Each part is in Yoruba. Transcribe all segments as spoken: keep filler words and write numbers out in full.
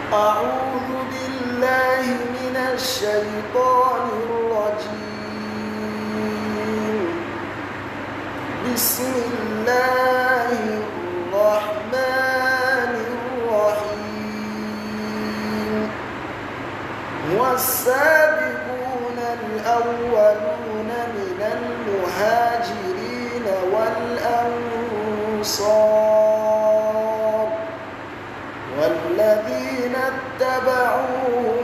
أعوذ بالله من الشيطان الرجيم بسم الله الرحمن الرحيم والسابقون الأولون من المهاجرين والأنصار والذين اتبعوهم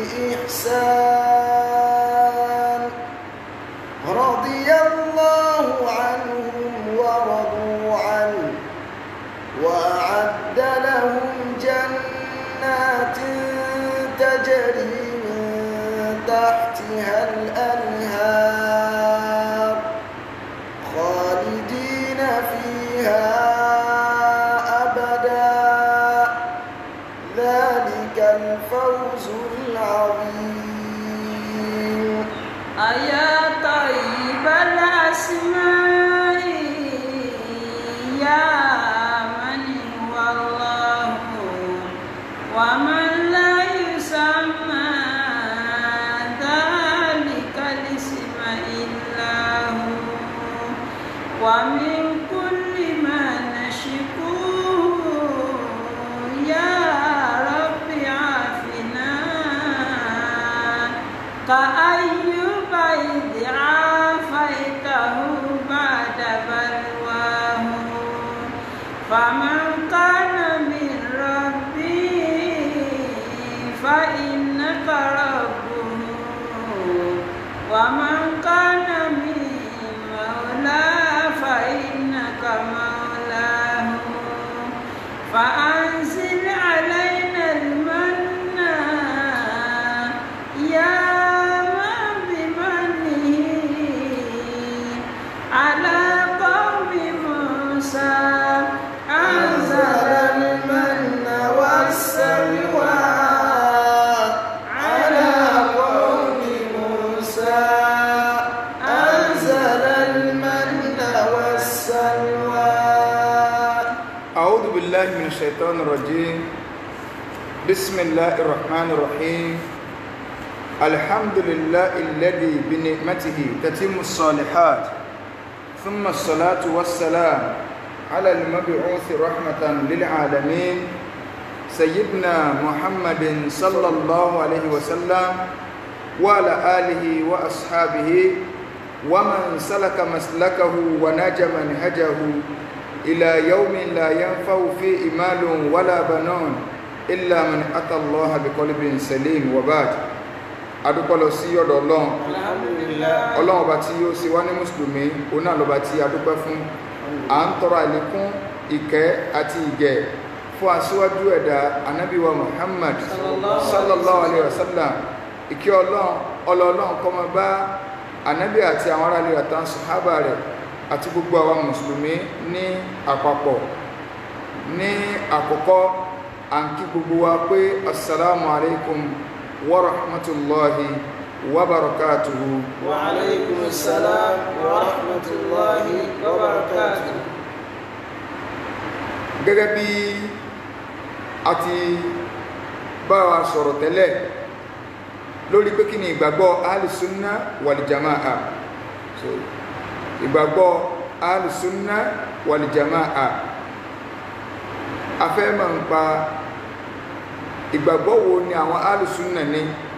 بإحسان رضي الله عنهم ورضوا عنه وأعد لهم جنات تجري من تحتها الأنهار خالدين فيها الفوز العظيم أيا طيب الأسماء يا من هو الله ومن لا يسمى ذلك الاسم إلا هو ومن كل ما نشكوه يا كأيوب إذ عافيته بعد بلواه فمن كان من ربي فإنك ربه ومن كان من مولاه فإنك مولاه فأنزل علينا المن يا على قوم موسى أنزل المن والسلوى على قوم موسى أنزل المن والسلوى. أعوذ بالله من الشيطان الرجيم بسم الله الرحمن الرحيم الحمد لله الذي بنعمته تتم الصالحات ثم الصلاة والسلام على المبعوث رحمة للعالمين سيدنا محمد صلى الله عليه وسلم وعلى آله وأصحابه ومن سلك مسلكه ونجى منهجه إلى يوم لا ينفع فيه مال ولا بنون إلا من أتى الله بقلب سليم وبعد adúpẹ́ lọ sí ọ̀dọ̀ Ọlọ́run Ọlọ́run ọba tí ó ṣe wá ní mùsùlùmí òun náà lọ́ba tí adúpẹ́ fún à ń tọrọ àlékún ìkẹ́ àti ìgẹ̀ fún aṣíwájú ẹ̀dá ànábì wa Muhammad sallallahu alayhi wa sallam ìkẹ́ Ọlọ́run Ọlọ́run kó máa bá ànábì àti àwọn ará ilé rẹ̀ àtàwọn sàhábà rẹ̀ àti gbogbo àwọn mùsùlùmí ní àpapọ̀ ní àkọ́kọ́ à ń kí gbogbo wa pé assalamu alaikum wa rahmatullahi wa barakatuhu. Wa alaykum assalam wa rahmatullahi wa barakatuhu. Gẹ́gẹ́ bí a ti bá wa sọ̀rọ̀ tẹ́lẹ̀ lórí pé kí ni ìgbàgbọ́ alìsúnná wàlìjàmáà so ìgbàgbọ́ alìsúnná wàlìjàmáà a fẹ́ mọ̀ ń pa ìgbàgbọ́ wo ni àwọn alùsùnnà ní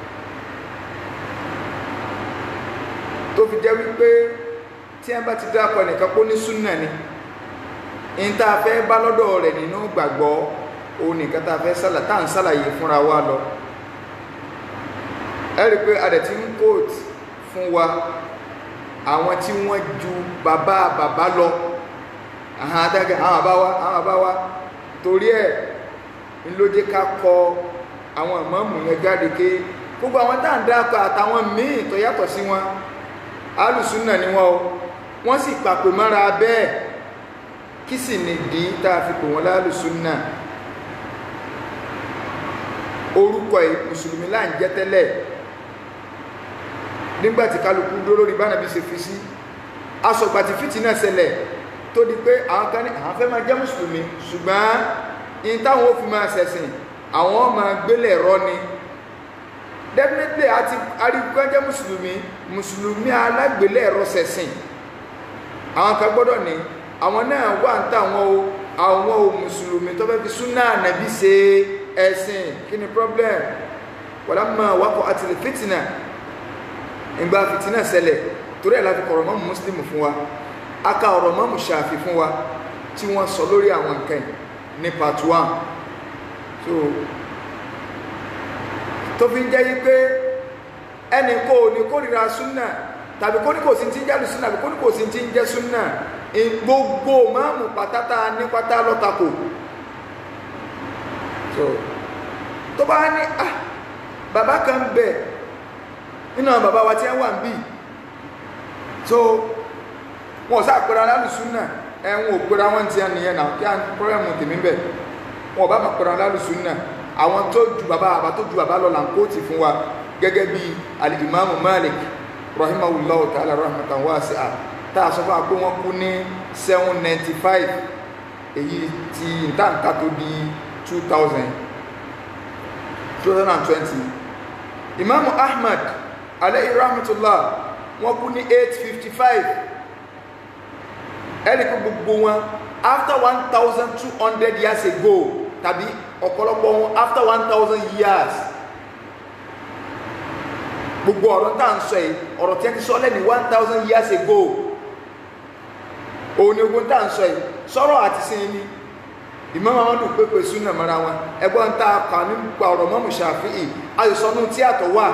tó fi jẹ́ wípé tí a bá ti dákọ̀ nìkan pó ní súnnà ni in tá a fẹ́ bá lọ́dọ̀ rẹ̀ nínú gbàgbọ́ o nìkan tá a fẹ́ sálà tá à ń sálàyé fúnra wa lọ ẹ rí pé a dẹ̀ ti ń kóòtù fún wa àwọn tí wọ́n ju bàbá bàbá lọ àwọn adágẹ́ àwọn àbáwá àwọn àbáwá torí ẹ̀ ńlójé ká kọ àwọn ìmáàmù yẹn jáde ké gbogbo àwọn tá à ń dákọ̀ àtàwọn míì tó yàtọ̀ sí wọn alùsùnà ni wọn o wọ́n sì pàpè mọ́ra bẹ́ẹ̀ kí sì nìdí tá a fi pè wọ́n lálùsùnà orúkọ mùsùlùmí là ń jẹ́ tẹ́lẹ̀ nígbàtí kálukú dúró lórí bánàbí ṣe fi sí aṣọ̀gbàtí fìtínà ṣẹlẹ̀ tó di pé àwọn kan ní àwọn fẹ́ máa jẹ́ mùsùlùmí ṣùgbọ́n in táwọn ó fi máa ṣẹ̀sìn àwọn máa gbélé ẹ̀rọ ni definitely àti arígbájá mùsùlùmí mùsùlùmí alágbélé ẹ̀rọ ṣẹ̀sìn àwọn kan gbọ́dọ̀ ní àwọn náà wà ń tà àwọn o àwọn o mùsùlùmí tó fẹ́ fi súnà nàbí ṣe ẹ̀sìn kí ni problem walamma waqa'at al-fitna ìgbà fìtínà ṣẹlẹ̀ torí ẹ̀ la fi kọ̀rọ̀ mọ́ mùsùlùmí fún wa aka ọ̀rọ̀ mọ́ mùsàfí fún wa tí wọ́n sọ lórí àwọn nǹkan ní part one so tó fi ń jẹ́ yí pé ẹnì kò ní kórìíra súnà tàbí kó ní kò sí ti ń jẹ́ súnà tàbí kó ní kò sí ti ń jẹ́ súnà gbogbo máàmù pátátá ní pátá lọ́tàkò so tó bá ní ah bàbá kan bẹ̀ nínú àwọn bàbá wa tí wọ́n wà ń bì so wọn sá pẹ̀rẹ̀ alálùsúnà ẹ̀wọ̀n ò pẹ̀rẹ̀ àwọn tí a nìyẹn náà kí a pọ́rẹ́mù tèmi bẹ̀ wọn bá pẹ̀rẹ̀ alálùsúnà àwọn tó ju bàbá àbá tó ju bàbá lọ là ń kóòtì fún wa gẹ́gẹ́ bí alìmáàmù Malik rahimahullahu ta'ala rahmatan wasi'a tá a sọ fún wa pé wọ́n kú ní seven ninety five èyí tí ìtànkà tó di two thousand two thousand twenty Imam Ahmad alayhi rahmatullah wọ́n kú ní eight fifty five ẹni pé gbogbo wọn after one thousand two hundred years ago tàbí ọ̀pọ̀lọpọ̀ wọn after one thousand years gbogbo ọ̀rọ̀ tá à ń sọ yìí ọ̀rọ̀ tí a ti sọ lẹ́ni one thousand years ago òun ni ogun tá à ń sọ yìí sọ̀rọ̀ àti sin ni Imam Ahmadu pépè súnà mọ́ra wọn ẹgbọ́n tá a kà nípa ọ̀rọ̀ Imam Shafi'i àìsọ̀nù tí àtọ̀ wà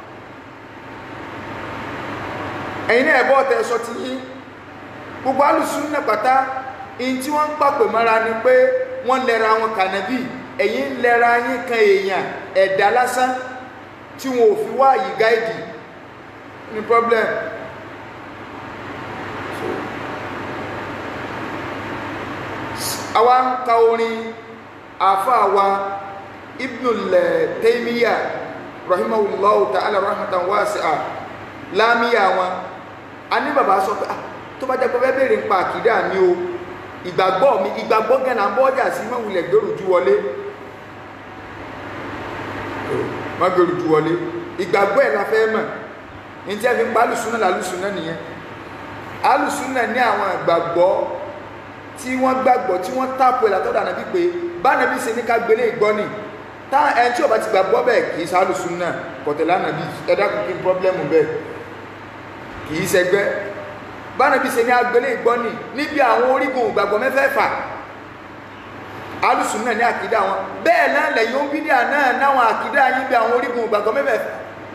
ẹ̀yin náà ẹ̀bọ́ ọ̀tẹ̀ sọ ti yín gbogbo alùsúnnà pátá in tí wọ́n ń pàpè mọ́ra ni pé wọ́n lẹ́ra wọn kànábì ẹ̀yin ń lẹ́ra yín kan èèyàn ẹ̀dá lásán tí wọn ò fi wá yìí gáìdì ní problem àwa ń ka orin àfáà wa Ibnul Taymiyyah rahimahullahu ta'ala rahmatan wasi'a láàmìyà wọn a ní bàbá sọ pé ah tó bá jẹ́ pé bẹ́ẹ̀ bèèrè ń pa àkídà ní o ìgbàgbọ́ mi ìgbàgbọ́ gẹ́nà bọ́ọ̀jà sí mọ́wulẹ̀ gbèrú jú wọlé mọ́ gbèrú jú wọlé ìgbàgbọ́ ẹ̀ la fẹ́ mọ̀ ní tí a fi ń pa alùsúnà lálùsúnà nìyẹn alùsúnà ní àwọn ìgbàgbọ́ tí wọ́n gbàgbọ́ tí wọ́n tàpù ẹ̀ látọ̀dọ̀ Ànábì pé bá Ànábì ṣe ní ká gbélé ìgbọ́ ni tá ẹni tí ò bá ti gbàgbọ́ bẹ́ẹ̀ kì í ṣe alùsúnà kọ̀tẹ̀lá Ànábì ẹ̀dá kò kí n pọ́blẹ́mù bẹ́ẹ̀ kì í ṣẹgbẹ́ bánàbí ṣe ní agbélé ìgbọ́nì níbi àwọn orígun ìgbàgbọ́ mẹ́fẹ̀ẹ̀fà alùsùnnà ní àkídà wọn bẹ́ẹ̀ náà lẹ́yìn ó bídíà náà náwọn àkídà yín bí àwọn orígun ìgbàgbọ́ mẹ́fẹ̀ẹ̀fà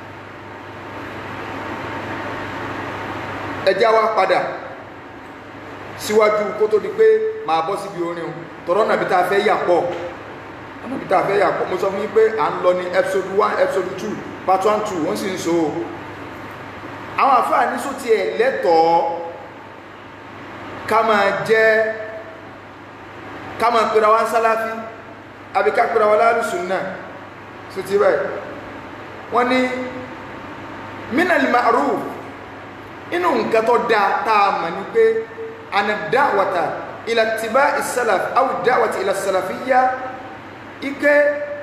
ẹjá wa padà síwájú kó tó di pé máa bọ́ síbi orin tọ̀rọ̀ nàbí tá a fẹ́ yà pọ̀ nàbí tá a fẹ́ yà pọ̀ mo sọ fún yín pé à ń lọ ní episode one episode two part one two wọ́n sì ń so àwọn àfáà ní sóti ẹ̀ lẹ́tọ̀ọ́ ká máa jẹ́ ká máa pèrà wá ń sálàfí àbí ká pèrà wá lálùsùnnà sóti rẹ̀ wọ́n ní minal ma'ruf inú nǹkan tó dáa táa mọ̀ ní pé ana da'wata ila ittiba'i salaf aw da'wata ila salafiyya ike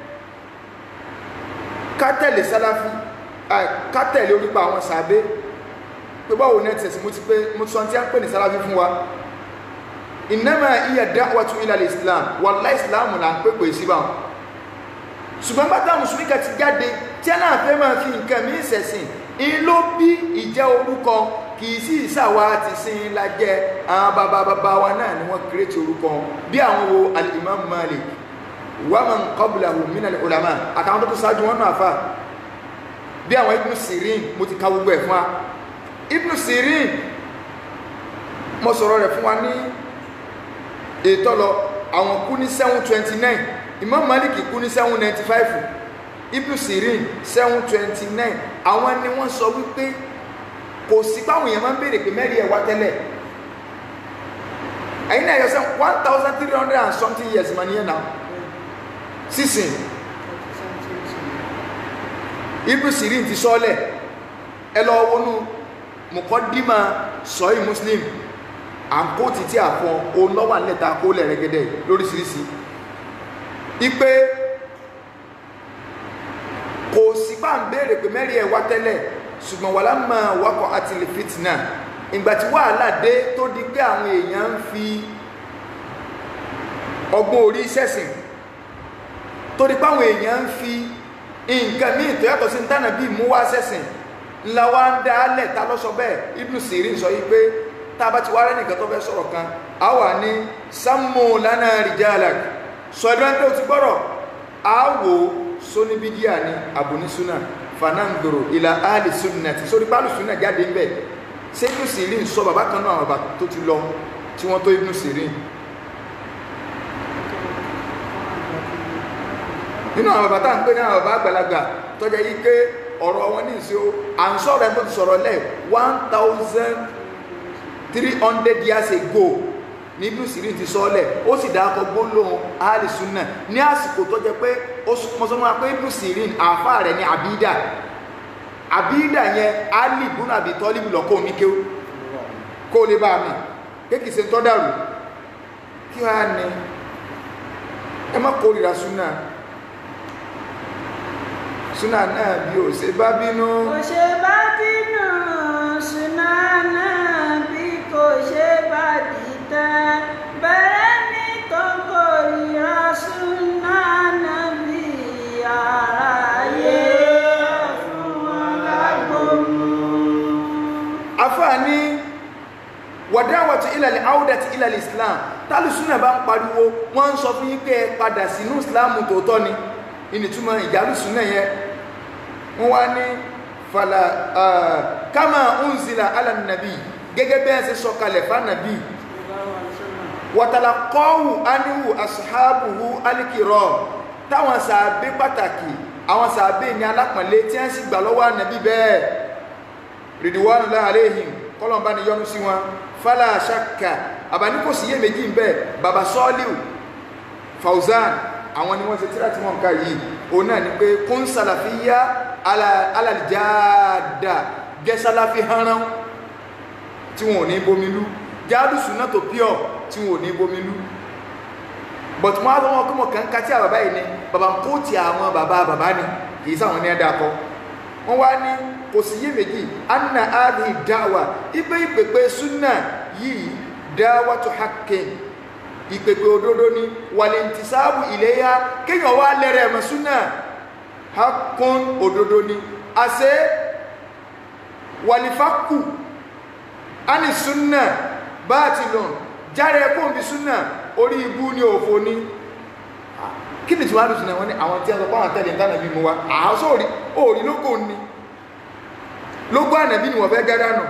ká tẹ̀lé sálàfí ká tẹ̀lé orípa àwọn sàbé pé báwo ní ẹ̀tẹ̀sí mo ti pé mo sọ tí a ń pè ní sálàfí fún wa innama iya da'watu ila al-islam wallahi islamu là ń pè pè sí báwọn ṣùgbọ́n bátà mùsùlùmí kan ti jáde tí a náà fẹ́ máa fi nǹkan mí ìṣẹ̀sìn in ló bí ìjẹ́ orúkọ kì í sí ìsàwá ti sin lájẹ́ àwọn bàbá bàbá wa náà ni wọ́n kírètì orúkọ bí àwọn wo al-imam Malik wa man qablahu min al-ulama àtàwọn tó tó ṣáájú wọn náà fà bí àwọn Ibn Sirin mo ti ka gbogbo ẹ̀ fún wa Ibn Sirin mo sọ̀rọ̀ rẹ̀ fún wa ní ètò lọ àwọn kú ní seven twenty nine Imam Malik kú ní seven ninety five Ibn Sirin seven twenty nine àwọn ni wọ́n sọ wípé kò sí páwọn èèyàn máa ń béèrè pé mẹ́rin ẹ̀ wá tẹ́lẹ̀ ẹ̀yin náà yọ sẹ́ one thousand three hundred and something years mà nìyẹn náà sísìn Ibn Sirin ti sọ́ọ́lẹ̀ ẹ lọ wọnú mùkọ́dímà sọ́yí Muslim à ń kó títí àfọn olówà lẹ́ta kó lẹ̀rẹ̀gẹ́dẹ̀ lóríṣiríṣi ipe àfáà ń béèrè pé mẹ́rin ẹ̀ wá tẹ́lẹ̀ ṣùgbọ́n wà lámà wákọ̀ àti lè fìtínà ìgbà tí wàhálà dé tó di pé àwọn èèyàn ń fi ọgbọ́n orí sẹ́sìn tó di pé àwọn èèyàn ń fi nǹkan míì tó yàtọ̀ sí ní tánà bíi mú wá sẹ́sìn ńlá wa ń dá lẹ̀ ta lọ́sọ bẹ́ẹ̀ Ibn Sirin sọ yí pé tá a bá ti wá rẹ́ nìkan tó fẹ́ sọ̀rọ̀ kan a wà ní sammu lana rijalak sọ̀dọ̀ ẹni tó ti gbọ́rọ̀ a wò sóní bídíà ní àbùnísúnà fanandoro ìlà áàlì súnà tí sórí pálù súnà jáde ń bẹ̀ ṣé Ibn Sirin sọ bàbá kan náà bàbá tó ti lọ tí wọ́n tó Ibn Sirin nínú àwọn bàbá tá à ń pè ní àwọn bàbá àgbàlagbà tọ́jà yí pé ọ̀rọ̀ wọn ní ìṣe o à ń sọ̀rọ̀ ẹ̀ tó ti sọ̀rọ̀ lẹ̀ one thousand three hundred years ago ní Ibn Sirin ti sọ lẹ̀ ó sì dá akọ gbólóhùn áàlì súnà ní àsìkò tó jẹ́ pé ó mọ̀sánmọ́ pé Ibn Sirin àáfà rẹ̀ ní àbídà àbídà yẹn Ali ibn Abi Talib lọ́kọ́ omi kéw kó lè bá mi kéèkì se ń tọ́ dàrú kí wá ní ẹ má kórìíra súnà súnà náà bí ó ṣe bá bínú kò ṣe bá bínú súnà náà bí kò ṣe bá dìtẹ̀ bẹ̀rẹ̀ ní tó kórìíra súnà náà bí àráyé fún wọn lágbóhùn. àfáàní wàdáwàtí ilẹ̀ àwùdàtí ilẹ̀ Islam tálù súnà bá ń pariwo wọ́n ń sọ fún yín pé ẹ padà sínú Islam tòótọ́ ni ìnìtúmọ̀ ìjálù súnà yẹn wọ́n wá ní fàlà kama unzila ala nabi gẹ́gẹ́ bẹ́ẹ̀ ṣe sọ̀kalẹ̀ fánàbí wàtàlàkọ́wù anihu asuhabuhu alikirọ táwọn sàábé pàtàkì àwọn sàábé ní alápọ̀nlé tí wọ́n sì gbà lọ́wọ́ ànàbí bẹ́ẹ̀ ridwanullahi alayhim kọ́lọ̀mbá ni yọ́nú sí wọn fàlà ṣakà àbáni kò sí yé méjì ń bẹ́ẹ̀ bàbá sọ́ọ́líù Fauzan àwọn ni wọ́n ṣe tíra tí wọ́n ká yìí òun náà ni pé kún sàlàfíyá alàlìjáàdà gẹ́ sàlàfí hanran tí wọ́n ò ní bomilú jáàdùsù náà tó píọ̀ tí wọ́n ò ní bomilú but wọ́n á lọ́wọ́ kọ́mọ̀ kan ká tí àbàbá yìí ni bàbá ń kó tí àwọn bàbá bàbá ni kìí sáwọn ní ẹ̀dá kọ wọ́n wá ní kò sí yé méjì anna adi dáwà ipe ìpèpè súnà yìí dáwà tó haqqin ìpèpè òdodo ni wàlẹ̀ntìsáàbù ìléyà kéèyàn wá lẹ́rẹ̀ ẹ̀mọ̀ súnà haqqun òdodo ni àṣẹ wàlìfákù ánì súnà bátilun járe ẹkùn bí súnà orí ibú ní òfò ní kí ni tí wọ́n á lù súnà wọ́n ní àwọn tí a sọ pàwọn tẹ́lẹ̀ ìtànà bí mo wá àásọ orí orí lókò ní lógún ànàbí ni wọ́n fẹ́ gádánù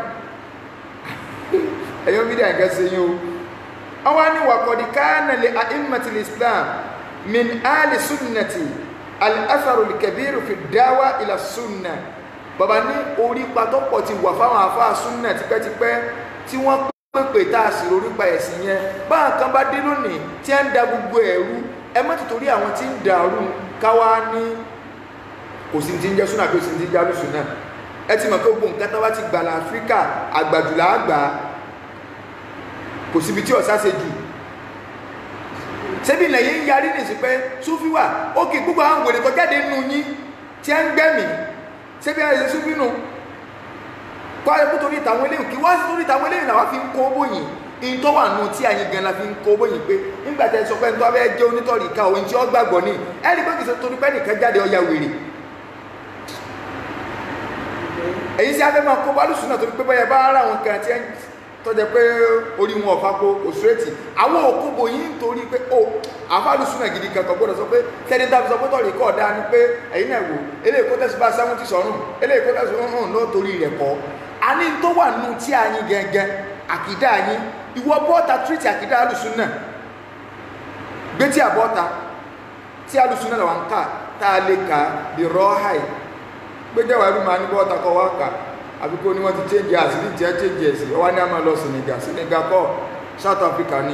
ẹ̀yọ́ mídíà nǹkan ṣe yín o àwọn ni wàkọ̀dí káànà lè àìmàtì Islam min áàlì súnnàtì al-atharu al-kabiru fi dáwà ila súnnà bàbá ní orí patọ́pọ̀ ti wà fáwọn àfáà súnnà tipẹ́tipẹ́ tí wọ́n pèpè tá a sì rorí pa ẹ̀sìn yẹn bá nǹkan bá dé lónìí tí ẹ ń da gbogbo ẹ̀rú ẹ má tìtorí àwọn tí ń dàrú káwá ní kò sí ti ń jẹ́ súnà kò sí ti ń jẹ́ alùsùnà ẹ ti mọ̀ pé gbogbo nǹkan táwa ti gbà láfíríkà àgbàjùlá àgbà kò síbi tí ọ̀sá ṣe jù ṣébí ilẹ̀ yìí ń yarí nìsí pé súfí wà ókè gbogbo àwọn wèrè tó jáde nù yín tí ẹ ń gbẹ̀mí ṣébí ẹ̀ ṣe súfí nù kọ́ ẹ kú torí ìtàwọn eléyìí kí wọ́n sì torí ìtàwọn eléyìí làwọn fi ń kó bóyìn in tó wà nù tí àyín gan la fi ń kó bóyìn pé nígbà tẹ́ sọ pé ń tó abẹ́ jẹ́ onítọ̀rì ká òun tí ó gbàgbọ́ ní ẹ̀rí pé kì í ṣe torí pé nìkan jáde ọya wèrè èyí sí afẹ́ máa kó bálùsùn náà torí pé báyẹ̀ bá ara wọn kan tí ẹ tọ́jẹ́ pé orí wọn ọ̀fà kó òṣèrètì àwọn òkúbò yìí ń torí pé ó àfàlùsùn náà gidi kankan gbọ́dọ̀ sọ pé tẹ́ni tàbí sọ pé tọ́rì kọ́ ọ̀dá ni pé ẹ̀yin náà wò eléyìí kó tẹ̀sí bá sáwọn ti sọ̀rùn eléyìí kó tẹ̀sí hàn náà torí rẹ̀ kọ́ a ní tó wà nù tí a yín gẹ́gẹ́ àkìdá yín ìwọ bọ́ọ̀ta tírìtì àkìdá alùsùn náà gbé tí a bọ́ọ̀ta tí alùsùn náà làwọn ń kà tá a lè kà bí rọ́ọ̀hàì gbé jẹ́wàá ẹrú máa ní bọ́ọ̀ta kọ́ wá kà àbí kó ní wọ́n ti change àsìrí tí ẹ change ẹ̀sì ọwá ní a máa lọ Senegal Senegal kọ́ South Africa ní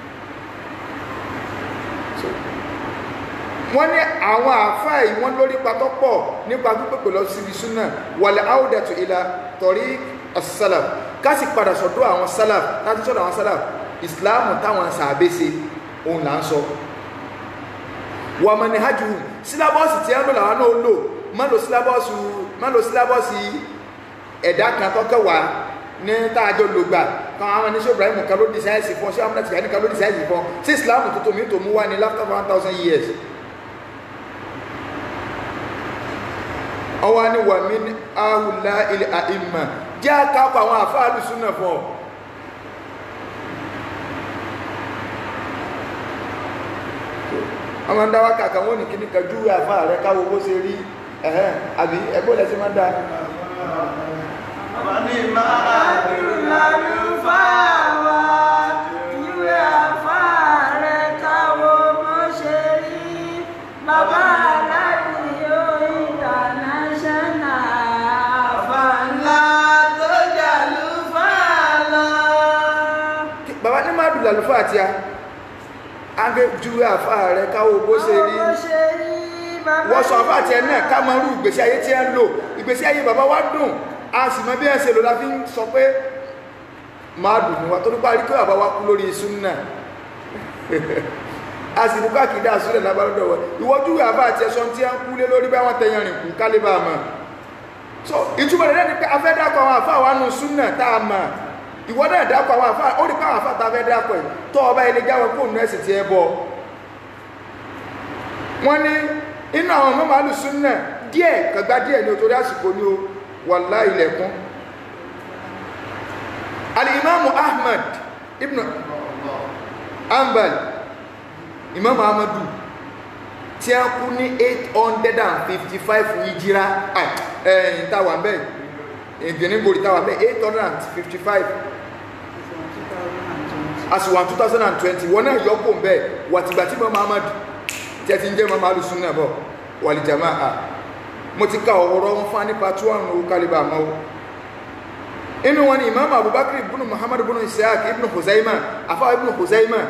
wọ́n ní àwọn àfáà yìí wọ́n lórí patọ́pọ̀ nípa pípẹ̀pẹ̀ lọ síbi súnà wàlẹ̀ áùdàtù ìlà tọ̀rí as-salaf kásì padà sọ̀dọ̀ àwọn salaf láti sọ̀dọ̀ àwọn salaf ìsìláàmù táwọn sàbẹ́sẹ̀ òun là ń sọ wà manhajuhum sílábọ̀sì tí ẹ ń lò làwọn náà lò má lo sílábọ̀sì má lo sílábọ̀sì ẹ̀dá kan tọ́kẹ́ wá ní táàjọ lògbà kan àwọn oníṣẹ́ Ibrahim kan ló di sáyẹ́nsì fún ṣé amúnà tìyà nìkan ló di sáyẹ́nsì fún sí Islam tuntun mi tó mú wá ní after one thousand years ọwọ́ ni wà mí ní ahùlá ilẹ̀ àìmà jẹ́ àkápọ̀ àwọn àfáàlù súnà fún ọ ọmọ ń dáwà kàkà wọ́n ní kí ní kàjú àfáà rẹ káwọ́ bó ṣe rí ẹ̀hẹ́n àbí ẹgbó lẹ́sí máa dá ní máa lálùfáà wá ìwé àfáà rẹ káwọ́ bó ṣe rí bàbá aládìyó international àfáà ńlá tó jàlùfáà lọ. bàbá ní máa dùn lálùfáà tí a ángé júwé àfáà rẹ káwọ́ bó ṣe rí wọ́n sọ àfáà tí ẹ náà ká máa rú ìgbésí ayé tí ẹ ń lò ìgbésí ayé bàbá wá dùn a sì mọ bí ẹ ṣe lò láti ń sọ pé máa dùn níwá tó nípa rí pé bàbá wá kú lórí súnnà a sì ní káàkiri àsúlẹ̀ lábárọ́dọ̀ wọ ìwọ́jú àbá àti ẹ̀ṣọ́ tí a ń kú lé lórí bá wọn tẹ̀yàn rìn kú kálíbà mọ̀ so ìtumọ̀ rẹ̀ ní pé a fẹ́ dákọ̀ àwọn àfáà wà nù súnnà tá a mọ̀ ìwọ náà dákọ̀ àwọn àfáà ó rí pé àwọn àfáà tá a fẹ́ dákọ̀ ẹ̀ tó ọba ilé jáwọ́ kó nù ẹ̀sì ti ẹ bọ̀ wọ́n ní inú àwọn mọ́mọ́ alùsúnnà díẹ̀ kàgbá díẹ̀ ní otorí àsìkò ní o wàlá ilẹ̀kún al'imamu Ahmad ibn Hanbal imamu Ahmadu tí a kú ní eight hundred fifty-five ìjírá ẹ̀yìn tàwà mẹ́ ìgbìnigbòrì tàwà mẹ́ eight hundred fifty-five àsìwọ̀n two thousand twenty wọ́n náà yọ́pọ̀ mẹ́ wàtìgbà tí imamu Ahmadu tí a ti ń jẹ́ imamu alùsúnnà bọ̀ wal jama'a mo ti ka ọ̀rọ̀ wọn fún nípa tí wọ́n ń kálíbà mọ́ inú wọn ni imam abubakar ibn muhammad ibn ishaq ibn huzaima afá ibn huzaima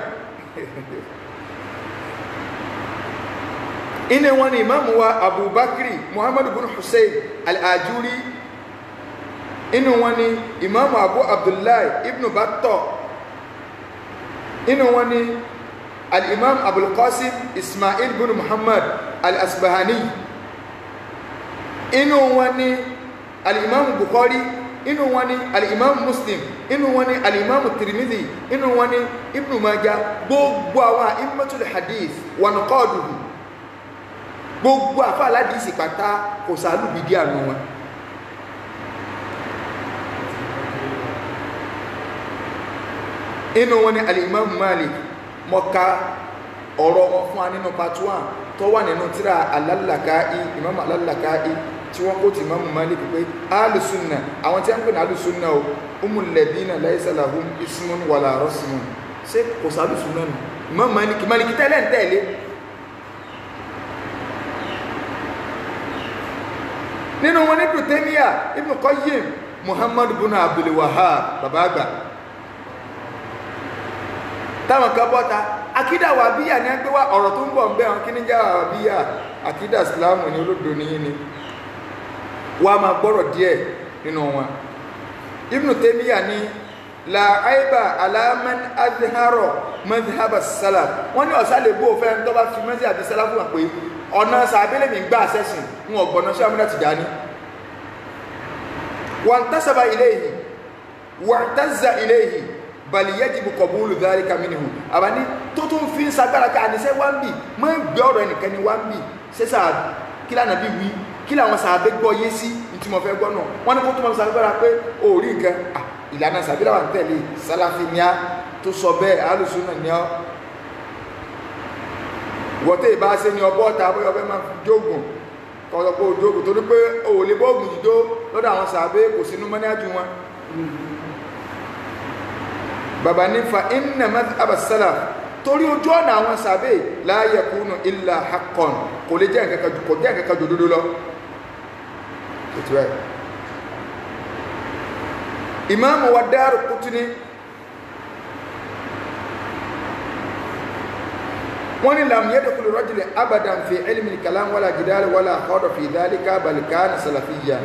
inú wọn ni imam wa abubakar muhammad ibn hussein al-ajuri inú wọn ni imam abu abdullahi ibn battah inú wọn ni al-imam abul qasim ismail ibn muhammad al-asbahani inú wọn ni al-imam bukhari inú wọn ni al-imam muslim inú wọn ni al-imam tirmidhi inú wọn ni ibn majah gbogbo àwọn a'immatul hadith wa naqaduhu gbogbo àfáà aládìsí pátá kò sàálù bìdí àánú wọn inú wọn ni al-imam malik mọ́ká ọ̀rọ̀ wọn fún wa nínú part one tó wà nínú tírà al-Lalaka'i imam al-Lalaka'i tí wọ́n kó ti imam malik pé alùsùnà àwọn tí a ń pè ní alùsùnà o umul ladina laysa lahum ismun wala rasmun ṣe kò sí alùsùnà nù imam malik malik tẹ́lẹ̀ ń tẹ́lẹ̀ nínú wọn ní Ibn Taymiyyah Ibn Qayyim Muhammad ibn Abdul Wahhab bàbá àgbà táwọn kan bọ́ta akídà wàbíyà ní ẹgbẹ́ wá ọ̀rọ̀ tó ń bọ̀ ń bẹ́ wọn kí ní jẹ́ wàbíyà akídà islamu ní olódo ní yìí ni wà máa gbọ́rọ̀ díẹ̀ nínú wọn Ibn Taymiyyah ní la aiba ala man azhara madhhab as-salaf wọ́n ní ọ̀sá lè bó fẹ́ tó bá fi mẹ́sí àti sálàfù hàn pé ọ̀nà sàbílẹ̀ mi gbà sẹ́sìn wọn ọ̀gbọ̀nà sí àmúdá Tìjàní wa intasaba ilayhi wa i'tazza ilayhi bal yajibu qabulu dhalika minhu abani tó tún fi ń sagbára ká àníṣẹ́ wá ń bì mọ́ ń gbé ọ̀rọ̀ ẹnìkan ni wá ń bì sẹ́sà kí lánà bí wí kí làwọn sàbẹ́ gbọ́ yé sí tí mo fẹ́ gbọ́ náà wọ́n ní kó tó mọ́ sagbára pé ó rí nǹkan ìlànà sàbílà wà ń tẹ̀lé sálàfí ní á tó sọ bẹ́ẹ̀ alùsùnà ní ọ́ wọ́tẹ́ ìbá ṣe ní ọbọ̀ ọ̀ta bóyá ọbẹ̀ máa jógùn kọ̀ọ̀lọpọ̀ òjógùn torí pé òòlè bóògùn jùdó lọ́dọ̀ àwọn sàbẹ́ kò sínú mọ́níájú wọn bàbá ní fa inna madhhab as-salaf torí ojú ọ̀nà àwọn sàbẹ́ la yakunu illa haqqan kò lè jẹ́ nǹkan kan jòdòdó lọ Imam wa Daraqutni wọ́n ní lam yadkhul rajul abadan fi ilmi al-kalam wala jidal wala khawda fi dhalika bal kana salafiyyan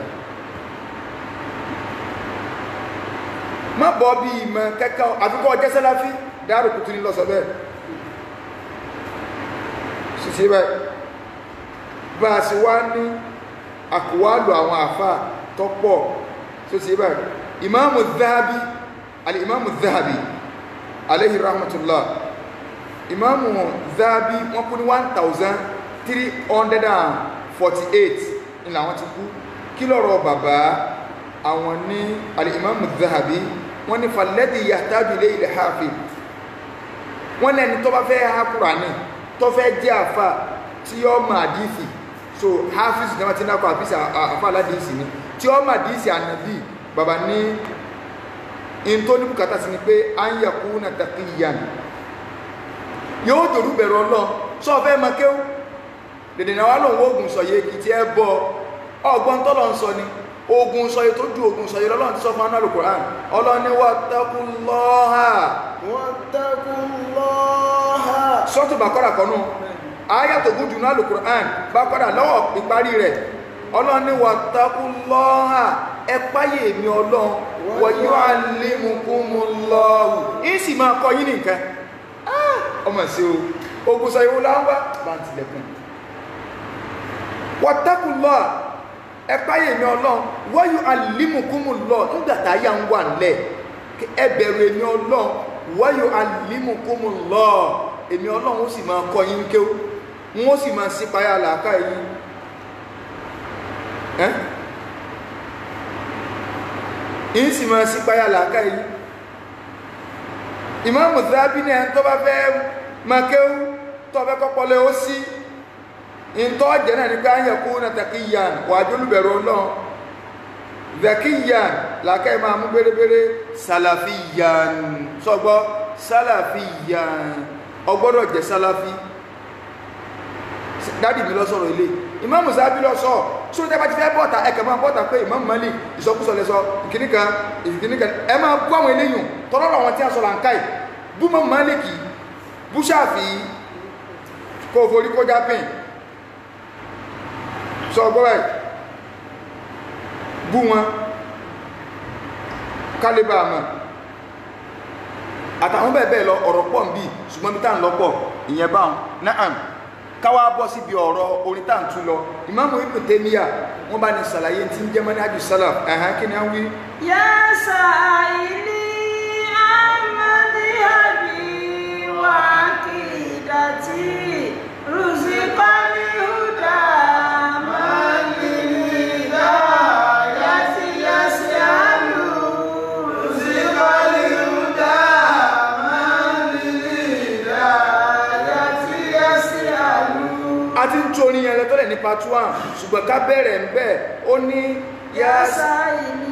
má bọ́ bí ìmọ̀ kẹ́kẹ́ àfikọ́ ọjẹ́ sálàfí Daraqutni lọ sọ bẹ́ẹ̀ ṣíṣe bẹ́ẹ̀ bá a sì wá ní àkùwálù àwọn àfà tó pọ̀ tó sì báyìí ìmáàmù Dhahabi al-Imamu Dhahabi alayhi rahmatullah ìmáàmù Dhahabi wọ́n kú ní one thousand three hundred forty-eight ní àwọn ti kú kí lọ́rọ̀ bàbá àwọn ní al-Imamu Dhahabi wọ́n ní falladhi yahtaju ilayhi al-hafidh wọ́n lẹ́ni tó bá fẹ́ ha Kùránì tó fẹ́ jẹ́ àfà tí yọ́ ma àdífì so hafiz ní wọ́n ti náà kọ́ àfà aládìísì ni tí yọ́ ma àdífì ànàbí bàbá ní in tó ní bùkátà sí ni pé an yakuna taqiyan yóò dòrú bẹ̀rọ lọ sọ fẹ́ ma kéwú dèdè náà wà lóun ogun sọ̀yẹ kì tí ẹ bọ́ ọgbọ́n tọ́lọ ń sọ ni ogun sọ̀yẹ tó ju ogun sọ̀yẹ lọ́lọ́run ti sọ fún Al-Qur'an ọlọ́ni wattaqullaha wattaqullaha sọ́tù Baqara kọ́nù ayà tó gùn jù ní Al-Qur'an Baqara lọ́wọ́ ìparí rẹ̀ ọlọ́ni wattaqullaha ẹ páyè mi Ọlọ́run wa yu'allimukumullahu yìí sì máa kọ́ yín nìkan ọmọ sí o ogun sọ ìwò láwọ́ bá ń tilẹ̀kùn wattaqullaha ẹ páyè mi Ọlọ́run wa yu'allimukumullahu nígbàtà ayà ń wà nílẹ̀ ẹ bẹ̀rù èmi Ọlọ́run wa yu'allimukumullahu èmi Ọlọ́run ó sì máa kọ́ yín kéwú wọ́n sì máa sí payá làákà yín ẹ́ yìí sì máa sí payá làákà yín Ìmáàmù Dhahabi ní ẹni tó bá fẹ́ máa kéwú tó fẹ́ kọ́pọ̀lẹ́ ó sí ìntọ́ jẹ́ náà ní pé an yakuna taqiyyan wà jólúbẹ̀rù Ọlọ́run zakiyyan làákà yìí máa mú bérebére salafiyyan sọgbọ́ salafiyyan ọgbọ́dọ̀ jẹ́ salafi dádì mi lọ sọ̀rọ̀ ilé Ìmáàmù Dhahabi lọ sọ ṣó tẹ́ bá ti fẹ́ bọ́ta ẹ̀kẹ́ máa bọ́ta pé Ìmáàmù Malik ìsọkúsọ lẹ́sọ ìkìníkan ìkìníkan ẹ máa bú àwọn eléyìn tọ́lọ́rọ̀ àwọn tí a sọ làǹkáì bú Ìmáàmù Malik bú Ṣáfi'í kó forí kó jápìn sọ gbọ́rẹ̀ bú wọn kálíbà àmà àtàwọn bẹ́ẹ̀ bẹ́ẹ̀ lọ ọ̀rọ̀ pọ̀ ń bí ṣùgbọ́n bí tá ń lọ́pọ̀ ìyẹn báwọn náà káwá bọ́ síbi ọ̀rọ̀ orin tá ń tún lọ Ìmáàmù Ibn Taymiyyah wọ́n bá ní sàlàyé tí ń jẹ́ manhaju salaf ẹ̀hán kí ni a ń wí. yá sa'ili amadiyadi wa akidati ruzikani huda malida yasi yasi alu ruzikani huda malida yasi yasi alu. a ti ń tó orin yẹn lọ tọ́lẹ̀ ní part one ṣùgbọ́n ká bẹ̀rẹ̀ ń bẹ̀ ó ní yá sa'ili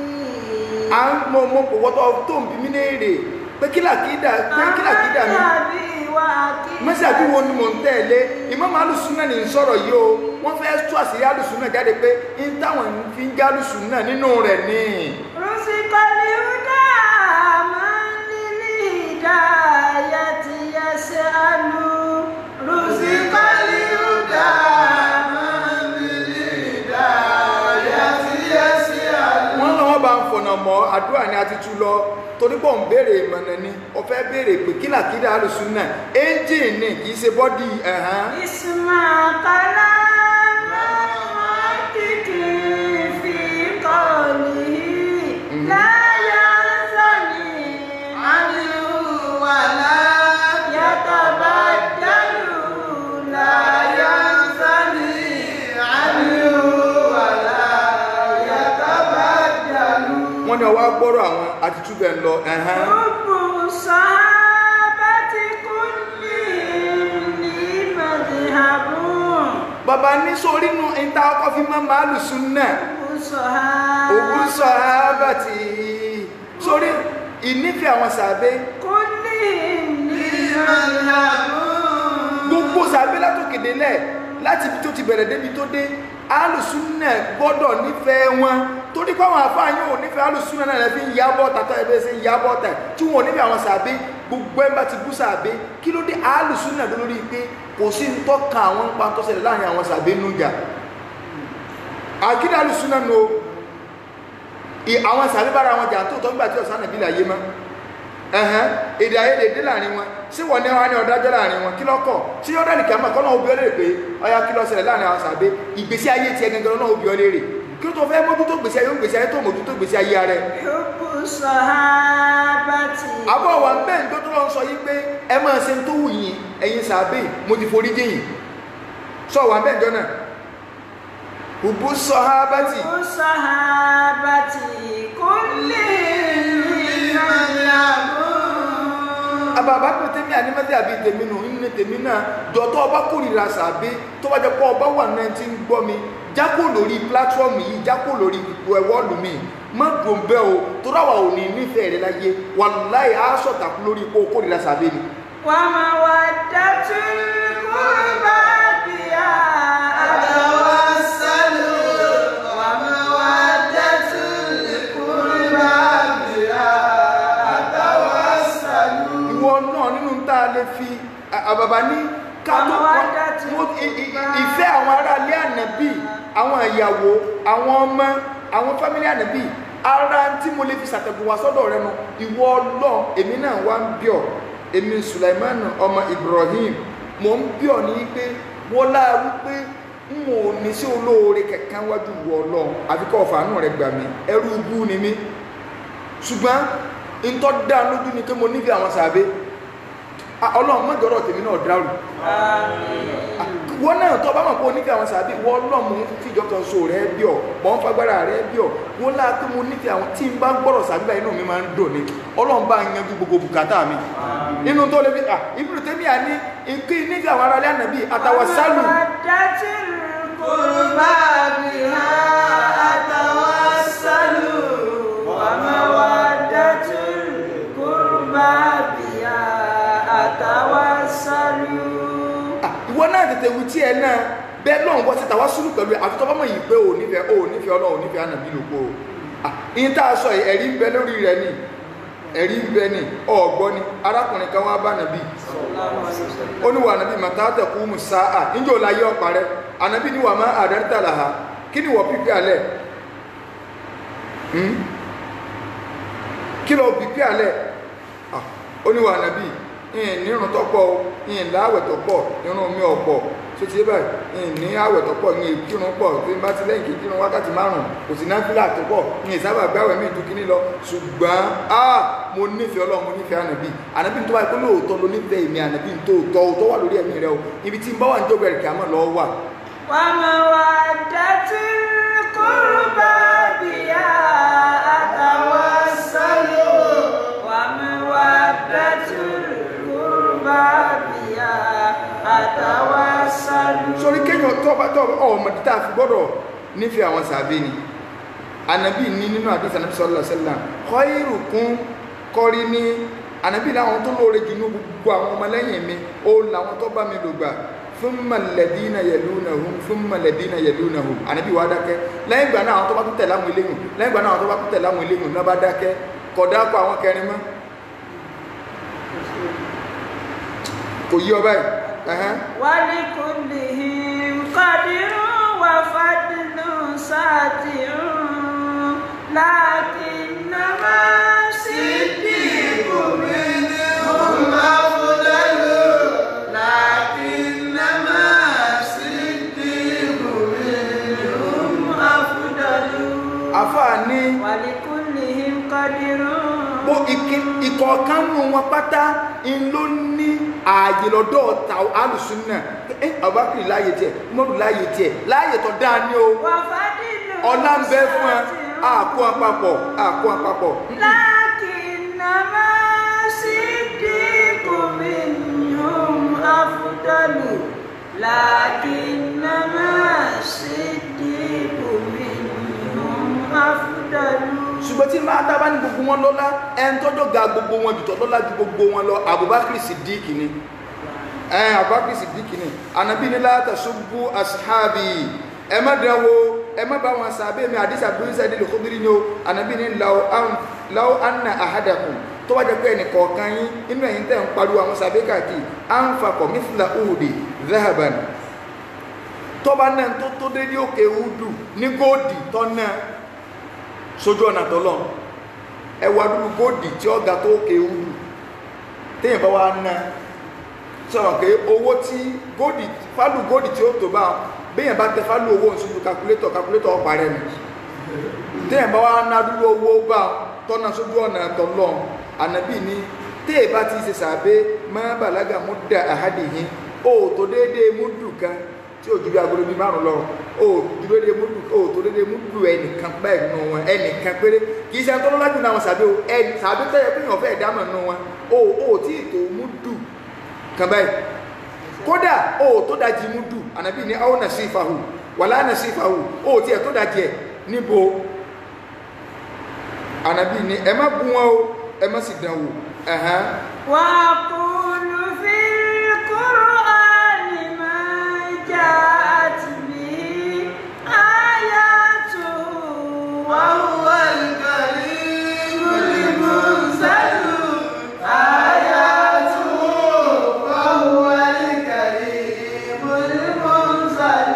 à ń mọ ọmọ kò wọ́tọ̀ tó ń bí mí léèrè pé kí làkídà pé kí làkídà mi mẹ́sì àbí wo ni mò ń tẹ̀lé Imam Al-Sunnah ní sọ̀rọ̀ yìí o wọ́n fẹ́ tú àṣírí Al-Sunnah jáde pé ń táwọn fi ń já Al-Sunnah nínú rẹ̀ ní. rúsíkọ́lì húdà máa ń lílì hidayati yas'alu rúsíkọ́lì húdà máa ń lílì hidayati yas'alu. wọ́n lọ́wọ́ bá ń fọ̀nà mọ́ àdúrà ni a ti tú lọ torí pọ̀ ń béèrè ìmọ̀nà ni ó fẹ́ béèrè pé kí làkídà Al-Sunnah engine ni kì í ṣe bọ́dì ẹ̀hán. isma kalama hakiki fi qawlihi la yazani anhu wa la yatabaddalu la yazani anhu wa la yatabaddalu. wọ́n ní ọwọ́ gbọ́rọ̀ àwọn àtitúbẹ̀ ń lọ ẹ̀hán. Rubbu sahabati kullihim li madhhabun. bàbá ní sórí nu ìta ọkọ̀ fi máa máa Al-Sunnah Rubbu sahabati ògùn sahabati sórí ìnífẹ̀ẹ́ àwọn sàbẹ́ kullihim li madhhabun. gbogbo sàbẹ́ látòkèdè lẹ̀ láti ibi tó ti bẹ̀rẹ̀ débi tó dé Al-Sunnah gbọ́dọ̀ nífẹ̀ẹ́ wọn torí pé àwọn àfáàyàn ò nífẹ̀ẹ́ Al-Sunnah náà lẹ́fí ń yábọ̀ tàtọ́ ẹgbẹ́ sí ń yábọ̀ tà tí wọn ò nífẹ̀ẹ́ àwọn sàbẹ́ gbogbo ẹ̀ bá ti bú sàbẹ́ kí ló dé Al-Sunnah lórí pé kò sí ń tọ́ka àwọn ń pa tọ́sẹ̀lẹ̀ láàrin àwọn sàbẹ́ nújà àkídà Al-Sunnah nù àwọn sàbẹ́ bára wọn jà tó tọ́ nígbà tí ọ̀sán nàbí láyé mọ́ ẹ̀hẹ́n èdè ayédè dé láàrin wọn sí wọ́n ní wọ́n ní ọ̀dájọ́ láàrin wọn kí lọ́kọ̀ tí yọ́ dá nìkan mọ̀ kọ́ náà obì ọlẹ́rẹ̀ pé ọya kí ló ṣẹlẹ̀ láàrin àwọn sàbẹ́ ìgbésí ayé ti ẹgbẹ̀gbẹ̀ náà obì ọlẹ́rẹ̀ kí ó tó fẹ́ mójútó gbèsè ayé gbèsè ayé tó mójútó gbèsè ayé rẹ̀. àbọ̀ wà bẹ́ẹ̀ tó tó lọ sọ yí pé ẹ máa ṣe tó wù yín ẹ̀yin sàbẹ́ mo ti forí jẹ́yìn sọ wà bẹ́ẹ̀ jọ náà Hubu sahabati. Hubu sahabati kulli ìrìnàjò. Àbàbá pé tèmi ànímọ́tí àbí tèmi nù nínú tèmi náà jọ̀tọ́ ọba kórìíra sàbí tó bá jẹ́ pọ́ ọba wà náà tí ń gbọ́ mi jákò lórí pílátífọ́ọ̀mù yìí jákò lórí ẹ̀wọ́ọ̀lù mi má dùn bẹ́ẹ̀ o tó ráwà ò ní nífẹ̀ẹ́ rẹ láyé wàláhì á sọ̀tàkù lórí ipò kórìíra sàbí ni. Wa mawaddatul qurba biha atawassalu. Wa mawaddatul qurba biha atawassalu. Ìwọ náà nínú tá a lè fi àbàbà ní kátó ìfẹ́ àwọn ará ilé ànábì àwọn ìyàwó àwọn ọmọ àwọn fámílì ànábì ara tí mo lè fi ṣàtẹ̀gùn wá sọ́dọ̀ rẹ nu ìwọ Ọlọ́run èmi náà wá ń bí ọ èmi Sulaiman ọmọ Ibrahim mo ń bí ọ ní pé wọ́n láà wípé n ò ní sí olóore kẹ̀kẹ́ wájú ìwọ Ọlọ́run àfikọ́ ọ̀fàánú rẹ gbà mí ẹrú ibú ni mí ṣùgbọ́n ntọ́ dá lójú ni pé mo nífẹ̀ẹ́ àwọn sàbẹ́ Ọlọ́run mọ́jọ́rọ̀ tèmi náà dárù wọ́n náà tọ́ bá mọ̀ pé onífẹ̀ẹ́ àwọn sàbí wọ́n lọ́mù fíjọ kan so rẹ̀ bí ọ̀ mọ́ ń fagbára rẹ̀ bí ọ̀ wọ́n láà pé mo nífẹ̀ẹ́ àwọn tí ń bá ń gbọ́rọ̀ sàbí báyìí inú mi máa ń dùn ní Ọlọ́run bá yanjú gbogbo bùkátà mi nínú tó lè fi à Ibnu Taymiyyah ní ìkí nífẹ̀ẹ́ àwọn aráalé ànábì àtàwàsálù. Ìwọ náà tètè wù tí ẹ náà bẹ́ẹ̀ lọ́n wọ́n ti tàwa sùúrù pẹ̀lú àfitọ́ bá mọ̀ yìí pé ò nífẹ̀ẹ́ ò nífẹ̀ẹ́ Ọlọ́run ò nífẹ̀ẹ́ ànàbí lòpó o ìyín tá a sọ ẹ̀rí ń bẹ lórí rẹ̀ ni ẹ̀rí ń bẹ ni ọ̀gbọ́n ni arákùnrin kan wá bá nàbí ó ní wà ànàbí màtá tẹ̀kú mu sáà níjọ́ láyé ọ̀pá rẹ̀ ànàbí ni wà má àdáńtà làhà kí ni wọ́n pípẹ́ alẹ́ kí lọ pípẹ́ alẹ́ ó ní wà ànàbí ìyìn nírun tó pọ̀ ìyìn láwẹ̀ tó pọ̀ irun mi ọ̀pọ̀ tó ti báyìí ìyìn ní àwẹ̀ tó pọ̀ ìyìn ìkírun pọ̀ tí bá ti lẹ́yìn kírun wákàtí márùn kò sí náfìlà tó pọ̀ ìyìn sábà gbáwẹ̀ mí ìdúkí ní lọ ṣùgbọ́n á mo nífẹ̀ẹ́ Ọlọ́run mo nífẹ̀ẹ́ ànàbí ànàbí tó wáyé pé lóòótọ́ ló nífẹ̀ẹ́ èmi ànàbí tó tọ́ tó wà lórí ẹ̀mí rẹ o ibi tí ń bá wà ní jọ́gbẹ̀rẹ̀ kí a mọ̀ lọ́wọ́ wà. Wa mawaddatul qurba biha atawassalu. Wa mawaddatul sórí kéèyàn tọ́ba tọ́ba ọmọ títà fi gbọ́dọ̀ nífẹ̀ẹ́ àwọn sàbẹ̀ ni ànàbí ní nínú àdìsí ànàbí sallallahu alaihi wasallam khairukum kọrí ní ànàbí láwọn tó lóore jù ní gbogbo àwọn ọmọlẹ́yìn mi ó làwọn tó bá mi lò gbà thumma alladhina yalunahum thumma alladhina yalunahum ànàbí wàá dákẹ́ lẹ́yìn ìgbà náà àwọn tó bá tún tẹ̀lé àwọn eléyìn lẹ́yìn ìgbà náà àwọn tó bá tún tẹ̀lé àwọn eléyìn náà bá dákẹ́ kódà kó àwọn kẹrin mọ́ kò yí ọba yìí. Walikullihim qadirun wa fadlun satirun lakinnama siddiqu minhum afdalu lakinnama siddiqu minhum afdalu. Àfààní walikullihim qadirun. Bó ìkọ̀ọ̀kan nù wọn pátá ń ló ní ààyè lọ́dọ̀ ta alùsùnà ẹ Abubakar láàyè tiẹ̀ Umaru láàyè tiẹ̀ láàyè tó dáa ní o ọlá ń bẹ fún ẹ àkó àpapọ̀ àkó àpapọ̀. Lakinnama siddiqu minhum afdalu lakinnama siddiqu minhum afdalu. Ṣùgbọ́n tí máa dábàá ní gbogbo wọn lọ́lá ẹni tọ́jọ́ ga gbogbo wọn jù tọ́ lọ́lá ju gbogbo wọn lọ Abubakar Siddiq ni ẹn Abubakar Siddiq ni Ànábì ní la tasubbu ashabi ẹ má dán wo ẹ má bá wọn sàbẹ̀ mi àdìsá Abu Sa'id al-Khudri ni o Ànábì ní law anna ahadakum tó wájẹ pé ẹnì kọ̀ọ̀kan yín inú ẹ̀yìn tẹ̀ ń pariwo àwọn sàbẹ̀ káàkiri anfaqa mithla uhudi dhahaban tọ́ba náà tó tó dé ní òkè udu ní góòdì tọ́ náà sójú ọ̀nà tọ́lọ́ ẹwà dúró góòdì tí ó ga tó òkè udu téèyàn bá wá ná sọ̀rọ̀ pé owó tí góòdì fálù góòdì tí ó tó bá béèyàn bá tẹ fálù owó nsúlù calculator calculator ọ̀pá rẹ̀ nù téèyàn bá wá ná dúró owó bá tọ́nà sójú ọ̀nà tọ́lọ́ ànábì ní téè bá ti ṣe sàbẹ́ má bàlágà mú da àhádì yín ó tó déédéé mú dùn kan tí o ju bí agolo bíi márùn lọ o dúró de mú o tó dédé mú du ẹnìkan báyìí nù wọn ẹnìkan péré kì í ṣe àtọ́nú lájú náà wọn sàbẹ̀ o ẹ sàbẹ̀ tẹ́yẹ pé yàn fẹ́ dámọ̀ nù wọn o o tí ì tó mú du kan báyìí kódà o tó dajì mú du ànábì ní àwọn nàṣí ìfàhù wàlá nàṣí ìfàhù o tí ẹ tó dajì ẹ níbo ànábì ní ẹ má bú wọn o ẹ má sì dán wò. وأقول في القرآن جاءت به آياته وهو الكريم المنزل آياته وهو الكريم المنزل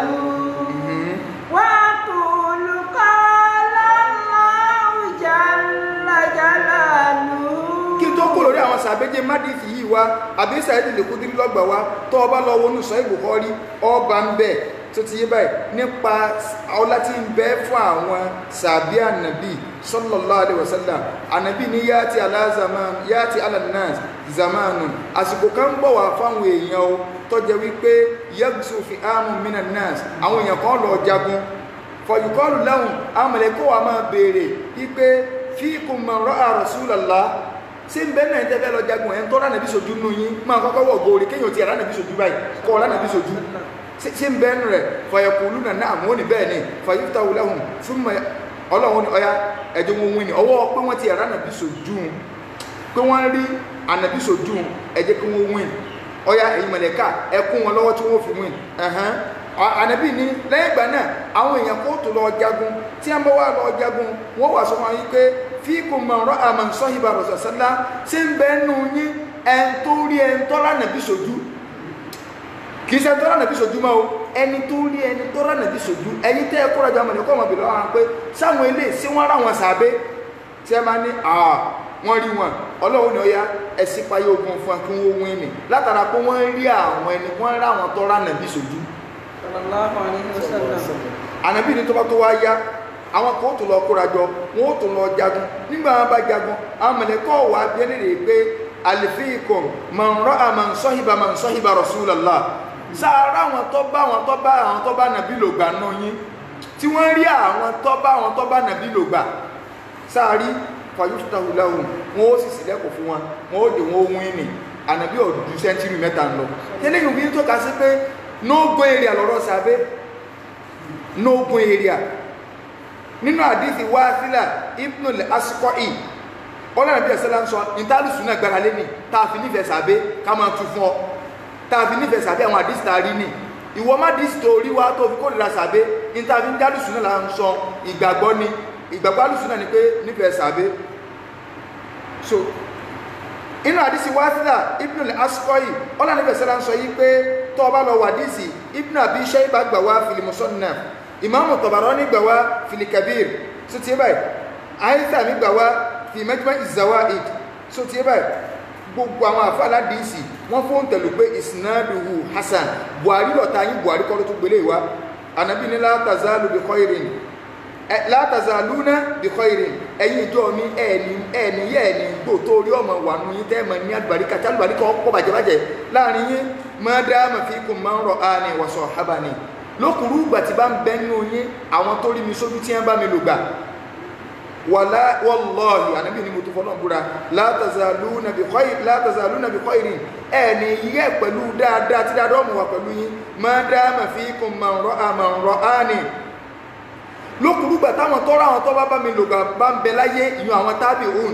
وأقول قال الله جل جلاله. kí n tó kó lórí àwọn sàbẹ́jẹ́ mádìsì yìí wá àbí sàìdì lè kú dín lọ́gbà wá tó ọba lọ wọnú sọ Bukhari ọba ń bẹ tó ti yé báyìí nípa ọlá tí ń bẹ fún àwọn sàbí ànàbí sallallahu alaihi wasallam ànàbí ní yáàtì alázaman yáàtì alanas zamanu àsìkò kan bọ̀ wá fáwọn èèyàn o tó jẹ́ wípé yagsu fi amu minan nas àwọn èèyàn kan lọ jagun fọyùkọ́lù láhùn àwọn mẹ̀lẹ́kọ́ wa máa béèrè wípé fíkùn man ra'a rasulallah ṣé ń bẹ́ẹ̀ náà ń tẹ́fẹ́ lọ jagun ẹ̀ ń tọ́ ránàbí sojú nù yín máa kọ́kọ́ wọ̀ gòrì kéèyàn ti ránàbí sojú báyìí kọ́ ránàbí sojú ṣé ń bẹ́ẹ̀ nù rẹ̀ fàyẹ̀kùlù náà náà mọ́ ní bẹ́ẹ̀ ni fàyẹ̀kùtàwù lẹ́hùn fún mọ́ ọlọ́run ní ọya ẹ̀jẹ̀ wọn wí ni ọwọ́ pé wọ́n ti ránàbí sojú pé wọ́n rí ànàbí sojú ẹ̀jẹ̀ kí wọ́n wí ọya ẹ̀yin mọ̀lẹ́ká ẹkún wọn lọ́wọ́ tí wọ́n fi wí ànàbí ní lẹ́yìn ìgbà náà àwọn èèyàn kó tó lọ jagun tí wọ́n bá wà lọ jagun wọ́n wà sọ wọn yìí pé fíkùn man ra'a man sahiba rasulullah ṣé ń bẹ́ẹ̀ nù yín ẹn tó rí ẹn tó rà nàbí sojú kìí ṣe ẹn tó rà nàbí sojú máa o ẹni tó rí ẹni tó rà nàbí sojú ẹyin tẹ́ ẹ kóra jọ àmọ̀ nìkọ́ ọmọbìnrin lọ́wọ́ pé sáwọn ilé sí wọ́n rà wọn sàbẹ́ tí ẹ máa ní àà wọ́n rí wọn ọlọ́run ní ọya ẹ̀sìn payé ogun fún akí wọ́n wín ní látara pé wọ́n rí àwọn ẹni wọ́n rà wọn tó rà nàbí sojú sallallahu alaihi wasallam. ànàbí ni tó bá tó wá yá àwọn kan tó lọ kóra jọ wọn ó tó lọ jagun nígbà wọn bá jagun àwọn mẹlẹkọ wà bí ẹni rè pé alifikum man ra'a man sahiba man sahiba rasulallah sáárá àwọn tó bá àwọn tó bá àwọn tó bá nàbí lò gbà náà yín tí wọ́n rí àwọn tó bá àwọn tó bá nàbí lò gbà sáárí fayuftahu lahum wọn ó sì sílẹ̀kùn fún wọn wọn ó dè wọn ohun ìní ànàbí ọdún sẹ́ńtírì mẹ́ta lọ tẹ́lẹ̀ yìí fi tó ka sí pé no-go area lọ́rọ̀ sábẹ́ no-go area nínú àdíthì Wāthila ibn al-Asqa'i ọlọ́run bí ẹ̀sẹ̀ láńsọ ìtàlùsùn náà gbára lé ní tààfi nífẹ̀ẹ́ sàbẹ́ ká máa tún fún ọ tààfi nífẹ̀ẹ́ sàbẹ́ àwọn àdíthì tààrí ní ìwọ má díthì tó rí wá tó fi kó lera sàbẹ́ ìtàfi dálùsùn náà láńsọ ìgbàgbọ́ ni ìgbàgbọ́ àlùsùn náà ni pé nífẹ̀ẹ́ sàbẹ́ so inú àdíthì Wāthila ibn al-Asqa'i ọlọ́run bí ẹ̀sẹ̀ láńsọ yìí pé tó bá lọ wà díthì ibn Abi Shayba gbà wá fil Musannaf Imam Tabarani gbà wá fil Kabir so tí báyìí àìsà mi gbà wá fi Majma' az-Zawaid so tí báyìí gbogbo àwọn àfáàlá dìísì wọ́n fún tẹ̀lú pé isnaduhu hasan Buhari lọ́ta yín Buhari kọ́ ló tún gbélé ìwá Ànábì ní la tazalu bi khairin la tazaluna bi khairin ẹ̀yin ìjọ mi ẹ̀ẹ̀ni ẹ̀ẹ̀ni yẹ́ ẹ̀ẹ̀ni gbò tó rí ọmọ wà nù yín tẹ́ẹ̀mọ̀ ní àlùbáríkà tí àlùbáríkà ọkọ̀ bàjẹ́bàjẹ́ láàrin yín ma dama fikum man ra'ani wa sahabani lókùrú ìgbà tí bá ń bẹ nínú yín àwọn tó rí mi sójú tí wọ́n bá mi lò gbà wàlá wallahi Ànábì ni mo tó fọ́nà búra la tazaluna bi khairin la tazaluna bi khairin ẹni yẹ́ pẹ̀lú dáadáa tí dáadáa ọmọ wà pẹ̀lú yín ma dama fikum man ra'a man ra'ani lókùrú ìgbà táwọn tọ́rọ àwọn tó bá bá mi lò gbà bá ń bẹ láyé ìyún àwọn tabi'un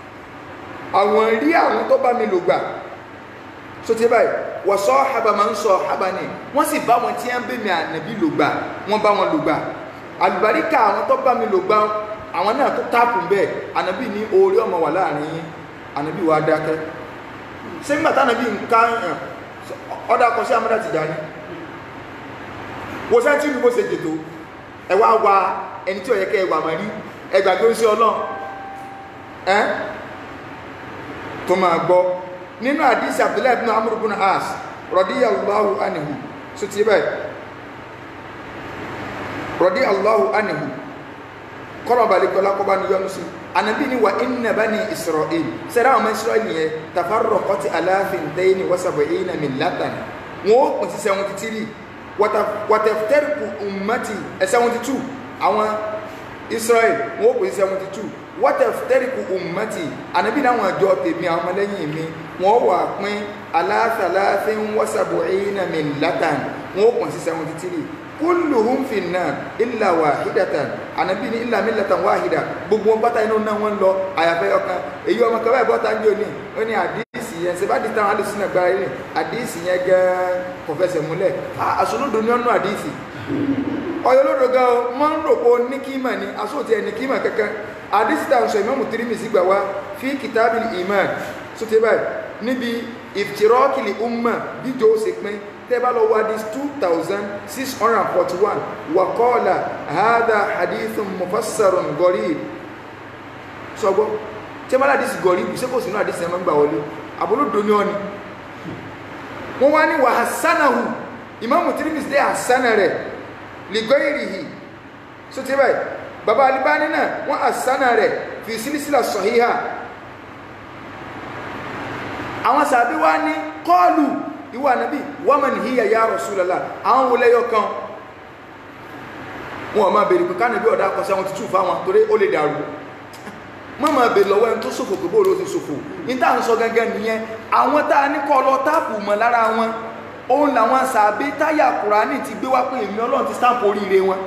àwọn rí àwọn tó bá mi lò gbà so tí báyìí wà sahaba man sahabani wọ́n sì bá wọn tí wọ́n bẹ́ mi Ànábì lò gbà wọ́n bá wọn lò gbà àlùbáríkà àwọn tó bá mi lò gbà àwọn náà tó tápù bẹ́ẹ̀ Ànábì ní orí ọmọ wà láàrin yín Ànábì wà dákẹ́ ṣé nígbà tí Ànábì ń ká ọ̀dà kan sí Amada Tijani wo sẹ́ńtì ní bó ṣe jètò ẹ wá wa ẹni tí ó yẹ kẹ́ ẹ wà mọ́ rí ẹgbàgbé ń ṣe Ọlọ́run ẹ́ tó máa gbọ́ nínú àdísì Abdullahi ibn Amr ibn As radiyallahu anhu so ti báyìí radiyallahu anhu kọ́nà balikọ́lá kọ́ bá ní yọ́nú sí Ànábì ní wa inna bani Isra'il sẹ́rẹ́ àwọn Isra'il yẹn tafarraqat ala thintayn wa sab'ina millatan wọ́n ó pín sí seventy-three wataftariqu ummati seventy-two àwọn Isra'il wọ́n ó pín sí seventy-two wataftariqu ummati Ànábì náwọn àjọ tèmi àwọn ọmọlẹ́yìn mi wọ́n wà pín ala thalathin wa sab'ina millatan wọ́n ó pín sí seventy-three kulluhum fi an-nar illa wahidatan Ànábì ní illa millatan wahida gbogbo bata inú náà wọ́n lọ àyàfẹ́ ọ̀kan èyí ọmọ kan báyìí bọ́ta ń jò ní ó ní àdíìsì yẹn ṣe bá di táwọn alùsùn náà gbára yìí àdíìsì yẹn gan kò fẹsẹ̀ múlẹ̀ àṣọlódò ní ọ̀nà àdíìsì ọ̀yọ́lódò gan o máa ń rò pé ní kíma ni àṣòtì ẹni kíma kankan àdíìsì táwọn sọ Imamu Tirmidhi gbà wá fi kitabil iman sóté báyìí níbi iftirakil umma bíjọ́ ó ṣe pín tẹ́bá lọ wá dis two thousand six hundred forty-one wa qala hadha hadithun mufassarun gharib sọgbọ́ tẹ́bá lá dis gharib ṣé kò sínú àdísì ẹmọ́ gbà wọlé àbúlódò ní ọ́ni wọ́n wá ní wa hasanahu Imamu Tirmidhi dé hasana rẹ̀ li ghayrihi so tẹ́bá bàbá Albani náà wọ́n hasana rẹ̀ fi silsila sahiha àwọn sàbí wá ní qalu ìwà nàbí waman hiya ya Rasulullah àwọn wọlé yọ kan wọn ma bèèrè pé kánàbí ọ̀dá akọsẹ́ wọn ti tú fáwọn torí ó lè dàrú wọ́n ma bèèrè lọ́wọ́ ẹni tó ṣòfò pé bóòlù ó ti ṣòfò ní tá à ń sọ gangan nìyẹn àwọn tá a ní kọ́ lọ táàpù mọ́ lára wọn òun làwọn sàbí táyà Kùránì ti gbé wá pé èmi Ọlọ́run ti stamp oríire wọn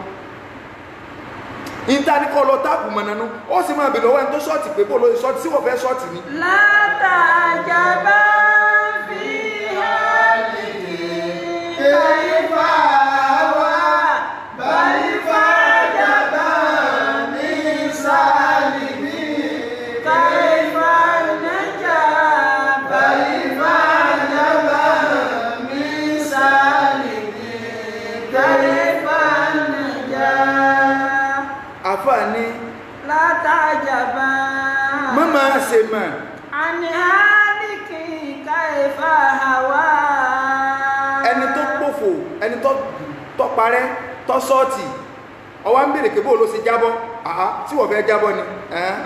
ní tá a ní kọ́ lọ táàpù mọ́ nánú ó sì ma bèèrè lọ́wọ́ ẹni tó ṣọ́ọ̀tì pé bóòlù ó ti ṣọ́ọ̀tì sí wọ́n fẹ́ ṣọ́ọ̀tì ni. látàjàbá كيف هوى بل فعجب من سالمي كيف نجا بل فعجب من سالمي كيف نجا àfààní لا تعجب mọ́mọ́ ṣe mọ̀ عن هالك كيف هوى ẹni tó pòfò ẹni tó parẹ́ tó sọ́ọ̀tì ọwá ń bèèrè kébò ló ṣe jábọ́ àá tí wọ́n fẹ́ jábọ́ ni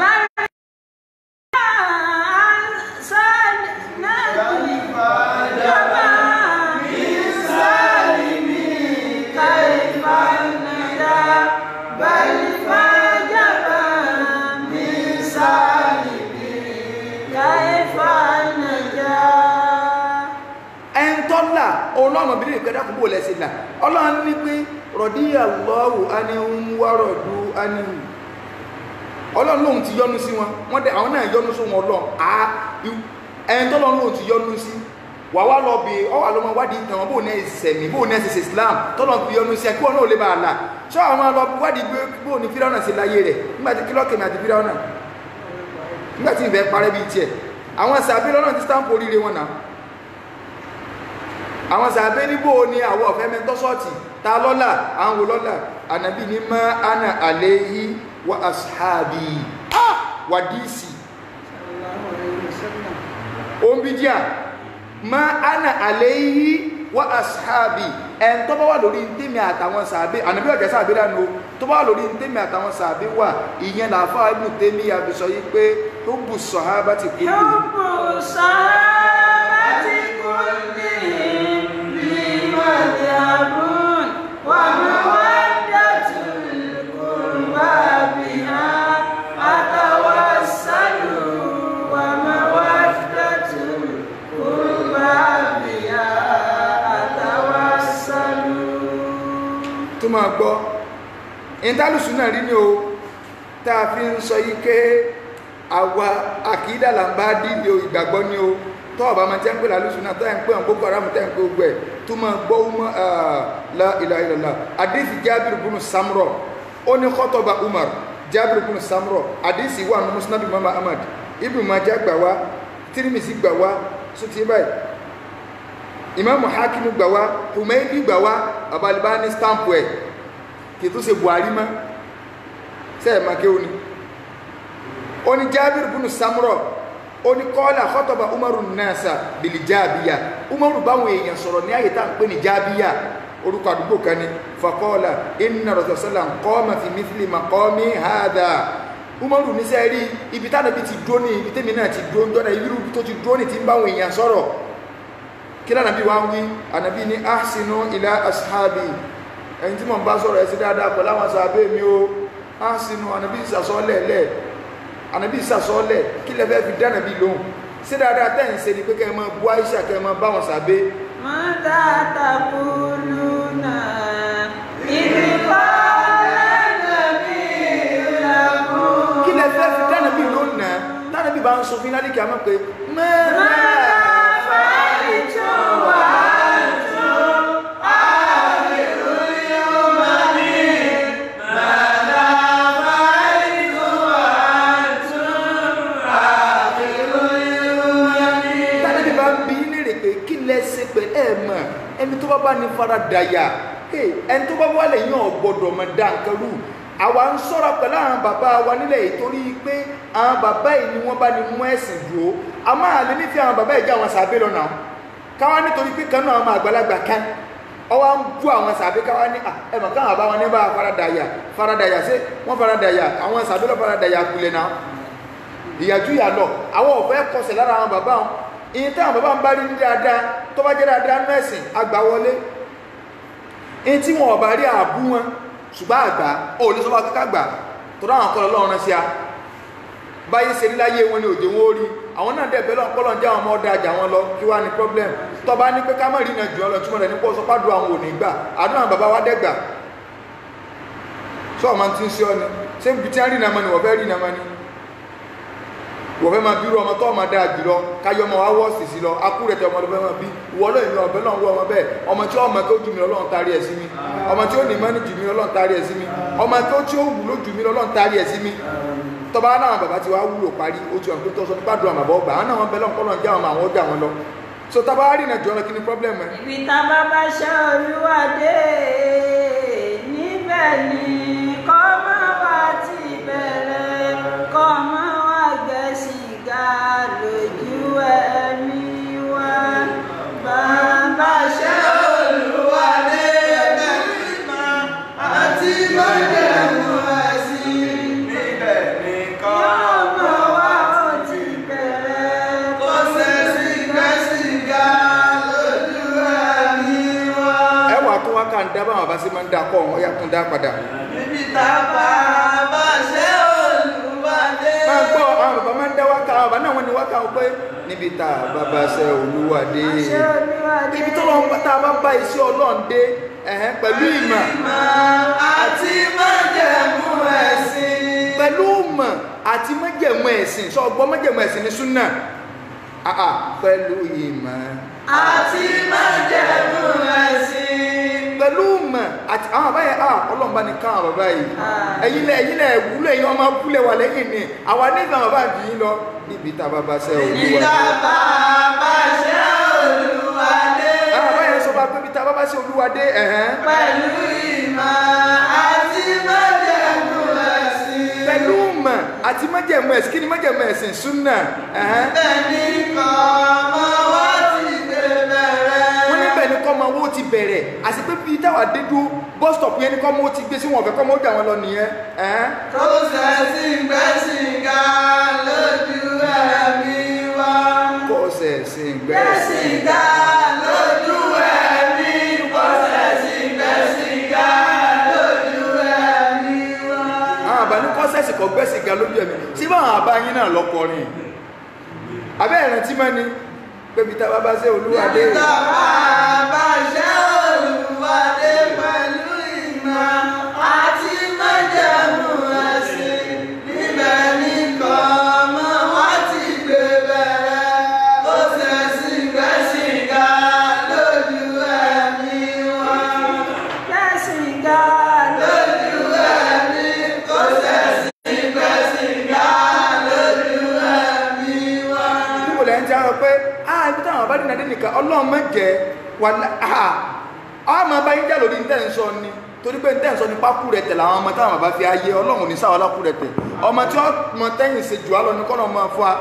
ọlọ́run obìnrin ìpẹ́dá kò bó lẹ́sí là ọlọ́run ní pé radiyallahu anhum wa radu anhu ọlọ́run lóhun ti yọ́nú sí wọn wọ́n dẹ̀ àwọn náà yọ́nú sí wọn lọ ẹni tọ́lọ́run lóhun ti yọ́nú sí wà wá lọ bí ọwà lọ́mọ wádìí ìtàn wọn bó ní ẹsẹ̀mí bó ní ẹsẹ̀ Islam tọ́lọ́run fi yọ́nú sí ẹ kí wọn náà lè bá a là ṣọ́ àwọn lọ wádìí bó ní Fíráúnà sí láyé rẹ̀ nígbàtí kílọ́kẹ̀mí àti Fíráúnà nígbàtí ìfẹ́ parẹ́ bí tiẹ̀ àwọn sàbí lọ́nà ti stamp oríire wọn náà àwọn sàbẹ́ níbò ní àwọ̀ ọ̀fẹ́ mẹ́tọ́ sọ́ọ̀tì ta lọ́lá àwọn olọ́lá Ànábì ní ma ana alayhi wa ashabi ah wà díìsì oun bí díà ma ana alayhi wa ashabi ẹn tó bá wà lórí tèmi àtàwọn sàbẹ́ Ànábì ọ̀jẹ́ sàbẹ́ dánú tó bá wà lórí tèmi àtàwọn sàbẹ́ wà ìyẹn làfá Ibn Taymiyyah àbí sọ yí pé hubbu sahabati kulli hubbu sahabati kulli مذهبون ومودة القربى بها أتوسل ومودة القربى بها أتوسل tó máa gbọ́ ìntálùsù náà rí ní o tá a fi ń sọ yí pé àwa àkídà là ń bá dídé ìgbàgbọ́ ní o tọ́ ọ̀bá máa tẹ́ ń pè lálùsù náà tẹ́ ń pè ọ̀n Boko Haram tẹ́ ń pè ogbó ẹ̀ tó máa gbọ́ ọmọ la ilaha illallah àdísì Jabir ibn Samra ó ní khotaba Umar Jabir ibn Samra àdísì wà ní Musnad Imam Ahmad Ibn Majah gbà wá Tirmidhi gbà wá sóti báyìí Imam Hakim gbà wá Humaydi gbà wá Albani stamp ẹ̀ kì tó ṣe Buhari mọ́ sẹ́ẹ̀ máa kéwò ni ó ní Jabir ibn Samra ó ní kọ́lá khataba umaru nasa bìlì jábíyà umaru báwọn èèyàn sọ̀rọ̀ ní àyè tá à ń pè ní jábíyà orúkọ àdúgbò kan ní faqala inna rasulullah qama fi mithli maqami hadha umaru ní sẹ́rí ibi tánàbí ti dúró ní ibi tẹ́mi náà ti dúró ń jọ́nà ibi tó ti dúró ní ti ń báwọn èèyàn sọ̀rọ̀ kí lánàbí wá ń wí ànàbí ní ahsinu ila ashabi ẹni tí mo ń bá sọ̀rọ̀ ẹ̀sí dáadáa pẹ̀lú àwọn sàbẹ̀ mi o ahsinu ànàbí ìsàsọ́lẹ̀ lẹ̀ ànàbí ìsàsọ́lẹ̀ kí lẹ fẹ́ fi dánàbí lóhùn sí dáadáa tẹ́ ń ṣe ni pé kẹ́ ẹ máa bú Àìṣà kẹ́ ẹ máa bá wọn sàbẹ̀. mọ́tà taquluna ìdí kọ́lá nàbí lakum. kí lẹ fẹ́ fi dánàbí lóhùn náà dánàbí bá ń sọ fún lálẹ́ kí a máa pè mẹ́rin ẹni tó bá bá ní fara dàyà ẹni tó bá wà lẹ́yìn ọ̀gbọ́dọ̀ mọ̀ dá nǹkan rú àwa ń sọ́ra pẹ̀lú àwọn bàbá wa nílẹ̀ yìí torí pé àwọn bàbá yìí ni wọ́n bá ní mú ẹ̀sìn dúró a máa lè nífẹ̀ẹ́ àwọn bàbá yìí jẹ́ àwọn sàbẹ̀ lọ́nà káwá nítorí pé kan náà àwọn àgbàlagbà kan ọwọ́ ń bú àwọn sàbẹ̀ káwá ní ẹ̀mọ̀ káwọn àbá wọn ní bá fara dàyà fara dàyà ṣé wọ́n fara dàyà àwọn sàbẹ̀ lọ́ fara dàyà kulẹ̀ náà ìyàjú yà lọ àwọn ọ̀fẹ́ kọsẹ̀ lára àwọn bàbá wọn ìyẹn táwọn bàbá ń bá rí ní dáadáa tó bá jẹ́ dáadáa mẹ́sìn àgbà wọlé ìyẹn tí wọn ọ̀bà rí àbú wọn ṣùgbọ́n àgbà ó lè sọ́wọ́ kíkà gbà tó dáwọn kọlọ lọ́rùn sí a báyé ṣe níláyé wọn ni òjò wọn ó rí àwọn náà dẹ̀ bẹ́lọ̀ kọ́lọ̀ ń já wọn ọmọ ọdẹ àjà wọn lọ kí wá ní problem tó bá ní pé ká má rí iná jù ọ lọ túmọ̀ rẹ̀ ní pọ́ sọpá du àwọn òní gbà àdúrà bàbá wa dẹ́gbà sọ ọmọ tí ń ṣe ọ ni ṣé ibi tí wọ́n rí iná mọ́ ni wọ́n fẹ́ rí iná mọ́ ni wọ́n fẹ́ máa bí irú ọmọ tó ọmọ dáa jùlọ káyọ ọmọ wa wọ́ọ̀sì sí lọ akúrẹ̀ tẹ ọmọ ló fẹ́ máa bí wọ́ọ́lọ́ ìlú ọ̀bẹ náà wọ́ ọmọ bẹ́ẹ̀ ọmọ tí ọmọ tó jù mí Ọlọ́run tarí ẹ̀ sí mi ọmọ tí ó ní mọ́ni jù mí Ọlọ́run tarí ẹ̀ sí mi ọmọ tó tí ó wù ló jù mí Ọlọ́run tarí ẹ̀ sí mi tọba náà bàbá ti wá wúlò parí ó ti hàn pé tó sọ nípa dùn àmàbọ̀ ọgbà àwọn náà wọn bẹ lọ́nkọ́ lọ́n já àwọn àwọn ọjà wọn lọ so tọba rí ìrìnàjò ọ̀rọ̀ kí ni problem ẹ. ibi tá a bá bá ṣe olúwadé níbẹ̀ ni kọ́ máa wá ti bẹ̀rẹ̀ kọ́ máa wá gbẹ̀sì ga lójú ẹ̀mí wa bàbá ṣe olúwadé nígbà àti májẹ̀mú ẹ̀sìn níbẹ̀ ni kọ́ máa wá ti bẹ̀rẹ̀ kó sẹ́sì gbẹ̀sì ga lójú ẹ̀mí wa. ẹ wà tó wá ká ń dá báwọn bá sí máa ń dá kọ́ ọ̀hún ọ̀yà tó ń dá padà. níbi tá a bá bá ṣe olúwadé. máa gbọ́ àwọn bàbá máa ń dá wákà àwọn bàbá náà wọ́n ní wákà ó pé níbi tá a bá bá ṣe olúwadé ibi tó lọ́n tá a bá bá iṣẹ́ Ọlọ́run dé ẹ̀hẹ́n pẹ̀lú ìmọ̀ àti májẹ̀mú ẹ̀sìn. pẹ̀lú ìmọ̀ àti májẹ̀mú ẹ̀sìn sọ gbọ́ májẹ̀mú ẹ̀sìn ní súnà àà pẹ̀lú ìmọ̀ àti májẹ̀mú ẹ̀sìn. pẹ̀lú ìmọ̀ àti àwọn àbáyẹ à Ọlọ́run bá ní ká àwọn bàbá yìí ẹ̀yin lẹ̀ ẹ̀yin lẹ̀ wúlò ẹ̀yin ọmọ kúlẹ̀ wà lẹ́yìn ni àwa nígbà bàbá jù yín lọ níbi tá a bá bá ṣe olúwadé. níbi tá a bá bá ṣe olúwadé. àwọn àbáyẹ sọ bá pé níbi tá a bá bá ṣe olúwadé ẹ̀hẹ́n. pẹ̀lú ìmọ̀ àti májẹ̀mú ẹ̀sìn. pẹ̀lú ìmọ̀ àti májẹ̀mú ẹ̀sìn kí ni májẹ̀mú ẹ̀sìn súnà ẹ̀hẹ́n. bẹ́ẹ̀ni kọ́ ọmọ wa ti gbé bẹ̀rẹ̀. wọ́n níbẹ̀ ni kọ́ ọmọ owó ti bẹ̀rẹ̀ àti pé bíi táwa dé dúró bus stop yẹn ni kọ́ ọmọ owó ti gbé sí wọn ọ̀fẹ́ kọ́ ọmọ ó dà wọn lọ nìyẹn. tó sẹ́sì gbẹ̀sì ga lójú ẹ̀mí wa. kó sẹ̀sì gbẹ̀sì ga lójú ẹ̀mí wa. sẹ́sì gbẹ̀sì ga lójú ẹ̀mí wa. àwọn àbá ní kọ́sẹ̀sì kọ́ gbẹ̀sì ga lójú ẹ̀mí sí báwọn àbá yín náà lọ́kọrin abẹ́ ìrántí mẹ́ni pébi tá a bá bá ṣe olúwadé. níbi tá a bá bá ṣe olúwadé pẹ̀lú ìmọ̀ àti májẹ̀mú ẹ̀sìn níbẹ̀ ní kọ́ ọmọ wa ti gbé bẹ̀rẹ̀ ó sẹ́sì gbẹ̀sì ga lójú ẹ̀mí wa. gbẹ̀sì ga lójú ẹ̀mí ó sẹ́sì gbẹ̀sì ga lójú ẹ̀mí wa. níbo lẹ́yìn tí a rọ pé ah ibi táwọn bá dínà dé nìkan Ọlọ́run mẹ́jẹ wà á máa bá yín jà lórí ní tẹ̀ ń sọ ni torí pé ntẹ́ ń sọ ní pákú rẹ̀ tẹ̀ làwọn ọmọ táwọn bàbá fi ayé ọlọ́run ní sáwọn lákú rẹ̀ tẹ̀ ọmọ tí wọ́n mọ tẹ́yìn ṣe jù á lọ ní kọ́nà ọmọ fún wa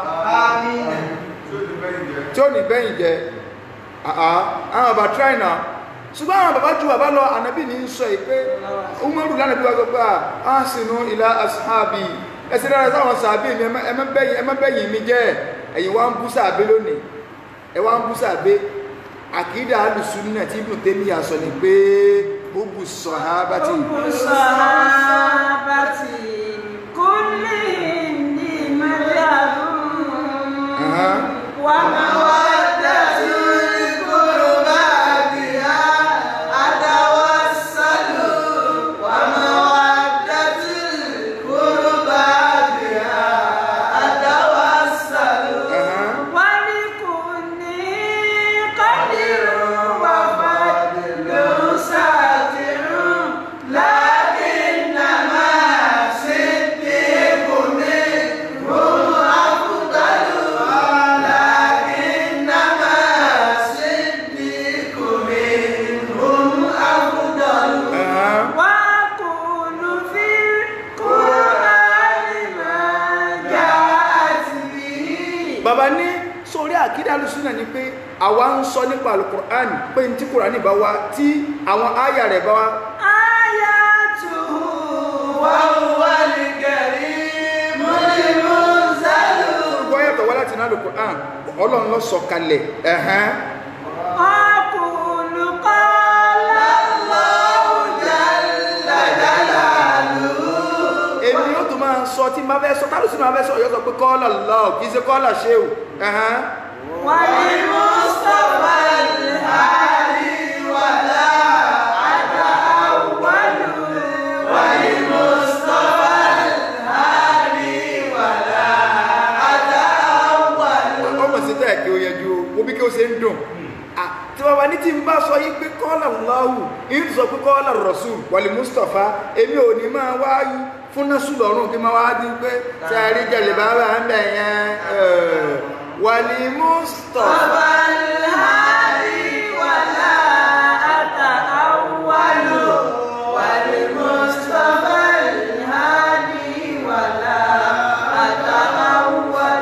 tí ó ní bẹ́yìn jẹ àwọn bàbá try now ṣùgbọ́n àwọn bàbá ju bàbá lọ ànábì ní sọ yìí pé Umaru lánàbí wa sọ pé à ń sinú ilá ashabi ẹsẹ̀ dára sáwọn sàbí mi ẹmẹ́bẹ̀yìn mi jẹ́ ẹ̀yìn wá ń bú sàbí lónìí ẹ wá ń bú sàbí àkídà alùsùnà tí Ibn Taymiyyah sọ ní pé gbogbo sọ̀hábàtì gbogbo sọ̀hábàtì kulli ní madhabun wà máa wá dájú qurba biha atawassalu wà máa wá dájú qurba biha atawassalu wà ní kulli qadirun wà fadlun satirun lakinnama siddiqu minhum afdalu lakinnama siddiqu minhum afdalu wa qulu fil qur'ani ma ja'at bihi. bàbá ní sórí àkídà alùsùnà ni pé àwa ń sọ nípa alukur'an pé ní tí kùránì bá wá tí àwọn àyà rẹ̀ bá wá ayatuhu wa huwal karimul munzalu. gbọ́ yàtọ̀ wá láti náà alukur'an ọlọ́run ló sọ kalẹ̀ ẹ̀hán aqulu qala Allahu jalla jalaluhu. èmi yóò tún máa sọ tí máa fẹ́ sọ tálùsùnà máa fẹ́ sọ yóò sọ pé qala Allah kì í ṣe qala Shehu ẹ̀hán وللمصطفى الهادي ولا أتأول وللمصطفى الهادي ولا أتأول. ọmọ sí tẹ́ kí o yẹ ju o bí kí o ṣe ń dùn tí wọ́n wá ní tí n bá sọ yí pé qala Allahu yìí sọ pé qala Rasul wal Mustafa èmi ò ní máa wáyú fún násù lọ́rùn kí máa wá dín pé sáré jẹ̀lẹ̀ bá wà ń bẹ̀ yẹn wal Mustafa الهادي ولا أتأول والمصطفى الهادي ولا أتأول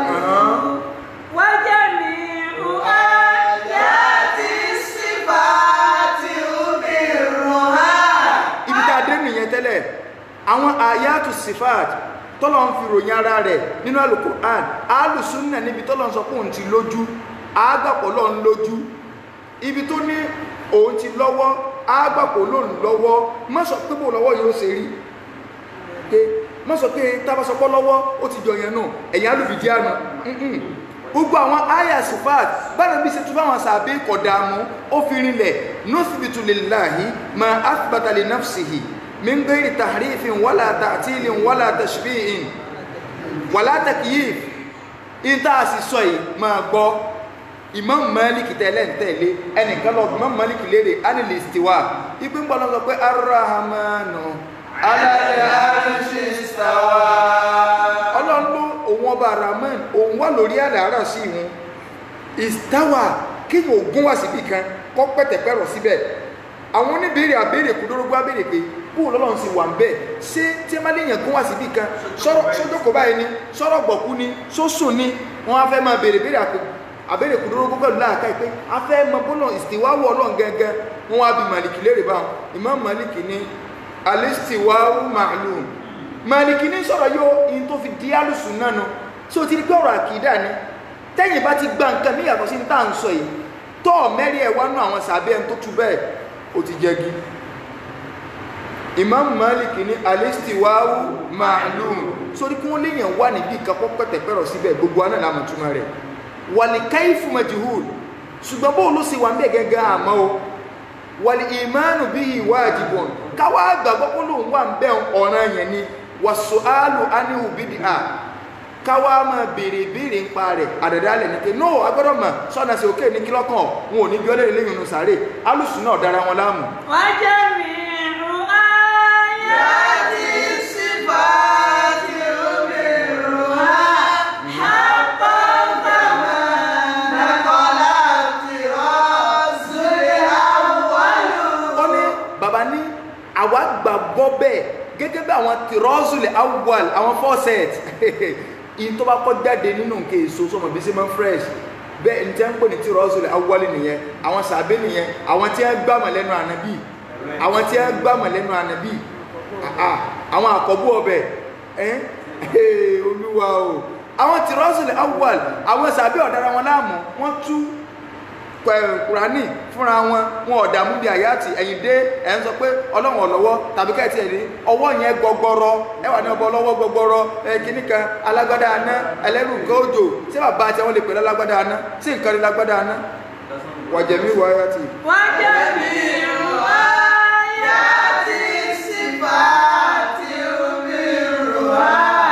وجميع آيات الصفات أبرها. ibi tá a dé nìyẹn tẹ́lẹ̀ àwọn àyàtù sifat tọ́lọ̀ ń fi ròyìn ara rẹ̀ nínú Al-Qur'an alùsùnà níbi tọ́lọ̀ ń sọ pé òun ti lójú àgbàpọ̀ lọ́n lójú ibi tó ní òun ti lọ́wọ́ àgbàpọ̀ lọ́n lọ́wọ́ má sọ pé bò lọ́wọ́ yóò ṣe rí pé má sọ pé tábàsọpọ̀ lọ́wọ́ ó ti jọyàn náà ẹ̀yìn alùfìdí àná gbogbo àwọn àyà sifat bára bí ṣe tún báwọn sàbí kọ̀dàmú ó fi rinlẹ̀ nuthbitu lillahi ma athbata li nafsihi min ghairi tahrifin wala ta'tilin wala tashbihin wala takyif ìta àsìsọ yìí máa gbọ́ Imam Malik tẹ́lẹ̀ ń tẹ̀lé ẹnìkan lọ Imam Malik léèrè anil istiwa ipé ń gbọ́nà sọ pé arrahmanu ala al-arshi istawa ọlọ́run ló òun ọba rahman òun wà lórí àlàárà sí ìhun istawa kí yóò gún wá síbì kan kọ́ pẹ̀tẹ̀pẹ̀rọ̀ síbẹ̀ àwọn oníbèrè àbèrè kúdórógbó àbèrè pé bóò lọ́lọ́run sì wà ń bẹ̀ ṣé tí ẹ má léèyàn gún wá síbì kan sọ́jọ́kọ̀ báyìí ni sọ́rọ̀ gbọ̀kú ni sósùn ni wọ́n á fẹ́ máa bèrè bèrè àbèrè kúdórógbó pẹ̀lú láàká ìpé a fẹ́ mọ bọ́lọ̀ ìsìtìwáwọ̀ ọlọ́run gẹ́gẹ́ wọ́n wá bí Màlìkì lérè báwọn Imam Màlìkì ní alistiwawu ma'lum Màlìkì ní sọ̀rọ̀ yóò in tó fi di alùsùn náà nù tí ó ti rí pé ọ̀rọ̀ àkìdá ni tẹ́yìn bá ti gba nǹkan níyàtọ̀ sí ní tá à ń sọ yìí tọ́ mẹ́rin ẹ̀ wá nú àwọn sàbẹ́ ẹni tó tú bẹ́ẹ̀ ó ti jẹ́gi Imam Malik ní alistiwawu ma'lum sórí kí wọ́n léyàn wà níbi ìkapọ̀ pẹ̀tẹ̀pẹ̀rọ̀ síbẹ̀ gbogbo aná làmù túmọ̀ rẹ̀ wal kayfu majhul ṣùgbọ́n bó ló sì wà ń bẹ̀ gẹ́gẹ́ àmọ́ o wal imanu bihi wajibun káwá gbàgbọ́ kó lóun wà ń bẹ̀ ọ̀ràn yẹn ni was-su'alu anhu bid'ah káwá máa béèrè béèrè ń pa rẹ̀ àdàdálẹ̀ ní pé no agbọ́dọ̀ mọ̀ sọ́nà sí òkè ní kílọ́kàn wọn ò ní bí ọlẹ́rẹ̀ lẹ́yìn inú sàárè alùsùn náà dára wọn láàmú. wájẹ́ mi rú ayati sifati umirruha hatta kama naqala tirasul awwal. ó ní bàbá ní àwa bẹ́ẹ̀ gẹ́gẹ́ bí àwọn tirọ́sùlẹ̀ awwal àwọn faucet in tó bá kọ́ jáde nínú nǹkan èso sọmọ bí sí máa ń fresh bẹ́ẹ̀ ní tí wọ́n ń pè ní tirọ́sùlẹ̀ awwal nìyẹn àwọn sàbẹ́ nìyẹn àwọn tí wọ́n gbàmọ̀ lẹ́nu ànábì àwọn tí wọ́n gbàmọ̀ lẹ́nu ànábì àwọn àkọ́bù ọbẹ̀ olúwa o àwọn tirọ́sùlẹ̀ awwal àwọn sàbẹ́ ọ̀dára wọn láàmú wọ́n tú Kùránì fúnra wọn wọn ọ̀dàmú bí àyàtì ẹ̀yìn dé ẹ̀ ń sọ pé ọlọ́run ọ̀lọ́wọ́ tàbí kẹ́ẹ̀tì ẹ̀ ní ọwọ́ yẹn gbọgbọrọ ẹwà ní ọbọ̀ ọlọ́wọ́ gbọgbọrọ ẹ̀kíní kan alágbádá aná ẹlẹ́rù nǹkan òjò sí bàbá àti àwọn lè pè lálágbádá aná sí nǹkan ní lágbádá aná wàjẹ̀mí wọ àyàtì. wàjẹ̀mí àyàtì sífà tí omi rò wá.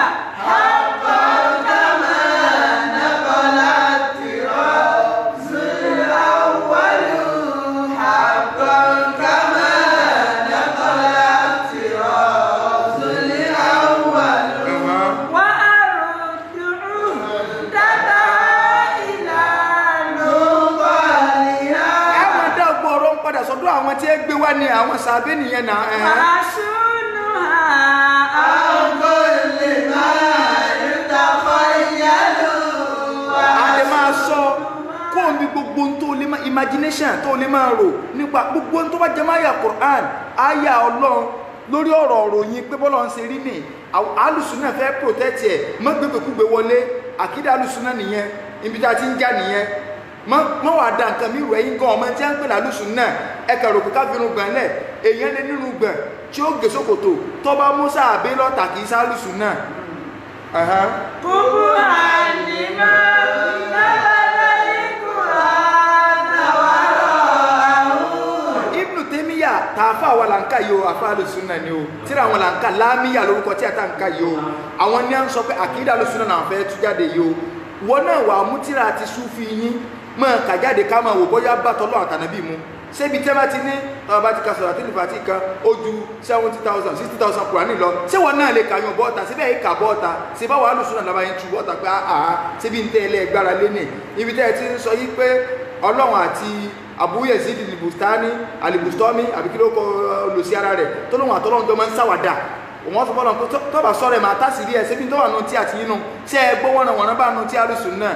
Àwọn tí ẹ gbé wá ní àwọn sàbẹ́ nìyẹn náà ẹ̀ Àṣúnú àgọ́ lè máa yúta fọ́yẹ́lú wa. A lè máa sọ kó omi gbogbo tó lè máa imagination tó lè máa rò nípa gbogbo tó bá jẹ máa yà Quran àyà Ọlọ́run lórí ọ̀rọ̀ ọ̀rọ̀ yìí pé bọ́lọ̀ ń ṣe rí ní alùsùnà fẹ́ protect ẹ̀ mọ́ gbégbèkúgbé wọlé àkídà alùsùnà nìyẹn ibi tá a ti ń já nìyẹn mọ́ wà dá nǹkan mi rò ẹ̀yìn gan ọmọ tí a ń pè lálùsùn náà ẹkà rò kíká fi irun gbọ̀n lẹ̀ èèyàn lé nínú gbọ̀n tí ó gé sókòtò tó bá mú sáàbé lọ́tà kì í sálùsùn náà. kúkú ànímọ́ lọ́lọ́lẹ́ kúrò àtàwárọ̀ àwọn. Ibn Taymiyyah tààfà àwọn làǹkà yìí o àfà àlùsùn náà ni o tíra àwọn làǹkà láàmìyà lórúkọ tí a tà ń ká yìí o àwọn ní à ń sọ pé àkídà àlùsùn náà fẹ́ tú jáde yìí o wọn náà wà mú tíra àti súfì yín máa kà jáde ká máa wò bóyá bá tọ́lọ́ àtànàbí mu ṣébi tẹ́ bá ti ní tọ́wọ́ bá ti ka sọ̀rọ̀ àti nípa ti kan ó ju seventy thousand sixty thousand Kùránì lọ ṣé wọn náà lè kàyàn bọ́ọ̀ta síbẹ̀ yìí kà bọ́ọ̀ta ṣe bá wàá lùsùn náà lábàá yín tu bọ́ọ̀ta pé àá ṣébi ń tẹ́ ẹ lẹ́gbára lé ní ibi tẹ́ ẹ ti ń sọ yí pé Ọlọ́run àti Abu Yazid al-Bustami al-Bustami àbí kí ló kọ lòsí ara rẹ̀ tó lóun àtọ́lọ́run tó máa ń ṣàwàdà wọ́n sọ fọ́lọ́n tó bá sọ́rọ̀ ẹ̀ máa tásì rí ẹ̀ ṣébi tó wà nù tí àti yínú ṣé ẹ gbọ́ wọ́n wọ́n bá nù tí alùsùn náà.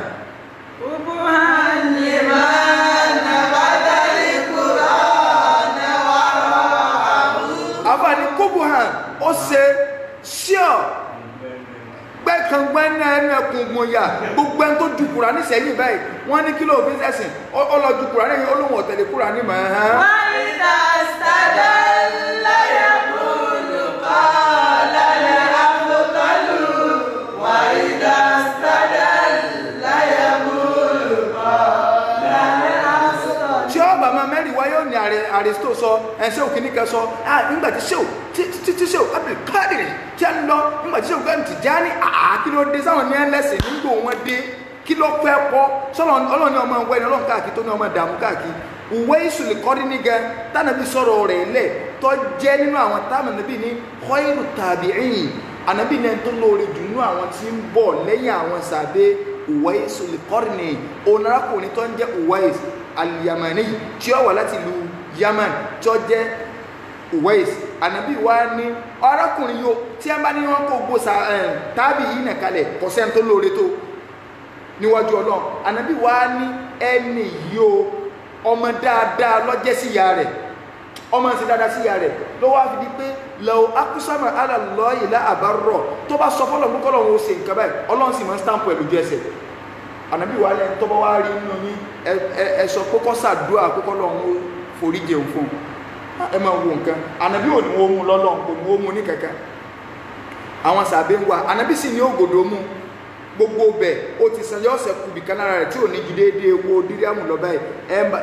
àfààní kóbùhàn ó ṣe ṣíọ gbẹ́kàngbẹ́ náà ẹnu ẹkùn gbòòyà gbogbo ẹni tó ju Kùránì sẹ́yìn báyìí wọ́n ní kílò òfin sẹ́sìn ó lọ ju Kùránì yìí olóhùn ọ̀tẹ̀lẹ̀ Kùránì mọ̀ ẹ́ hàn. wọ́n ní dàstàdà láyà kúlù kọ́ọ̀lá lẹ́ àfọ́tọ́lù wà ní dàstàdà láyà kúlù kọ́ọ̀lá lẹ́ àfọ́tọ́lù. tí ọba máa mẹ́rin wáyé ò ní Aristo sọ ẹ̀ṣẹ́ òkìní kan sọ nígbà tí ṣéò títí ṣéò Abdul Qadir tí a ń lọ nígbà tí ṣéò gbẹ́ni Tijani kí ló dé sáwọn ní ẹlẹ́sìn nígbò wọn dé kí ló fẹ́ pọ́ sọ́lọ́ ọlọ́ni ọmọ ìwẹ́ ni ọlọ́run káàkiri tó ní ọmọ ìdààmú káàkiri ìwé ìsùlẹ̀ kọ́rí ní gan tánàbí sọ̀rọ̀ rẹ̀ lẹ̀ tó jẹ́ nínú àwọn tánàbí ní khairu tabi'in ànábì náà tó lóore jù nínú àwọn tí ń bọ̀ lẹ́yìn àwọn sàbẹ̀ ìwé ìsùlẹ̀ kọ́rí ní onarakùnrin tó ń jẹ́ Uwais al-Yamani tí ó wà láti ìlú Yaman tí ó jẹ́ Uwais ànábì wa ní arákùnrin yóò tí a bá ní wọn kó gbó tàbí yìí nà kalẹ̀ kọ̀sẹ́ tó lóore tó níwájú Ọlọ́run ànábì wa ní ẹni yóò ọmọ dáadáa lọ́jẹ́ sí ìyá rẹ̀ ọmọ sí dáadáa sí ìyá rẹ̀ ló wá fi di pé lọ́wọ́ akúsámà alàlọ́ ìlà àbárọ̀ tó bá sọ fọ́lọ̀ mú kọ́lọ̀ wọn ó ṣe nǹkan báyìí Ọlọ́run sì máa ń stamp ẹ̀lú ju ẹsẹ̀ ànábì wa lẹ́nu tó bá wá rí inú yín ẹ sọ kókọ́ sàdúrà kókọ́ lọ́run ó forí jẹun fún ẹ máa wo nǹkan ànábì ò ní wọ́n mú lọ́lọ́run kò ní wọ́n mú ní kankan àwọn sàbẹ̀ ń wà ànábì sì ní ògòdó mú gbogbo bẹ o ti san yọ ọsẹ kubi kan lára rẹ̀ tí ò ní ju déédéé wo díríàmù lọ báyìí ẹ bá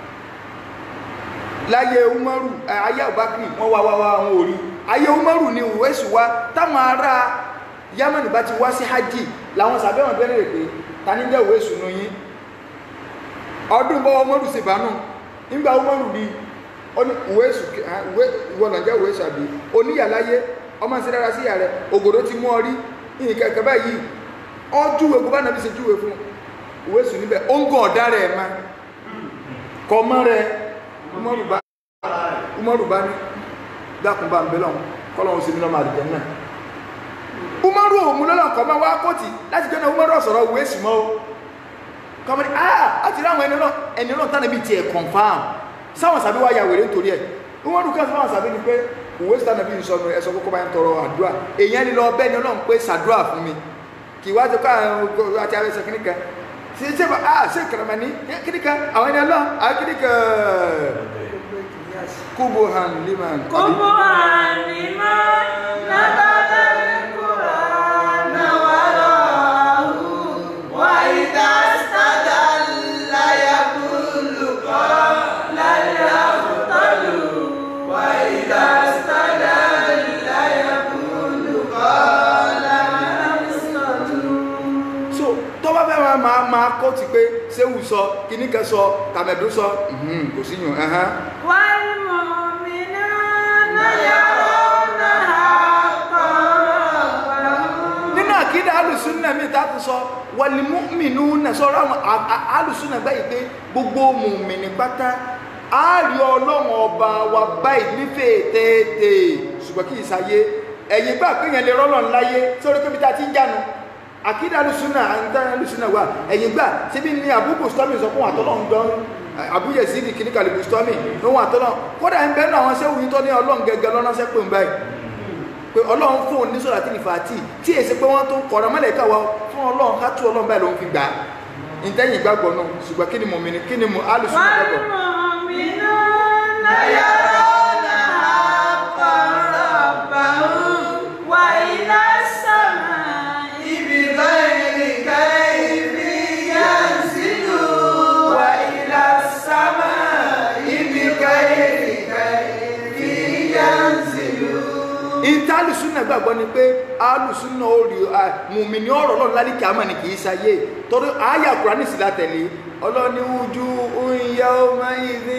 láyé Umaru ayé Abubakar wọn wá wá wá wọn ò rí ayé Umaru ni Uwaisu wá táwọn ará Yamani bá ti wá sí hajj làwọn sàbẹ̀ wọn bẹ̀rẹ̀ rẹ̀ pé ta ni jẹ́ Uwaisu nù yín ọdún bọ́ Umaru sì bá nù nígbà Umaru rí Uwaisu ìwọ náà jẹ́ Uwaisu àbí oníyàláyé ọmọ sí dára sí ìyá rẹ̀ ògòdó ti mú ọ rí nǹkan kan báyìí ọjúwe gbogbo náà bí ṣe júwe fún Uwaisu níbẹ̀ ó ń gàn ọ̀dá rẹ̀ ma kọ mọ́ rẹ̀ Umaru bá ní dákùnbà ń bẹ́lọ̀ kọ́lọ́hún sí mi lọ́mọ àdìjẹ́ náà umaru òun lọ́nà kọ́ máa wá kóòtì láti jẹ́ náà umaru ọ̀sọ̀rọ̀ òwe sì mọ́ o kọ́mọ́ni ah àti ráwọn ẹni náà ẹni náà tánà bí tiẹ̀ confam sáwọn sàbí wá ya wèrè nítorí ẹ̀ umaru kan sáwọn sàbí ni pé òwe sí tánà bí nsọ̀nù ẹ̀sọ́ kókó bá ń tọrọ àdúrà èèyàn ni lọ bẹ́ẹ̀ ni ọlọ́run pé sàdúrà fún mi kì í wá ti kọ́ àwọn àti àwọn ẹ̀sẹ̀ kìnnìkan ṣe ṣe bá ah ṣe kàràmà ní kìnnìkan àwọn ẹni ọlọ́run àwọn kìnnìkan kúbò hàn liman kúbò hàn liman nàbàdà máa máa kọ́ ti pé séwù sọ kíní kan sọ tàmẹ̀dó sọ kò sí yùn ẹ̀hán. wal mu'minuna yarawna haqqan. nínú àkídà alùsùnà mi ta ti sọ wal mu'minuna sọ̀rọ̀ àwọn alùsùnà gbá yìí pé gbogbo mùmìnì pátá á rí ọlọ́run ọba wa báyìí nífẹ̀ẹ́ tètè ṣùgbọ́n kì í sáyé ẹ̀yìn gbà pé yẹn lè rọ́lọ́run láyé sórí pé bí ta ti ń jánu àkídà alùsùnà àǹtàn alùsùnà wà ẹ̀yìn gbà síbí ní àbúkù stọ́mì sọ fún àtọ́lọ́run dán àbúyẹ̀ sí ní kíní kàlùkù stọ́mì lóhun àtọ́lọ́run kódà ń bẹ́ẹ̀ náà àwọn sẹ́wù yìí tó ní ọlọ́run gẹ́gẹ́ lọ́nà sẹ́pẹ̀ ń báyìí pé ọlọ́run fún òun ní sọ̀rọ̀ àti nìfàtì tí èsì pé wọ́n tó kọ̀ọ̀rọ̀ mọ́lẹ̀ká wa fún ọlọ́run ká tú ọlọ́run báyìí lòun fi gbà ìtẹ́yìn gbàgbọ́ náà ṣùgbọ́n kí ni mùmínì kí ni alùsùnà gbàgbọ́. alùsùnà gbàgbọ́ ni pé alùsùnà orí mùmìnì ọ̀rọ̀ lọ́nà lálìkì àmà ní kìí sáyé torí àyà Kùránì sí látẹ̀lé ọlọ́ni ojú oúnjẹ ọmọ ìdí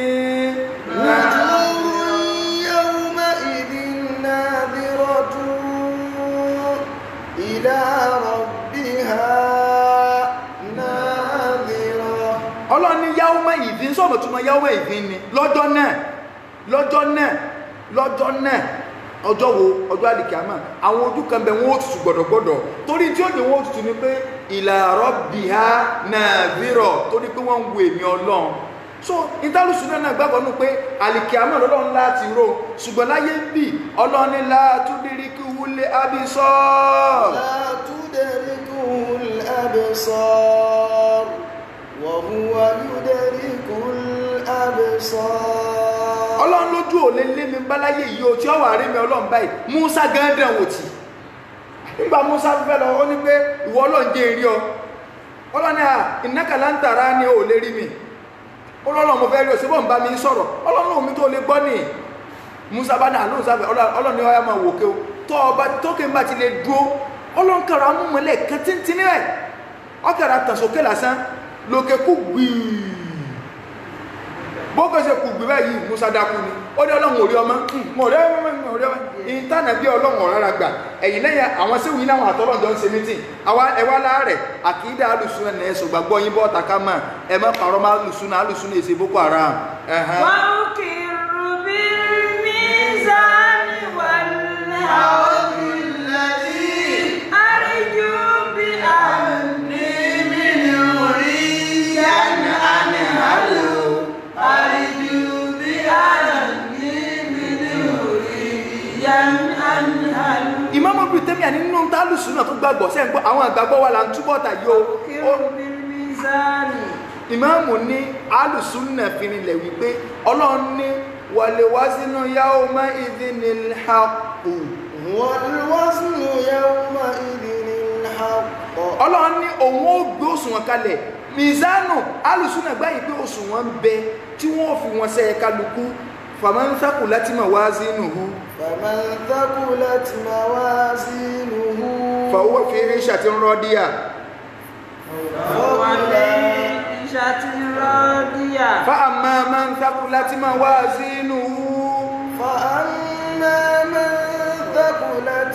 ọlọ́ni yawma ìdí sọ̀rọ̀ túnmọ̀ yawma ìdí ni lọ́jọ́ náà lọ́jọ́ náà lọ́jọ́ náà ọjọ́ wo ọjọ́ àlìkàmà àwọn ojú kan bẹ wọn ó tutù gbọ̀dọ̀gbọ̀dọ̀ torí tí ó ní wọn ó tutù ní pé ila rabbiha nadhira torí pé wọ́n ń wo èmi ọlọ́run so ìtàlùsùn náà gbàgbọ́ nù pé àlìkàmà lọ́lọ́run láti rò ṣùgbọ́n láyé ń bì ọlọ́run ní la tudrikuhul absar la tudrikuhul absar wa huwa yudrikul absar ọlọ́run lójú ò lè lé mi báláyé yìí o tí ó wà rí mi ọlọ́run báyìí Musa gẹ́gẹ́ wò tí nígbà Musa fẹ́ lọ ó ní pé ìwọ ọlọ́run jẹ́ rí ọ ọlọ́run à innaka lan tarani ò lè rí mi ọlọ́run mo fẹ́ rí ọ sí bọ́ ń bá mi sọ̀rọ̀ ọlọ́run mi tó lè gbọ́ ní Musa bá ní àlóhùn sáfẹ́ ọlọ́run ni ọya máa wò ké o tó ọba tókè bá ti lè dúró ọlọ́run kàrà mú mọ́lẹ̀ kan tíntínní rẹ̀ ọkàrà tàṣókè lásán lókè kú gbìí bókè ṣe kù gbé báyìí Musa dákú ni ó ní ọlọ́run ò rí ọmọ mọ̀ rẹ́ mọ̀ rẹ́ ìtànà bí ọlọ́run ọ̀rọ̀ gbà ẹ̀yìn lẹ́yìn àwọn sẹ́wù yìí láwọn àtọ́lọ́run jọ ń ṣe mítìn ẹwà láàrẹ̀ àkìdá alùsùn ẹ̀ ẹ̀sùn gbàgbọ́ yín bọ́ ọ̀tàká mọ̀ ẹ má parọ́ má alùsùn náà alùsùn èsì Boko Haram. wọ́n kì í rú bí mísánì wà lẹ́hàá àríjú bí àní mímú rí yánà àní hàlù. Imam Ibn Taymiyyah nínú tálùsùnà tó gbàgbọ́ sẹ́ ń gbọ́ àwọn àgbàgbọ́ wa là ń túbọ̀ tà yóò ìmáàmù ní alùsùnà fìrìnlẹ̀ wípé ọlọ́run ní wal waznu yawma idhinil haqq wal waznu yawma idhinil haqq ọlọ́run ní òun ó gbé òṣùwọ̀n kalẹ̀ mizanu alùsùnà gbáyìí pé òṣùwọ̀n ń bẹ tí wọ́n fi wọn sẹ́ kálukú faman thaqulat mawazinuhu faman thaqulat mawazinuhu fa huwa fi 'ishatin radiyah fa amma man thaqulat mawazinuhu fa amma man thaqulat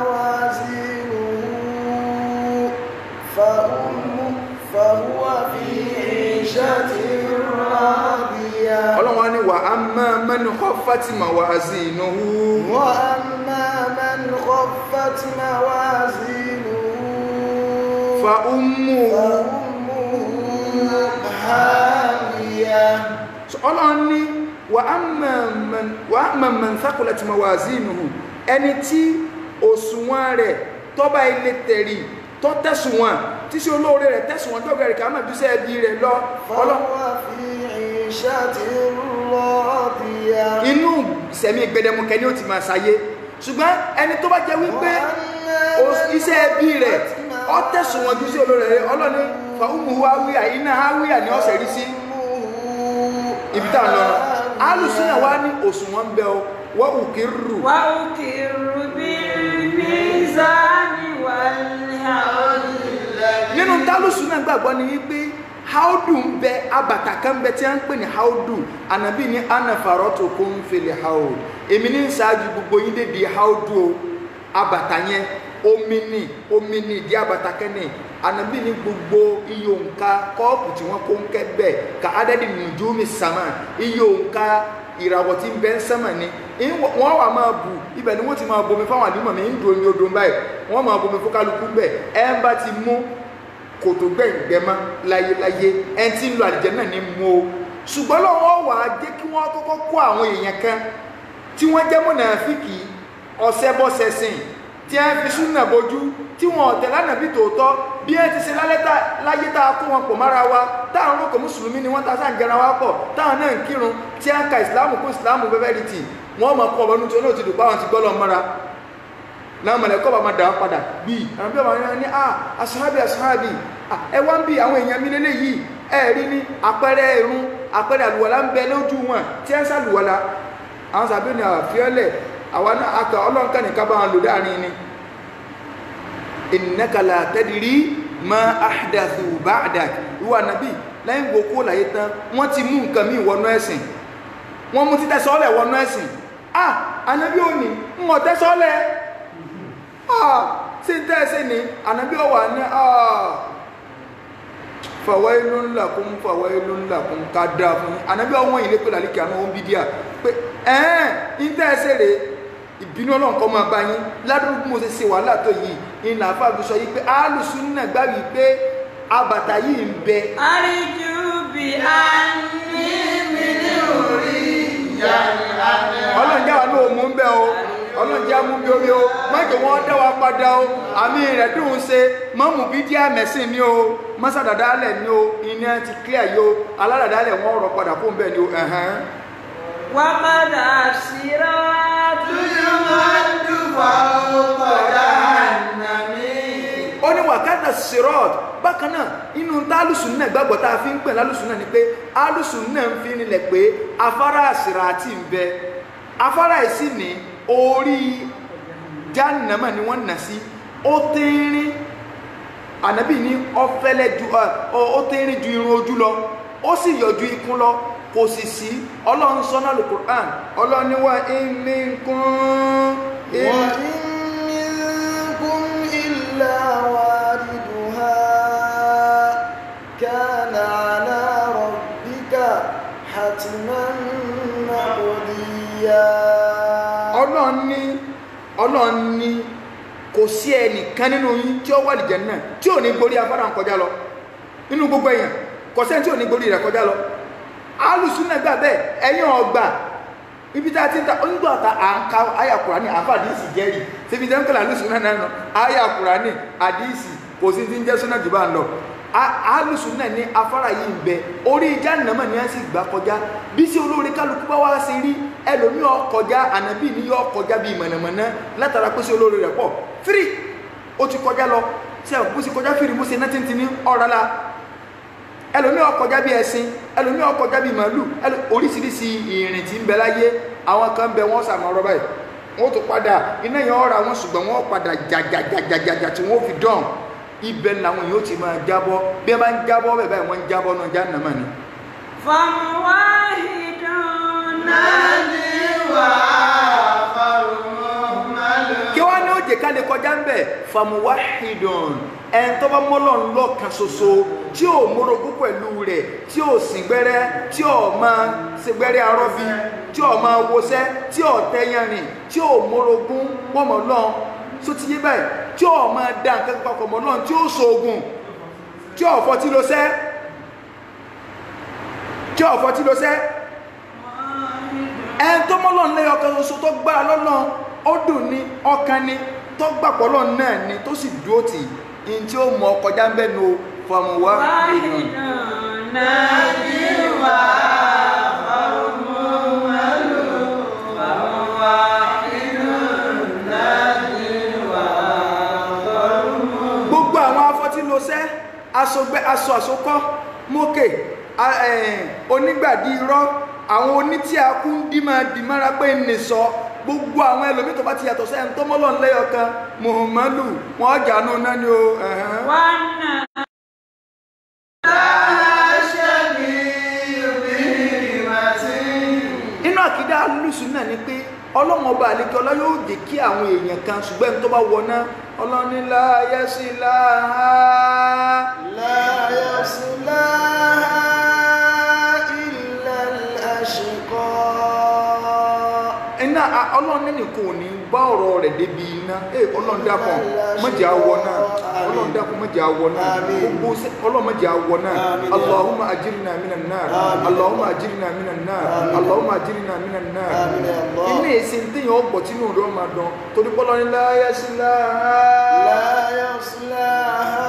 mawazinuhu fa ummu fa huwa fi 'ishatin radiyah ọlọ́wọ́n ni wà amma man khaffat mawazinuhu wa amma خفت موازينه fa ummu فأمه هاوية. ọlọ́run ní wa amma man wa amma man thaqulat mawazinuhu ẹni tí òṣùwọ̀n rẹ̀ tó bá ilé tẹ̀rí tó tẹ̀sùwọ̀n tí sí olóore rẹ̀ tẹ̀sùwọ̀n tó gẹ̀rẹ̀ ká máa dúṣẹ́ ẹbí rẹ̀ lọ فهو في عيشة راضية. inú ìsẹ̀mí gbẹdẹmukẹ ni ó ti máa ṣayé ṣùgbọ́n ẹni tó bá jẹ́ wípé iṣẹ́ ẹbí rẹ̀ ó tẹ̀sùwọ̀n dúṣẹ́ olóore rẹ̀ ọlọ́ni fa ummuhu hawiya iná hawiya ni ọ̀sẹ̀ rí sí ibi tá à ń lọ alùsùnà wa ní òṣùwọ̀n bẹ́ ọ wọ́n ò kí rù wà ó kì í rú bí mizani nínú tálùsùnà gbàgbọ́ ni wípé haudu ń bẹ abàtà kan bẹ tí a ń pè ní haudu ànàbí ní anafarọ́tò kó ń fèlè haudu èmi ní ṣáájú gbogbo yín dé di haudu o abàtà yẹn omi ní omi ní ìdí abàtà kẹ́ni ànàbí ní gbogbo iye òǹkà kọ́ọ̀pù tí wọ́n kó ń kẹ́ bẹ́ẹ̀ ka adẹ́dì nùjúmi sàmà iye òǹkà ìràwọ̀ tí ń bẹ ń sánmà ni wọ́n wà máa bù ibẹ̀ ni wọ́n ti máa bomi fáwọn àdúmọ̀ mi ń dùn ní odò báyìí wọ́n máa bomi fún kálukú bẹ́ẹ̀ ẹ̀ ń bá ti mú kòtò gbẹ̀ngbẹ̀mọ́ láyéláyé ẹ̀ ń tí ń lo àlìjẹ́ náà ní mú o ṣùgbọ́n lọ́wọ́ wà á jẹ́ kí wọ́n kọ́kọ́ kó àwọn èèyàn kan tí wọ́n jẹ́ mùnáfíkì ọ̀sẹ̀ bọ́sẹ̀ sìn tí ẹ fi súnà bójú tí wọn ọ̀tẹ̀ lánàbí tòótọ́ bí ẹ ti ṣe láyé tá a kó wọn pọ̀ mára wa táwọn orúkọ mùsùlùmí ni wọ́n ta sáà ń jẹra wa pọ̀ táwọn náà ń kírun tí a ń ka ìsìláàmù kó ìsìláàmù bẹ́bẹ́ rí tì wọ́n mọ̀ kọ́ ọ̀bọ̀nú tí olóòtú dùpá wọn ti gbọ́ lọ mọ́ra náà mọ̀lẹ́kọ́ bá máa dà wọ́n padà bí àwọn bí wọ́n ní ah asahabi asahabi ẹ wá ń bí àwọn èèyàn mi lélẹ̀ yìí ẹ rí ní àpẹẹrẹ irun àpẹẹrẹ àlùwàlá ń bẹ lójú wọn tí ẹ ń sàlùwàlá àwọn sàbí ni àfíọ́lẹ̀ àwọn akọ ọlọ́nkà ní ká bá wọn lò dáàrin ni innaka la tadri ma ahdathu ba'dak ìwà nàbí lẹ́yìn gbogbo láyé tán wọ́n ti mú nǹkan mí wọnú ẹ̀sìn wọ́n mú títẹ́ sọ́ọ́lẹ̀ wọnú ẹ̀sìn ah ànábí ò ní mọ̀ tẹ́ sọ́ọ́lẹ̀ ah sí tẹ́ ẹ̀sìn ni ànábí ọwà ní ah fawailun lakum fawailun lakum ká dá fún ànábí ọwọ́n ilé pẹ̀lú àlíkì àmọ́ ohun bídíà pé ẹ̀ẹ́n ní tẹ́ ẹ̀sẹ̀ rèé ìbínú ọlọ́run kọ́ máa bá yín ládùúgbò bí mo ṣe ṣe wàhálà tó yìí ìlà àfáàbí sọ yìí pé alùsùn náà gbà wí pé abàtà yìí ń bẹ. àríjú bí a ní mi ní orí ìyá àná. ọlọ́run já wa lóò mú ń bẹ́ o ọlọ́run já mú bí omi o mọ́jọ wọn dá wa padà o àmì rẹ̀ dùn ún ṣe mọ́mù bí díẹ̀ mẹ́sìn ni o mọ́sàdàdálẹ̀ ni o iná ti clear yìí o aládàdálẹ̀ wọn rọ padà fún bẹ́ẹ̀ ni o. وقد أسرت يمد فوق جهنم. ó ní wàkàtà sirot bákan náà inú tá alùsùn náà gbàgbọ́ tá a fi ń pè lálùsùn náà ni pé alùsùn náà ń fi nílẹ̀ pé afárá àsìràtì ń bẹ afárá ìsì ní orí jahannama ni wọ́n nà sí ó tẹ́rín ànábì ní ọ̀fẹ́lẹ́ ju ó tẹ́rín ju irun ojú lọ ó sì yọ ju ikùn lọ kò sì sí ọlọ́run sọ́nà Al-Qur'an ọlọ́run ní wa in minkum wa in minkum illa wariduha kana ala rabbika hatman maqdiya. ọlọ́run ní ọlọ́run ní kò sí ẹnìkan nínú yín tí ó wà lìjẹ́ náà tí ò ní gborí afárá ń kọjá lọ nínú gbogbo èèyàn kò sẹ́ni tí ò ní gborí rẹ̀ kọjá lọ alùsùnà gbà bẹ́ẹ̀ ẹ̀yìn ọgbà ibi tí a ti ń ta onígbà ọ̀ta à ń ka àyà Kùránì àfàdíìsì jẹ́rì síbi tẹ́ ń kọ́lá alùsùnà náà nọ àyà Kùránì àdíìsì kò sí ti ń jẹ́ súnà jù bá ń lọ alùsùnà ní afárá yìí ń bẹ orí Jahannama ni wọ́n sì gbà kọjá bí sí olóore kálukú bá wá sí rí ẹlòmí ọkọjá ànábì ní yọ ọkọjá bíi mọ̀nàmọ́ná látara pé sí olóore rẹ̀ pọ̀ fírì ó ti kọjá lọ sí àwọn bó sì kọjá fírì bó ṣe náà ti ń ti ní ọ̀rọ̀ la ẹlòmí ọkọjá bí ẹṣin ẹlòmí ọkọjá bí màálù oríṣiríṣi ìrìn tí ń bẹ láyé àwọn kan bẹ wọ́n sàmọ́ ọ̀rọ̀ báyìí wọ́n tó padà iná yẹn ọ̀rọ̀ àwọn ṣùgbọ́n wọ́n padà jàjàjàjàjà tí wọ́n fi dán ibẹ̀ làwọn yóò ti máa jábọ́ bí wọ́n bá ń jábọ́ bẹ́ẹ̀ báyìí wọ́n ń jábọ́ náà Jahannama ni. fàmùwáhìdùn náà ní wàá kí wọ́n ní ó jẹ́ ká lè kọjá ń bẹ̀ fàmùwáhìdùn ẹn tó bá mọ́lọ̀ ń lọ́kan ṣoṣo tí ò mórogún pẹ̀lú rẹ̀ tí ò sìn gbẹ́rẹ́ tí ò máa ṣe gbẹ́rẹ́ arọ́bí tí ò máa wọṣẹ́ tí ò tẹ́yànrìn tí ò mórogún pọ̀mọ́ náà tó ti yé báyìí tí ó máa dá nǹkan papọ̀ mọ́ náà tí ó ṣoògùn tí ó fọtí ló sẹ́ tí ó fọtí ló sẹ́ ẹn tó mọ́ lọ́n lẹ́yọ ọkàn oṣù tó gbá lọ́nà ó dùn ní ọkàn ni tó gbàpọ̀ lọ́n náà ni tó sì dúró tì í tí ó mọ kọjá ń bẹ́nu fọmùwá gbogbo àwọn afọ́tí ló sẹ́ aṣọ àṣokọ́ mókè onígbàdí irọ́ àwọn onítí akú ń dí máa dì mára pé ní sọ gbogbo àwọn ẹlòmí tó bá ti yàtọ̀ sẹ́yìn tó mọ́lọ̀ lẹ́yọ̀ kan Muhammadu wọ́n jànú náà ni o inú àkídá lùsùn náà ni pé ọlọ́run ọba àlejò ọlá yóò jẹ́ kí àwọn èèyàn kan ṣùgbọ́n ẹni tó bá wọná ọlọ́run ní láyé sí láhá láyé sí láhá iná ọlọ́run nìkan ò ní bá ọ̀rọ̀ rẹ̀ débi iná ee ọlọ́run dákun mọ̀jẹ̀ àwọ̀ náà ọlọ́run dákun mọ̀jẹ̀ àwọ̀ náà gbogbo ọlọ́run mọ̀jẹ̀ àwọ̀ náà Allahumma ajirna minan nar Allahumma ajirna minan nar Allahumma ajirna minan nar inú èsì téèyàn ọgbọ̀ tí inú rẹ̀ máa dán torí pọ́lọ́ ní la yaslaha la yaslaha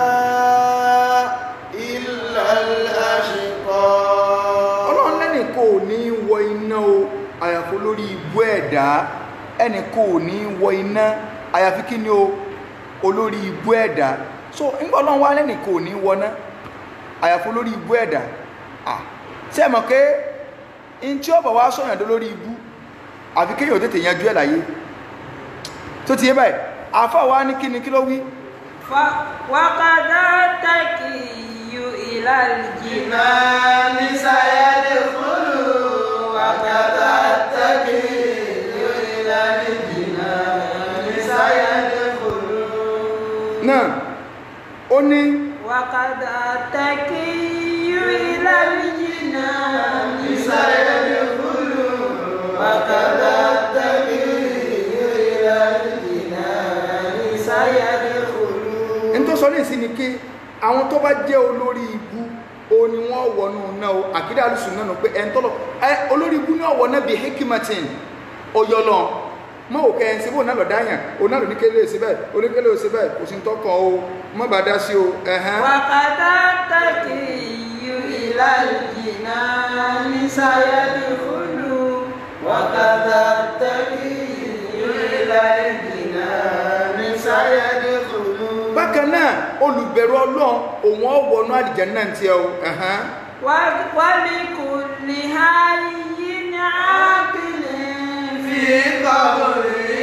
illa al-ashqa ọlọ́run lẹ́nìkan ò ní wọ iná o àyàfi lórí ibú ẹ̀dá ẹnì kò ní wọ iná àyàfi kí ni o olórí ibú ẹ̀dá so nígbà ọlọ́run wá lẹ́nì kò ní wọná àyàfi lórí ibú ẹ̀dá ah ṣé ẹ mọ̀ pé in tí ó bọ̀ wá sọ̀yàn dó lórí ibú àfi kéèyàn tètè yanjú ẹ̀ láyé tó ti yé báyìí àfa wa ní kí ni kí ló wí. wàkàdá tàkì yù ìlàlì jìnnà ní sáyẹ́dẹ̀ fúlù wàkàdá tàkì yù ìlàlì jìnnà ní sáyẹ́dẹ̀ fúlù. náà ó ní. wàkàdá tàkì yù ìlàlì jìnnà ní sáyẹ́dẹ̀ fúlù wàkàdá tàkì yù ìlàlì jìnnà ní sáyẹ́dẹ̀ fúlù. n tó sọ ní ìsìn ni kí àwọn tó bá jẹ́ olórí ibú o ni wọ́n wọnú náà o àkídà alùsùn náà nù pé ẹ̀ ń tọ́lọ̀ ẹ olórí ibú náà wọ náà bí hikimatin oyọlọ mọ́ òkè ẹ̀ ń sebó náà lọ dáyàn o náà lò ní kélé síbẹ̀ oníkélé ò síbẹ̀ kò sí ń tọ́kọ̀ o mọ́ bá dá sí o ẹ̀hán. wàkàtà tàkì yù ìlàlìjìnà ní sáyẹ́dì fúlù wàkàtà tàkì yù ìlàlìjìnà ní sáyẹ́dì fúlù. bákan náà olùbẹ̀rù ọlọ́run òun ọ̀wọ́nú àlìjánnà náà tiẹ̀ o. wàlí kò ní ayé ní àbílẹ̀ fi kọ̀ọ̀rì.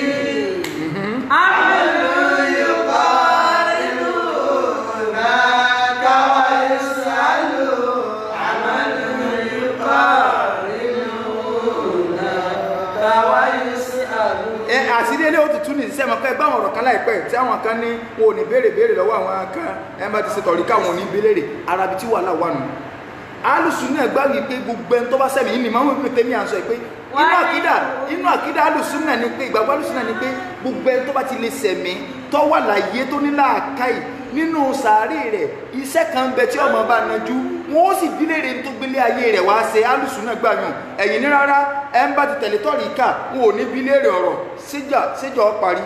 àmàlù yóò kọ́ inú náà káwá ìsàlù. àmàlù yóò kọ́ inú náà káwá ìsàlù. ẹ àṣírí ilé òtútù ní ìṣẹ́ mọ̀ká ẹgbẹ́ àwọn ọ̀rọ̀ kan láìpẹ́ tí àwọn kan ní wọn ò ní béèrè béèrè lọ́wọ́ àwọn kan ẹ bá ti ṣe tọ̀rí káwọn ò ní béèrè arabi tí wàhálà wà nù. alùsùn náà gbá wí pé gbogbo ẹni tó bá sẹ́mi yìí ni máa ń wípé tèmi à ń sọ pé inú àkídà inú àkídà alùsùn náà ni pé ìgbàgbọ́ alùsùn náà ni pé gbogbo ẹni tó bá ti lè sẹ̀mí tó wà láyé tó ní làákàyè nínú sàárè rẹ̀ iṣẹ́ kan bẹ tí ọmọ bá najú wọn ó sì bílèrè tó gbélé ayé rẹ̀ wá ṣe alùsùn náà gbàyàn ẹ̀yìn ní rárá ẹ̀ ń bá ti tẹ̀lé tọ́rì ká wọn ò ní bílèrè ọ̀rọ̀ síjà síjà ọ parí.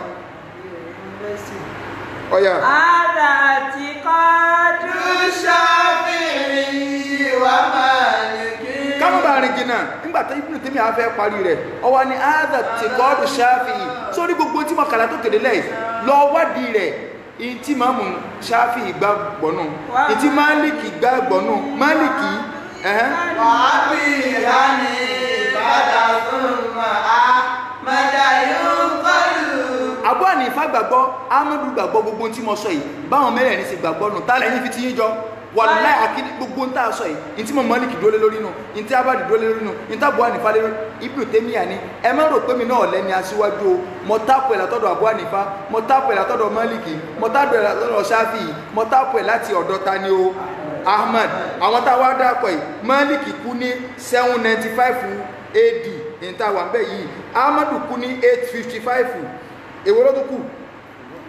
ọ̀yà. àdà àti kọ́ọ̀dù Ṣáfi'í wà Málíkì. káwọn bá rìn jìnnà nígbà tó Ibn Taymiyyah fẹ́ parí rẹ̀ ọwọ́ ni àdà àti kọ́ọ̀dù Ṣáfi'í sórí gbogbo tí mo kàlà tó kéde lẹ́yìn lọ wádìí rẹ̀ ìtí máàmù Ṣáfi'í gbà gbọ́nù ìtí Málíkì gbà gbọ́nù Málíkì. wàhábì ìhání bàdà fún màá màdàyún kọlù. Abu Hanifa gbàgbọ́ Ahmadu gbàgbọ́ gbogbo tí mo sọ yìí báwọn mẹ́rẹ̀ẹ̀rin sì gbàgbọ́ nù tálẹ̀ yín fi ti yín jọ wàláhì àkíní gbogbo ń tà sọ yìí ní tí mo Málíkì dúró lé lórí nù ní tí Ahmadu dúró lé lórí nù ní tí Abu Hanifa lé lórí Ibn Taymiyyah ni ẹ má rò pé mi náà lẹ́ni aṣíwájú o mo tápù ẹ̀ látọ̀dọ̀ Abu Hanifa mo tápù ẹ̀ látọ̀dọ̀ Málíkì mo tápù ẹ̀ látọ̀dọ̀ Ṣáfi'í mo tápù ẹ̀ láti ọ̀dọ̀ tani o Ahmad àwọn táwa dápọ̀ yìí Málíkì kú ní seven ninety five A D ní táwa ń bẹ̀ yìí Ahmadu kú ní eight fifty five èwo ló tó kù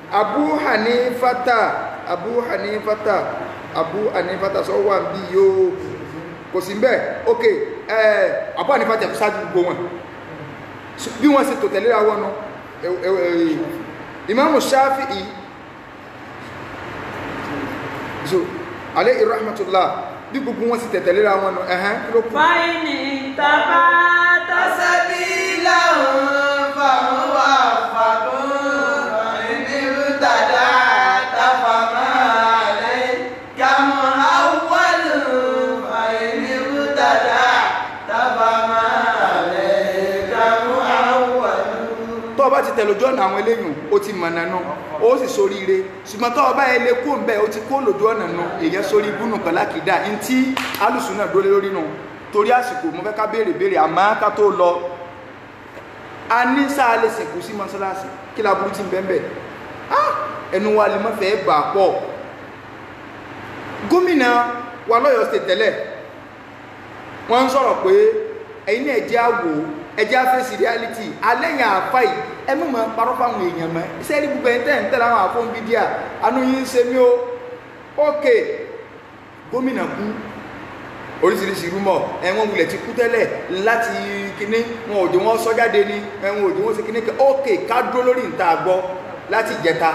Abu Hanifata Abu Hanifata Abu Hanifata sọ wà bí yóò kò sí mbẹ́ ok ẹ̀ Abu Hanifata kò sáájú gbogbo wọn bí wọ́n ṣe tò tẹ̀lé ra wọn nù Imam Shafi'i so alayhi rahmatullah bí gbogbo wọn sì tẹ̀tẹ̀lé ra wọn nù ẹ̀hẹ́n kí ló kù. fáìní tàbá tàṣẹ́bí láwọn fàwọn wà fàdún fáìní tàdá tàfàmà lẹ́ kàmù àwọ̀lù fáìní tàdá tàfàmà lẹ́ kàmù àwọ̀lù. tó o bá ti tẹ̀lé ojú ọ̀nà àwọn eléyìn ó ti mọ̀nà náà ó sì sórí ire ṣùgbọ́n tó o bá yẹ lè kó ń bẹ́ ó ti kó lójú ọ̀nà náà èèyàn sórí ibùnú kan lákìdá ní tí alùsùn náà dólé lórí náà torí àsìkò mo fẹ́ ká béèrè béèrè àmọ́ ká tó lọ a ní sáà lè sìnkú sí mọ́sálásí kí láburú ti ń bẹ́ẹ̀ bẹ́ẹ̀ ẹnu wa lè mọ́fẹ́ bà pọ̀ gómìnà wa lọ́yọ̀ state tẹ́lẹ̀ wọ́n ń sọ̀rọ̀ pé ẹ̀yin náà ẹ̀jẹ̀ àwò ẹ̀jẹ̀ àfẹ́sì reality alẹ́yìn àfà yìí ẹ mọ̀ mọ́ parọ́ fáwọn èèyàn mọ́ sẹ́ẹ̀rí gbogbo ẹ̀ ń tẹ̀ ń tẹ̀lé àwọn àfọ́n bídíà anú yín ń ṣe mí o ókè gómìnà kú oríṣiríṣi rúmọ̀ ẹ̀wọ̀n wulẹ̀ ti kú tẹ́lẹ̀ láti kíní wọn ò jẹ́ wọ́n sọ jáde ní ẹ̀wọ̀n ò jẹ́ wọ́n ṣe kíní kẹ́ ókè ká dúró lórí ìta gbọ́ láti ìjẹta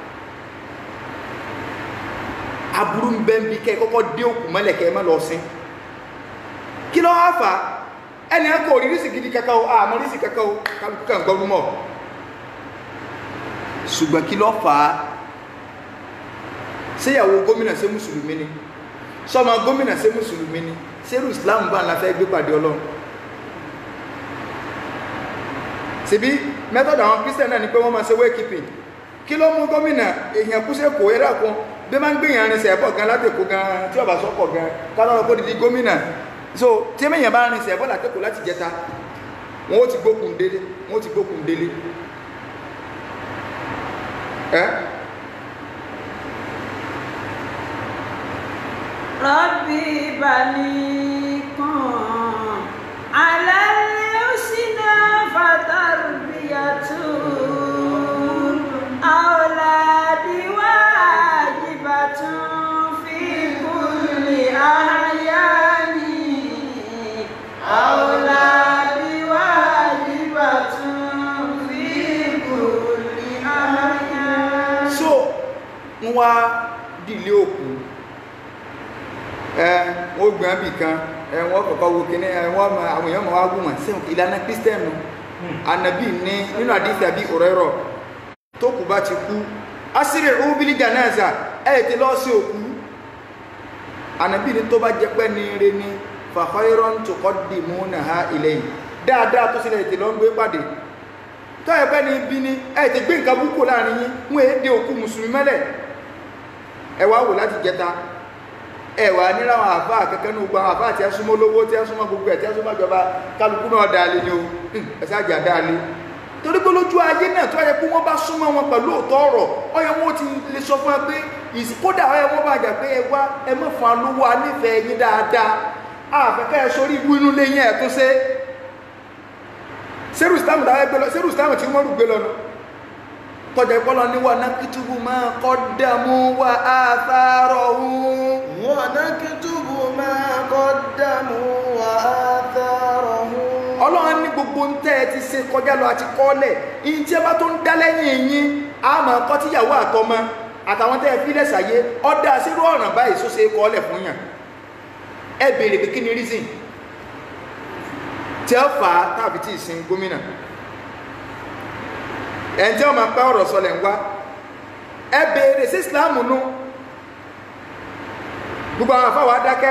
aburú ń bẹ́ ń bí kẹ́ kọ́kọ́ dé òkú mọ́lẹ̀ kẹ́ má lọ sin kí ló wá fà ẹni ẹ̀kọ́ orí rísì gidi kankan o àmọ́ rísì kankan o kálukú kan gbọ́ rúmọ̀ ṣùgbọ́n kí ló fà á ṣéyàwó gómìnà ṣe mùsùlùmí ni sọmọ gómìnà ṣe mùsùlùmí ni ṣerú islam bá ńlá fẹ́ gbé pàdé ọlọ́run síbí mẹ́tọ̀dù àwọn christian náà ni pé wọ́n máa ṣe waykeeping kí ló mú gómìnà èèyàn kú sẹ́kù ẹ̀rọ kan bí máa ń gbìyàn rinṣẹ́ ẹ̀bọ̀ gan látẹ̀kọ́ gan tí ọba sọ́pọ̀ gan kálọ́rọ̀ kó dìdí gómìnà so tí èèyàn bá rinṣẹ́ ẹ̀bọ̀ látẹ̀kọ́ láti jẹta wọn ó ti gbókùn délé wọn ó ti gbókùn délé ẹ́ Rabbi banikum ala al-husna fatarbiyatu awladi wajibatun fi kulli ahyani awladi wajibatun fi kulli ahyani. so ń wá dìlé òkú wọ́n gbọ́n bì kan wọ́n kọ̀kọ́ wo kíní wọ́n mọ àwọn èèyàn mọ̀ wá gùn wọ́n sẹ́wọ̀n ìlànà kírísítẹ́nù ànàbì ní nínú àdìsí àbí òrẹ́rọ̀ tó kù bá ti kú asírí rúbílì jánásà ẹ̀ ti lọ́ sí òkú ànàbì ní tó bá jẹ́ pẹ́ ní ire ní fa khayran tuqaddimunaha ilayhi dáadáa tó sílẹ̀ ètè lọ́ ń gbé pàdé tó ẹ̀ pẹ́ ní bí ní ẹ̀ ti gbé nǹkan búkú láàrin yín wọ́n èdè òkú mùsùlùmí mẹ́lẹ̀ ẹ̀ wá wò láti jẹta ẹwà níra àwọn àfá àkẹ́kẹ́ ní gbogbo àwọn àfá àti ẹsúnmọ́ lówó tí ẹsúnmọ́ gbogbo ẹ̀ tí ẹsúnmọ́ ìjọba kálukú náà dáalé ní o ẹ̀sájà dáalé torí pé lójú ayé náà tó ayẹ pé wọ́n bá súnmọ́ wọn pẹ̀lú òótọ́ ọ̀rọ̀ ọyọ wọn ti lè sọ fún ẹ pé kódà ọyọ wọn bá jà pé ẹ wá ẹ mọ̀ fún alówó anífẹ̀ẹ́ yín dáadáa àfẹ́kẹ́ ẹ sórí ibú inú lé yín ẹ̀ tún ṣe sẹ́rù ìsìlámù dáwẹ́ gbé lọ sẹ́rù ìsìlámù tí wọ́n rù gbé lọ nù tọ́jà ìpọ́lọ ní wà náà kìtùbù máa kọ́ dàmú wà áthárọ̀ hùn ونكتب ما قدموا وآثارهم. ọlọ́run ní gbogbo ń tẹ́ ẹ ti ṣe kọjá lọ àti kọ́lẹ̀ ìyìn tí ẹ bá tó ń dá lẹ́yìn yín àmọ́ ọkọ tíyàwó àtọmọ àtàwọn tẹ́ ẹ fi lẹ́sàyé ọ̀dà sírú ọ̀ràn báyìí só ṣe kọ́lẹ̀ fún yàn ẹ béèrè pé kí ni reason tí ẹ fà á tàbí tí ì sin gómìnà ẹ̀ ń jẹ́ ọmọ pẹ́ ọ̀rọ̀ sọlẹ̀ ń wá ẹ béèrè sí ìsìláàmù nù gbogbo àwọn àfáwà dákẹ́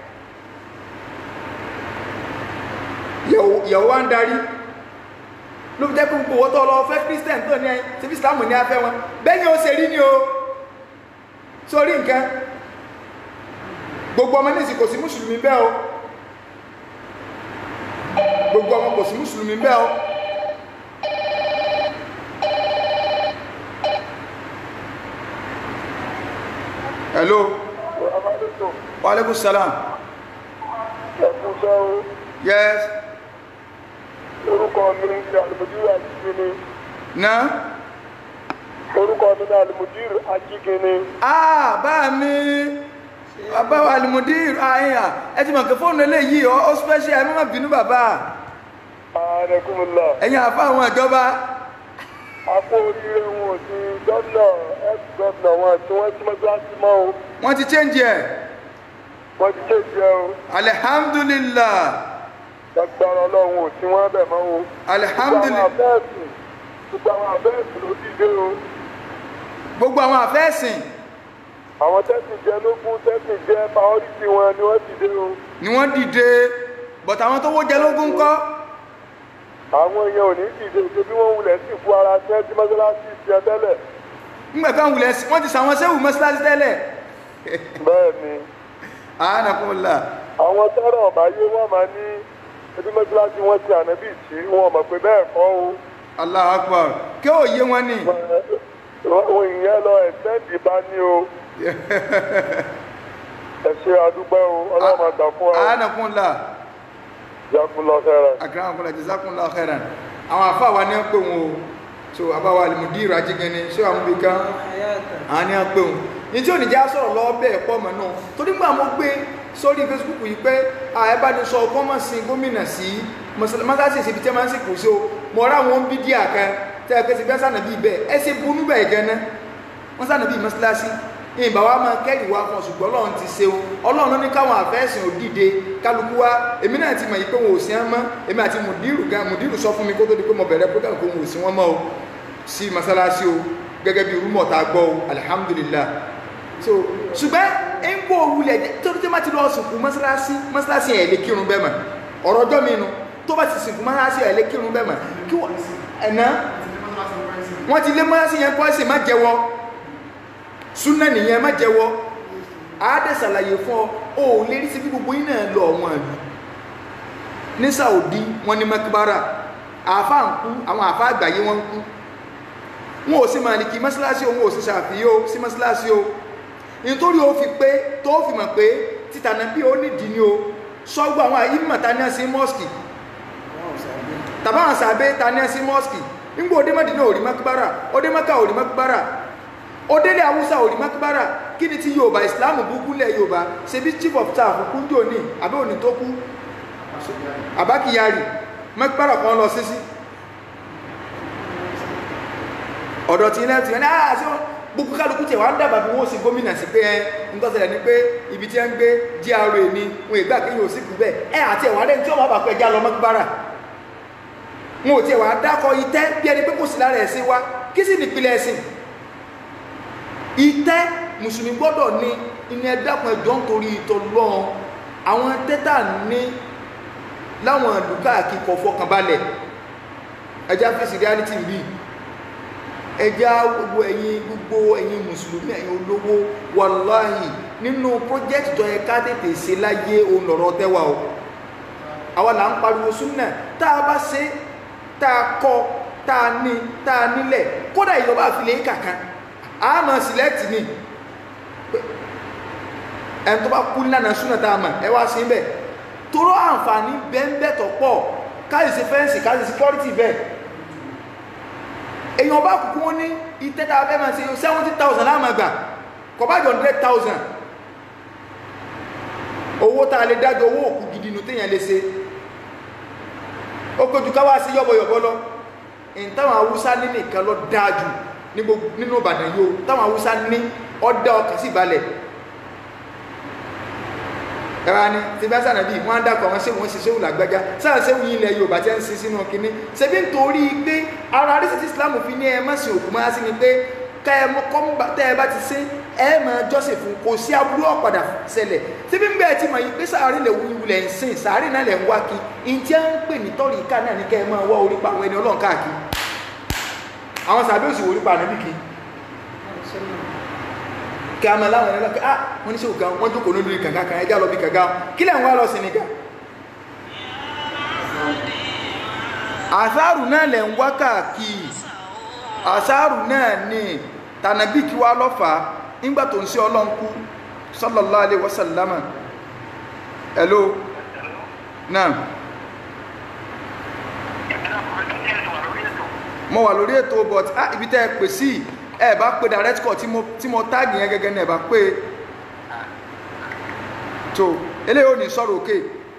ìyàwó wá ń darí ló fi jẹ́ kó gbogbo wọ́tọ́ lọ fẹ́ christian tó ní ẹ̀yìn tí islamu ní afẹ́ wọn bẹ́yìn ó ṣe rí ní o sórí nǹkan gbogbo ọmọ ní ìsìn kò sí mùsùlùmí bẹ́ẹ̀ o gbogbo ọmọ kò sí mùsùlùmí bẹ́ẹ̀ o hello wa alaikum salam yes orúkọ mi ní àlùbọ̀dúwà sí ní na orúkọ orúkọ mi ní alimudir Ajígini. ah bá mi bàbá wa alimudir àyà ẹ ti mọ̀ pé fóònù eléyìí ó special ẹ má bínú bàbá. ààrẹkùnmùlà. ẹ̀yin àfa àwọn ìjọba. àpò oríire wọn ò ti gómìnà ex-gómìnà wọn tí wọ́n ti mọ́tíláṣí mọ́ o. wọ́n ti change ẹ̀. wọ́n ti change ẹ̀ o. alihamdulilah. gbàgbára ọlọ́run ò tí wọ́n bẹ̀ mọ́ o. alihamdulilah. gbogbo àwọn àfẹ́ẹ̀sì ló dìde o. gbogbo àwọn àfẹ́ẹ̀sìn. àwọn tẹ́sì jẹ́ lógún tẹ́sì jẹ́ priority wọn ni wọ́n dìde o. ni wọ́n dìde but àwọn tó wó jẹ lógún kọ́. àwọn èèyàn ò ní dìde ṣe bí wọ́n wulẹ̀ sí fún ara tí wọ́n ti mọ́sálásí ṣe tẹ́lẹ̀. nígbà kan wulẹ̀ sí wọ́n ti sàwọn sẹ́wù mọ́sálásí tẹ́lẹ̀. bẹ́ẹ̀ ni. àánàkúnlá. àwọn tọ́rọ̀ ọ̀bá yé wọ́n máa ní ebi mọ́sálásí wọ́n ti ànábì sí wọn mọ̀ pé bẹ́ẹ̀ kọ́ o. Allahu Akbar kí ó yé wọn ni. ohun ìyẹn lọ ẹ̀sẹ̀ǹdì bá ní o. ẹ ṣe àdúgbò o ọlọ́run àgbà fún wa. àánàkúnlá. jazakumullahu khairan. akramakumullah jazakumullahu khairan. àwọn àfa wa ní pé wọn o so àbáwá alimudir Ajígini ṣé àwọn bí kan àwọn ní pé wọn ní tí ò ní já sọ̀rọ̀ lọ́wọ́ bẹ́ẹ̀ pọ̀ mọ́ náà torí gbà mo gbé sórí Facebook yìí pé àìbánisọ kọ́mọ̀sí gómìnà sí mọ́sáàsì ìṣèbí tí a máa ń sìnkú sí o mọ̀ ọ́rá wọn bí díà kan tẹ́ ẹ kẹsì bí wọ́n sànà bíi bẹ́ẹ̀ ẹ ṣe bunú bẹ́ẹ̀ gẹ́nẹ́ wọ́n sànà bíi mọ́sálásí ìbá wa máa kẹ́rì wá fún ṣùgbọ́n ọlọ́run ti ṣe o ọlọ́run ní káwọn àfẹ́sìn òdìde kálukú wa èmi náà ti mọ̀ yìí pé wọn ò sí wọn mọ́ èmi àti mùdírù gan mùdírù sọ fún mi kó tó di pé mo bẹ̀rẹ̀ program kó wọn ò sí wọn mọ́ o sí mọ́sálásí o gẹ́gẹ́ bí rúmọ̀ tá a gbọ́ o alihamudulilá so ṣùgbọ́n ń bọ̀ wulẹ̀ tó tó má ti lọ sìnkú mọ́sálásí mọ́sálásí ẹ̀ lè kírun bẹ́ẹ̀ mọ̀ ọ̀rọ̀ ọjọ́ mi nu tó bá ti sìnkú mọ́sálásí ẹ̀ lè kírun bẹ́ẹ̀ mọ̀ kí wọ́n ẹ̀nà wọ́n ti lé mọ́sálásí yẹn pọ́ẹ́sì má jẹ́wọ́ súnà nìyẹn má jẹ́wọ́ àádẹ́ ṣàlàyé fún ọ ò lè rí sí bí gbogbo yín náà lọ wọn àlù ní Saudi wọn ní makbara àáfà ń kú àwọn àáfà àgbáyé wọn ń kú wọn ò sí Màlíkì mọ́sálásí o wọn ò sí Ṣàfi'í o sí mọ́sálásí o nítorí ó fi pé tó fi mọ̀ pé títànà bí ó nídìí ni o sọ́gbọ́ àwọn àyímọ̀ ta ní ẹ̀sìn mọ́sìkì tàbáwọn sàbẹ́ ta ní ẹ̀sìn mọ́sìkì nígbà òdé Mẹ́dínà ò rí makbara òdé Mẹ́kà ò rí makbara òdélé Haúsá ò rí makbara kí ni ti Yorùbá ìsìláàmù búkú lẹ̀ Yorùbá ṣe bí chief of staff kúndò ní àbẹ́ òní tó kú Abba Kyari makbara kan lọ sí sí ọ̀dọ̀ tí iná ti rẹ̀ náà sí gbogbo kálukú tẹ̀ wá ń dábàá bí wọ́n sì gómìnà sí pé ẹ ń tọ́sẹ̀lẹ̀ ní pé ibi tí ẹ ń gbé G R A ní wọn ìgbà kí yóò sì kú bẹ́ẹ̀ ẹ àti ẹ̀wà rẹ̀ tí wọ́n bá pẹ̀ já lọ mọ́kúbára wọn ò tiẹ̀ wá dákọ̀ ìtẹ́ bí ẹni pé kò sí lára ẹ̀sìn wa kí sì nípìnlẹ̀ ẹ̀sìn ìtẹ́ mùsùlùmí gbọ́dọ̀ ní inú ẹ̀dàkùn ẹ̀jọ́ nítorí ìtọ́ lọ́n àwọn tẹ́tà ní láwọn ìlú káàkiri kò fọkànbalẹ̀ ẹjá fèsì reality ń bì ẹjá gbogbo ẹ̀yin gbogbo ẹ̀yin mùsùlùmí ẹ̀yin olówó wàláhì nínú project tó yẹ ká tètè ṣe láyé òun lọ̀rọ̀ tẹ́wà o àwa là ń pariwo súnà tá a bá ṣe tá a kọ́ tá a ní tá a nílẹ̀ kódà ìjọba àfilẹ̀ kàkan àmọ́ sílẹ̀tì ni ẹni tó bá kú nílànà súnà tá a mọ̀ ẹ wá sí bẹ́ẹ̀ torọ́ àǹfààní bẹ́ẹ̀ tó pọ̀ káyìí fẹ́ǹsì káyìí security bẹ́ẹ̀ èèyàn bá kúkú wọn ní ìtẹ́ta abẹ́ máa ṣe seventy thousand láàmà gbà kò bá jọ hundred thousand owó tá a lè dájọ owó òkú gidi nù téèyàn lè ṣe ó kojú káwá sí yọ́bọ̀yọ̀bọ̀ lọ ìtàwọn Haúsá ní nìkan lọ dáájú nínú Ìbàdàn yóò táwọn Haúsá ní ọdá ọkàn sí ìbalẹ̀ ẹ̀rọ ni ti bá sànà bí wọ́n á dákọ̀ wọn ṣéwọ́n ṣe ṣéwù làgbájá sáà ṣéwù yìí ilẹ̀ Yorùbá tí ń sin sínú kínní ṣebí nítorí pé ara rí sí ti Islam fi ní ẹ má ṣe òkú máa sí ni pé ká ẹ kọ́ tẹ́ ẹ bá ti ṣe ẹ máa jọ́sìn fún kò sí aburú ọ̀padà ṣẹlẹ̀ ṣebí ń bẹ́ẹ̀ ti mọ̀ yìí pé sàárè lè wú ilẹ̀ ń sìn sàárè náà lẹ̀ ń wá kí ìjẹ́ ń pè ní tọ́rì ìka náà ní kẹ́ ẹ máa wá orí pa àwọn ẹni Ọlọ́run káàkiri àwọn sàbẹ̀ òsì orí pa ànábì kí kí a máa láwọn ẹ̀rọ lọ́kẹ́ ah wọ́n ní ṣe òkà wọ́n jókòó lórí kànga kan ẹjá lọ bí kànga kí lẹ́ ń wá lọ sí nìkan àsáàrù náà lẹ̀ ń wá káàkiri àsáàrù náà ní tànàbí kí wá lọ́fà nígbà tó ń ṣe ọlọ́nkú sallallahu alaihi wasallam hello náà mo wà lórí ètò but ah ibi tẹ́ ẹ pè sí ẹ bá pé direct call tí mo tí mo tag yẹn gẹ́gẹ́ ní ẹ bá pé so eléyìí ò ní sọ̀rọ̀ òkè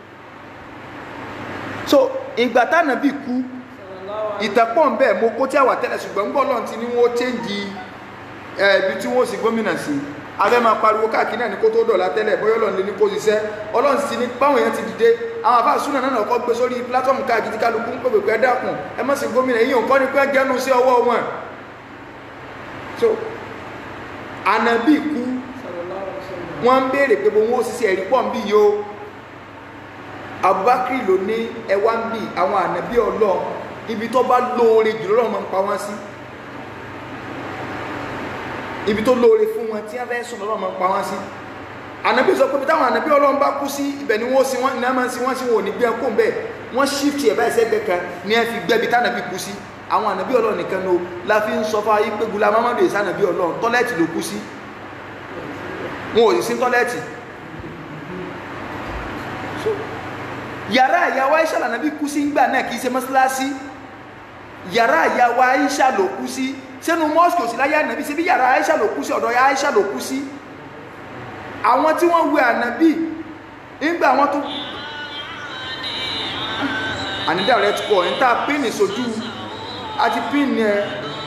so ìgbà táwọn bí kú ìtẹ̀pọ̀ ń bẹ̀ mo kó tí àwà tẹ́lẹ̀ ṣùgbọ́n gbọ́ lọ́n ti ní wọ́n change ibi tí wọ́n sì gómìnà sí abẹ́ máa pariwo káàkiri náà ní kó tó dọ̀la tẹ́lẹ̀ bóyá Ọlọ́run lè ní kó ṣiṣẹ́ Ọlọ́run sì ní báwọn èèyàn ti dìde àwọn àbá súnà náà kọ́ gbé sórí platform káàkiri kálukú ń pèpè pé dákun ẹ má sì gómìnà yìí nǹkan ní pé jẹ́nu sí ọwọ́ wọn so ànábì kú wọ́n ń béèrè pé bóun ó ṣiṣẹ́ ẹ̀rí pọ̀ ń bí yìí o Abubakar ló ní ẹwà ń bì àwọn ànábì Ọlọ́run ibi tó bá lóore jùlọ lọ́wọ́ máa ń pa wọ́n sí ibi tó lóore fún wọn tí wọ́n fẹ́ sùn lọ́wọ́ máa ń pa wọ́n sí ànábì sọ pé táwọn ànábì Ọlọ́run bá kú sí ibẹ̀ ni wọ́n sí wọ́n ní àmà sí wọ́n sí wọn ò ní gbé ẹkún bẹ́ẹ̀ wọ́n shift ẹ̀ báyìí sẹ́gbẹ́ kan ní ẹ fi gbẹ́bi tánàbì kú sí àwọn ànábì Ọlọ́run nìkan ló la fi ń sọ fún ayé pé Gula Muhammadu èsì ànábì Ọlọ́run tọ́lẹ́ẹ̀tì ló kú sí wọn ò sì sí tọ́lẹ́ẹ̀tì yàrá ìyàwó Aisha lànàbì kú sí ńgbà náà kì í ṣe mọ́sálásí yàrá ìyàwó Aisha ló kú sí sínú mosque òsì láyé ànàbí sí bí yàrá Aisha ló kú sí ọ̀dọ̀ Aisha ló kú sí àwọn tí wọ́n wé ànàbí nígbà wọn tó ànídà rẹ̀ ti pọ̀ ní tá a pín ní sojú àti pín ní ẹ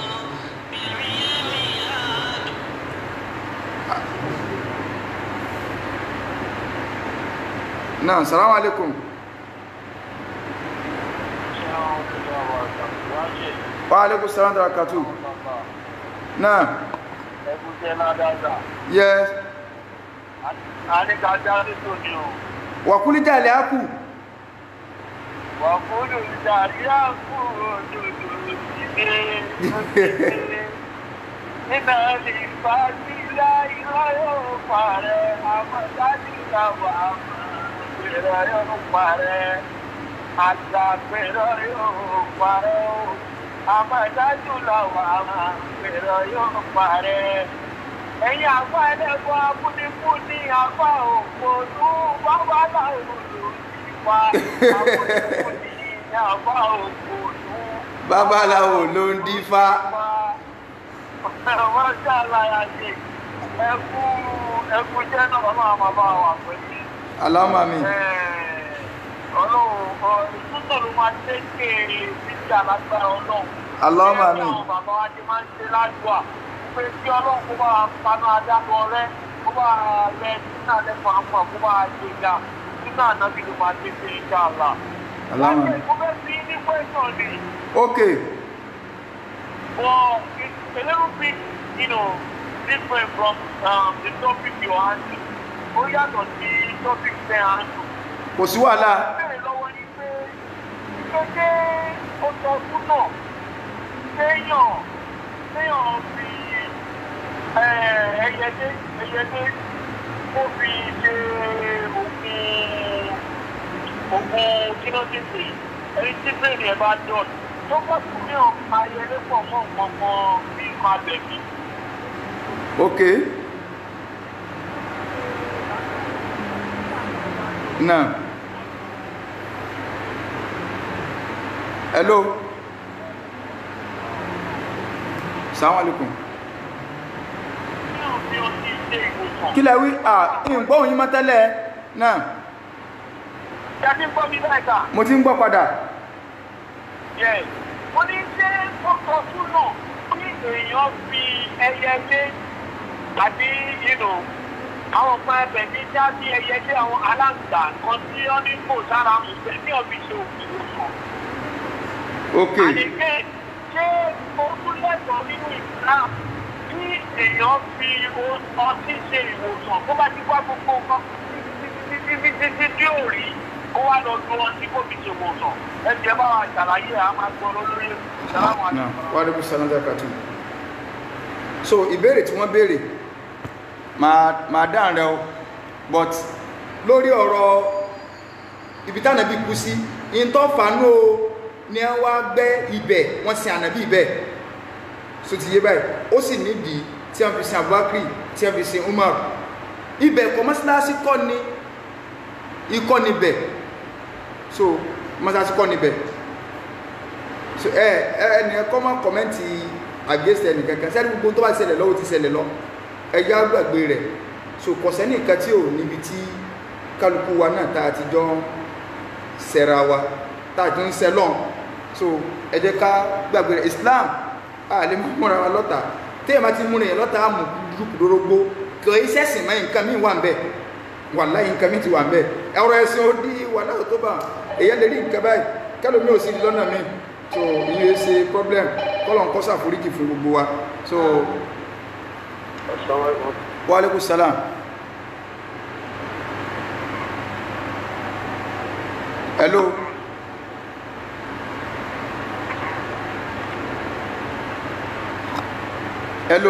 náà salamu alaikum wa alaikum salam wa barakatuh náà yes wàkúlí jàlẹ̀ ákù wàkúlí jàlẹ̀ ákù nínà lè fà sí láì láyọ̀ parẹ́ àmọ́dájú ìlàwọ̀ àmọ́ yóò parẹ́ àgbàgbèrè yóò parẹ́ o àmọ́dájú làwọn àgbèrè yóò parẹ́ ẹ̀yin àgbà ẹlẹ́gbọ́n abúnikúni àgbà òpònú bàbá làwọn olùdíwà abúnikúni àgbà òpònú bàbá làwọn ló ń dífá wọ́n ṣàlàyé ṣe ẹkú ẹkú jẹ́ náà bàbá àwọn bàbá wà pẹ̀lú aláwọ̀ mi ọlọ́run ìtúntò ló máa ṣe ké títí alágbára ọlọ́run aláwọ̀ mi bàbá wa ti máa ń ṣe lájúà pé kí ọlọ́run kó bá paná adágún ọrẹ́ kó bá rẹ nínú àlẹ́fọ̀ àpọ̀ kó bá ṣe ga nínú ànábì ló máa ṣe ṣe ìjà àlà. aláwọ̀ mi mo fẹ́ fi ní question ni. okay. Well, it's a little bit, you know, different from um, the topic you are answering. Ó yàtọ̀ sí topic tẹ́ à ń lò. Kò sí wàhálà. Bẹ́ẹ̀ lọ́wọ́ ni pé kéde ó sọ fún náà séèyàn séèyàn fi ẹyẹdé ẹyẹdé ó fi ṣe ògùn ògùn kínọ́tìsì ẹni tí bẹ́ẹ̀ ni ẹ bá dọ̀tí. Tó bá tún ní ọ̀pá ayẹyẹ pọ̀ mọ́ nǹkan kan bí nǹkan abẹ̀mí. Okay. Now. Hello. Assalamu alaikum. Kí lẹ wí? Ah, ìgbọ́ òyìn mọ́ tẹ́lẹ̀ náà. Ṣé a ti ń gbọ́ mi báyìí ká? Mo ti ń gbọ́ padà. Yes. Ó ní ṣé ọkọ̀ tún náà ní èèyàn fi ẹyẹlé àbí ìlò àwọn ọmọ ẹbẹ̀ ní jáde ẹyẹlé àwọn aláǹgbà kan tí wọ́n ní kò sára mùsẹ̀ ní ọ̀bí ṣe òfin òsàn. Ok. Àdìgẹ́ ṣé ogún lẹ́tọ̀ọ́ nínú Islam tí èèyàn fi ọtí ṣe ìwòsàn tó bá ti wá gbogbo nǹkan títí títí tí ò rí ó wá lọ lu ọtí kó fi ṣe ìwòsàn ẹ jẹ́ bá wa ṣàlàyé a máa gbọ́ lórí ìṣàlámù àti ìṣàlámù. Wa alaikum salam zakatu. So ìbéèrè tí wọ́n béèrè máa dáhùn rẹ o but lórí ọ̀rọ̀ ibi tí ànábì kú sí ìntọ́ fàánú o ní ẹ wá gbẹ́ ibẹ̀ wọ́n sin ànábì ibẹ̀ so ti yé báyìí ó sì nídìí tí wọ́n fi sin Abubakar tí wọ́n fi sin Umar ibẹ̀ kọ́ mọ́sálásí kọ́ ni ikọ́ níbẹ̀ so mọ́sálásí kọ́ níbẹ̀ so ẹ ẹ ẹni ẹ kọ́ mọ́ kọ́mẹ́ntì against ẹnì kankan sẹ́ni gbogbo tó bá ṣẹlẹ̀ lọ́wọ́ ti ṣẹlẹ̀ lọ ẹ̀yà gbàgbé rẹ̀ so kọ̀sẹ́ nìkan tí ò níbi tí kálukú wa náà tá a ti jọ ṣẹ̀ra wa tá a ti ń ṣẹ lọ́n so ẹ jẹ́ ká gbàgbé rẹ̀ Islam a lè múra wa lọ́ta téèyàn bá ti múra yẹn lọ́ta á mú gúrúùpù dórógbó kò í sẹ́sìn mọ́ nǹkan mi wà ń bẹ̀ wàláhì nǹkan mi ti wà ń bẹ̀ ẹ̀rọ ẹ̀sìn ó dí wàláhì tó bá èyàn lè rí nǹkan báyìí kẹ́lómi ò sí lọ́nà mi so iye ṣe problem kọ́lọ̀ ń kọ́ sàforíjì fún gbogbo wa so wa alaikum salam hello hello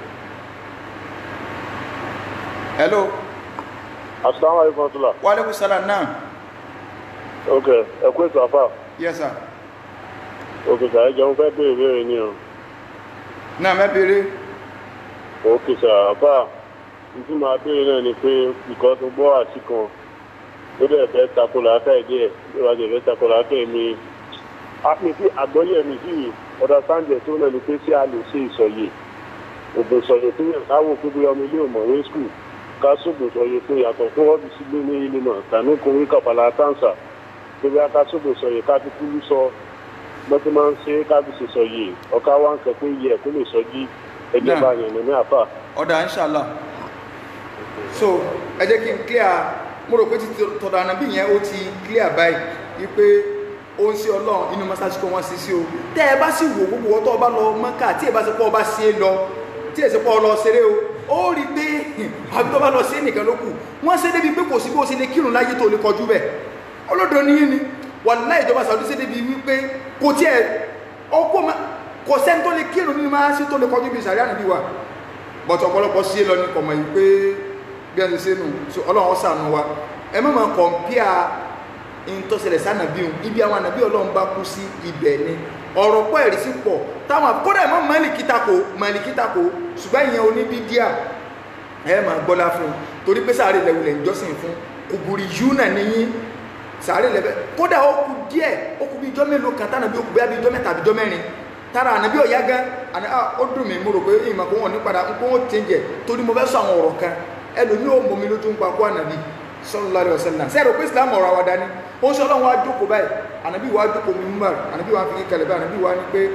hello assalamu alaikum tula wa alaikum salam náà okay ẹ kú ètò àfà yes sir okay sir ẹ jẹun fẹ́ béèrè béèrè ní o náà mẹ́ béèrè okay sir àfà ìtí máa béèrè náà ni pé ìkọ́ tó gbọ́ àti kan ló dẹ̀ fẹ́ takò láàkà ìdí ẹ̀ ló wà dẹ̀ fẹ́ takò láàkà mi àmì sí àgbọ́yé mi sí ọ̀dà sáńjẹ̀ tó náà ni pé sí a lè ṣe ìsọ̀yè ògùn ìsọ̀yè tó yẹ káwọ́ pé bí ọmọ ilé òmọ̀wé skul ká sóògùn ìsọ̀yè tó yàtọ̀ fún ọ́bì sílé ní ilé náà tàbí kòrí kàpàlà táǹsà tó bí a ká sóògùn ìsọ̀yè ká fi kúrú sọ mọ́tí máa ń ṣe ká fi ṣe ìsọ̀yè ọ̀ká wá ń kẹ́ pé yẹ kó lè sọjí ẹgbẹ́ bá yẹn ní àfà. ọ̀dà inshallah so ẹ jẹ́ kí n clear mo rò pé ti tọ̀dọ̀ ànábì yẹn ó ti clear báyìí wípé ó ń sí ọlọ́run inú mọ́sáàsì kó wọ́n sí sí o tẹ́ ẹ bá sì wò gbogbo ọtọ́ ọba lọ mọ́kà tí ẹ bá ṣe pọ́ ọba sí lọ tí ẹ ṣe pọ́ lọ ṣeré o ó rí pé àbí tó bá lọ sí nìkan ló kù wọ́n ṣe débi pé kò sí bó ṣe lè kírun láyé tó lè kọjú bẹ̀ olódo níyìn ni wàláhì ìjọba Saudi ṣe débi wípé kò tiẹ̀ ọkọ kò sẹ́ni tó lè kírun nínú máa ṣe tó lè kọjú bí sàrí ànábì wa bọ̀tọ̀ ọ̀pọ̀lọpọ̀ sí lọ ní kọ̀mọ̀ yìí pé bí a ṣe ṣe nù ọlọ́run ṣàánú wa ẹ má máa kọ̀ǹpíà ìtọ́sẹ̀lẹ̀ sánàbí òun ibi àwọn ànàbí ọlọ́run bá kú sí ibẹ̀ ni ọ̀rọ̀ pọ̀ ẹ̀rí sí pọ̀ táwọn kódà ẹ̀mọ́ Málíkì tako Málíkì tako ṣùgbọ́n ìyẹn oníbídíà ẹ máa gbọ́lá fún un torí pé sàárè lẹ́wulẹ̀ ìjọsìn fún kùbùrì yúnà níyí sàárè lẹ́bẹ̀ kódà ó kù díẹ̀ ó kù bí ijọ́ mélòó kan tánàbí ó kù bí ijọ́ mẹ́ta àbí ijọ́ mẹ́rin tára ànàbí ọ̀yá gan ó dùn mí mo rò pé ìmọ̀ kó wọn ní padà ń kó wọn ti ń jẹ torí mo fẹ́ sọ àwọn ọ̀rọ̀ kan ẹlòmí ò mọ̀ mi lójú ń pa kó ànàbí sallallahu alaihi wasallam sẹ́rọ pé Islam ọ̀rọ̀ àwàdá ni ó ń sọ ọlọ́run wá jókòó báyìí ànàbí wá jókòó mi mú ànàbí wá fi kíkẹlẹ̀ báyìí ànàbí wá ní pé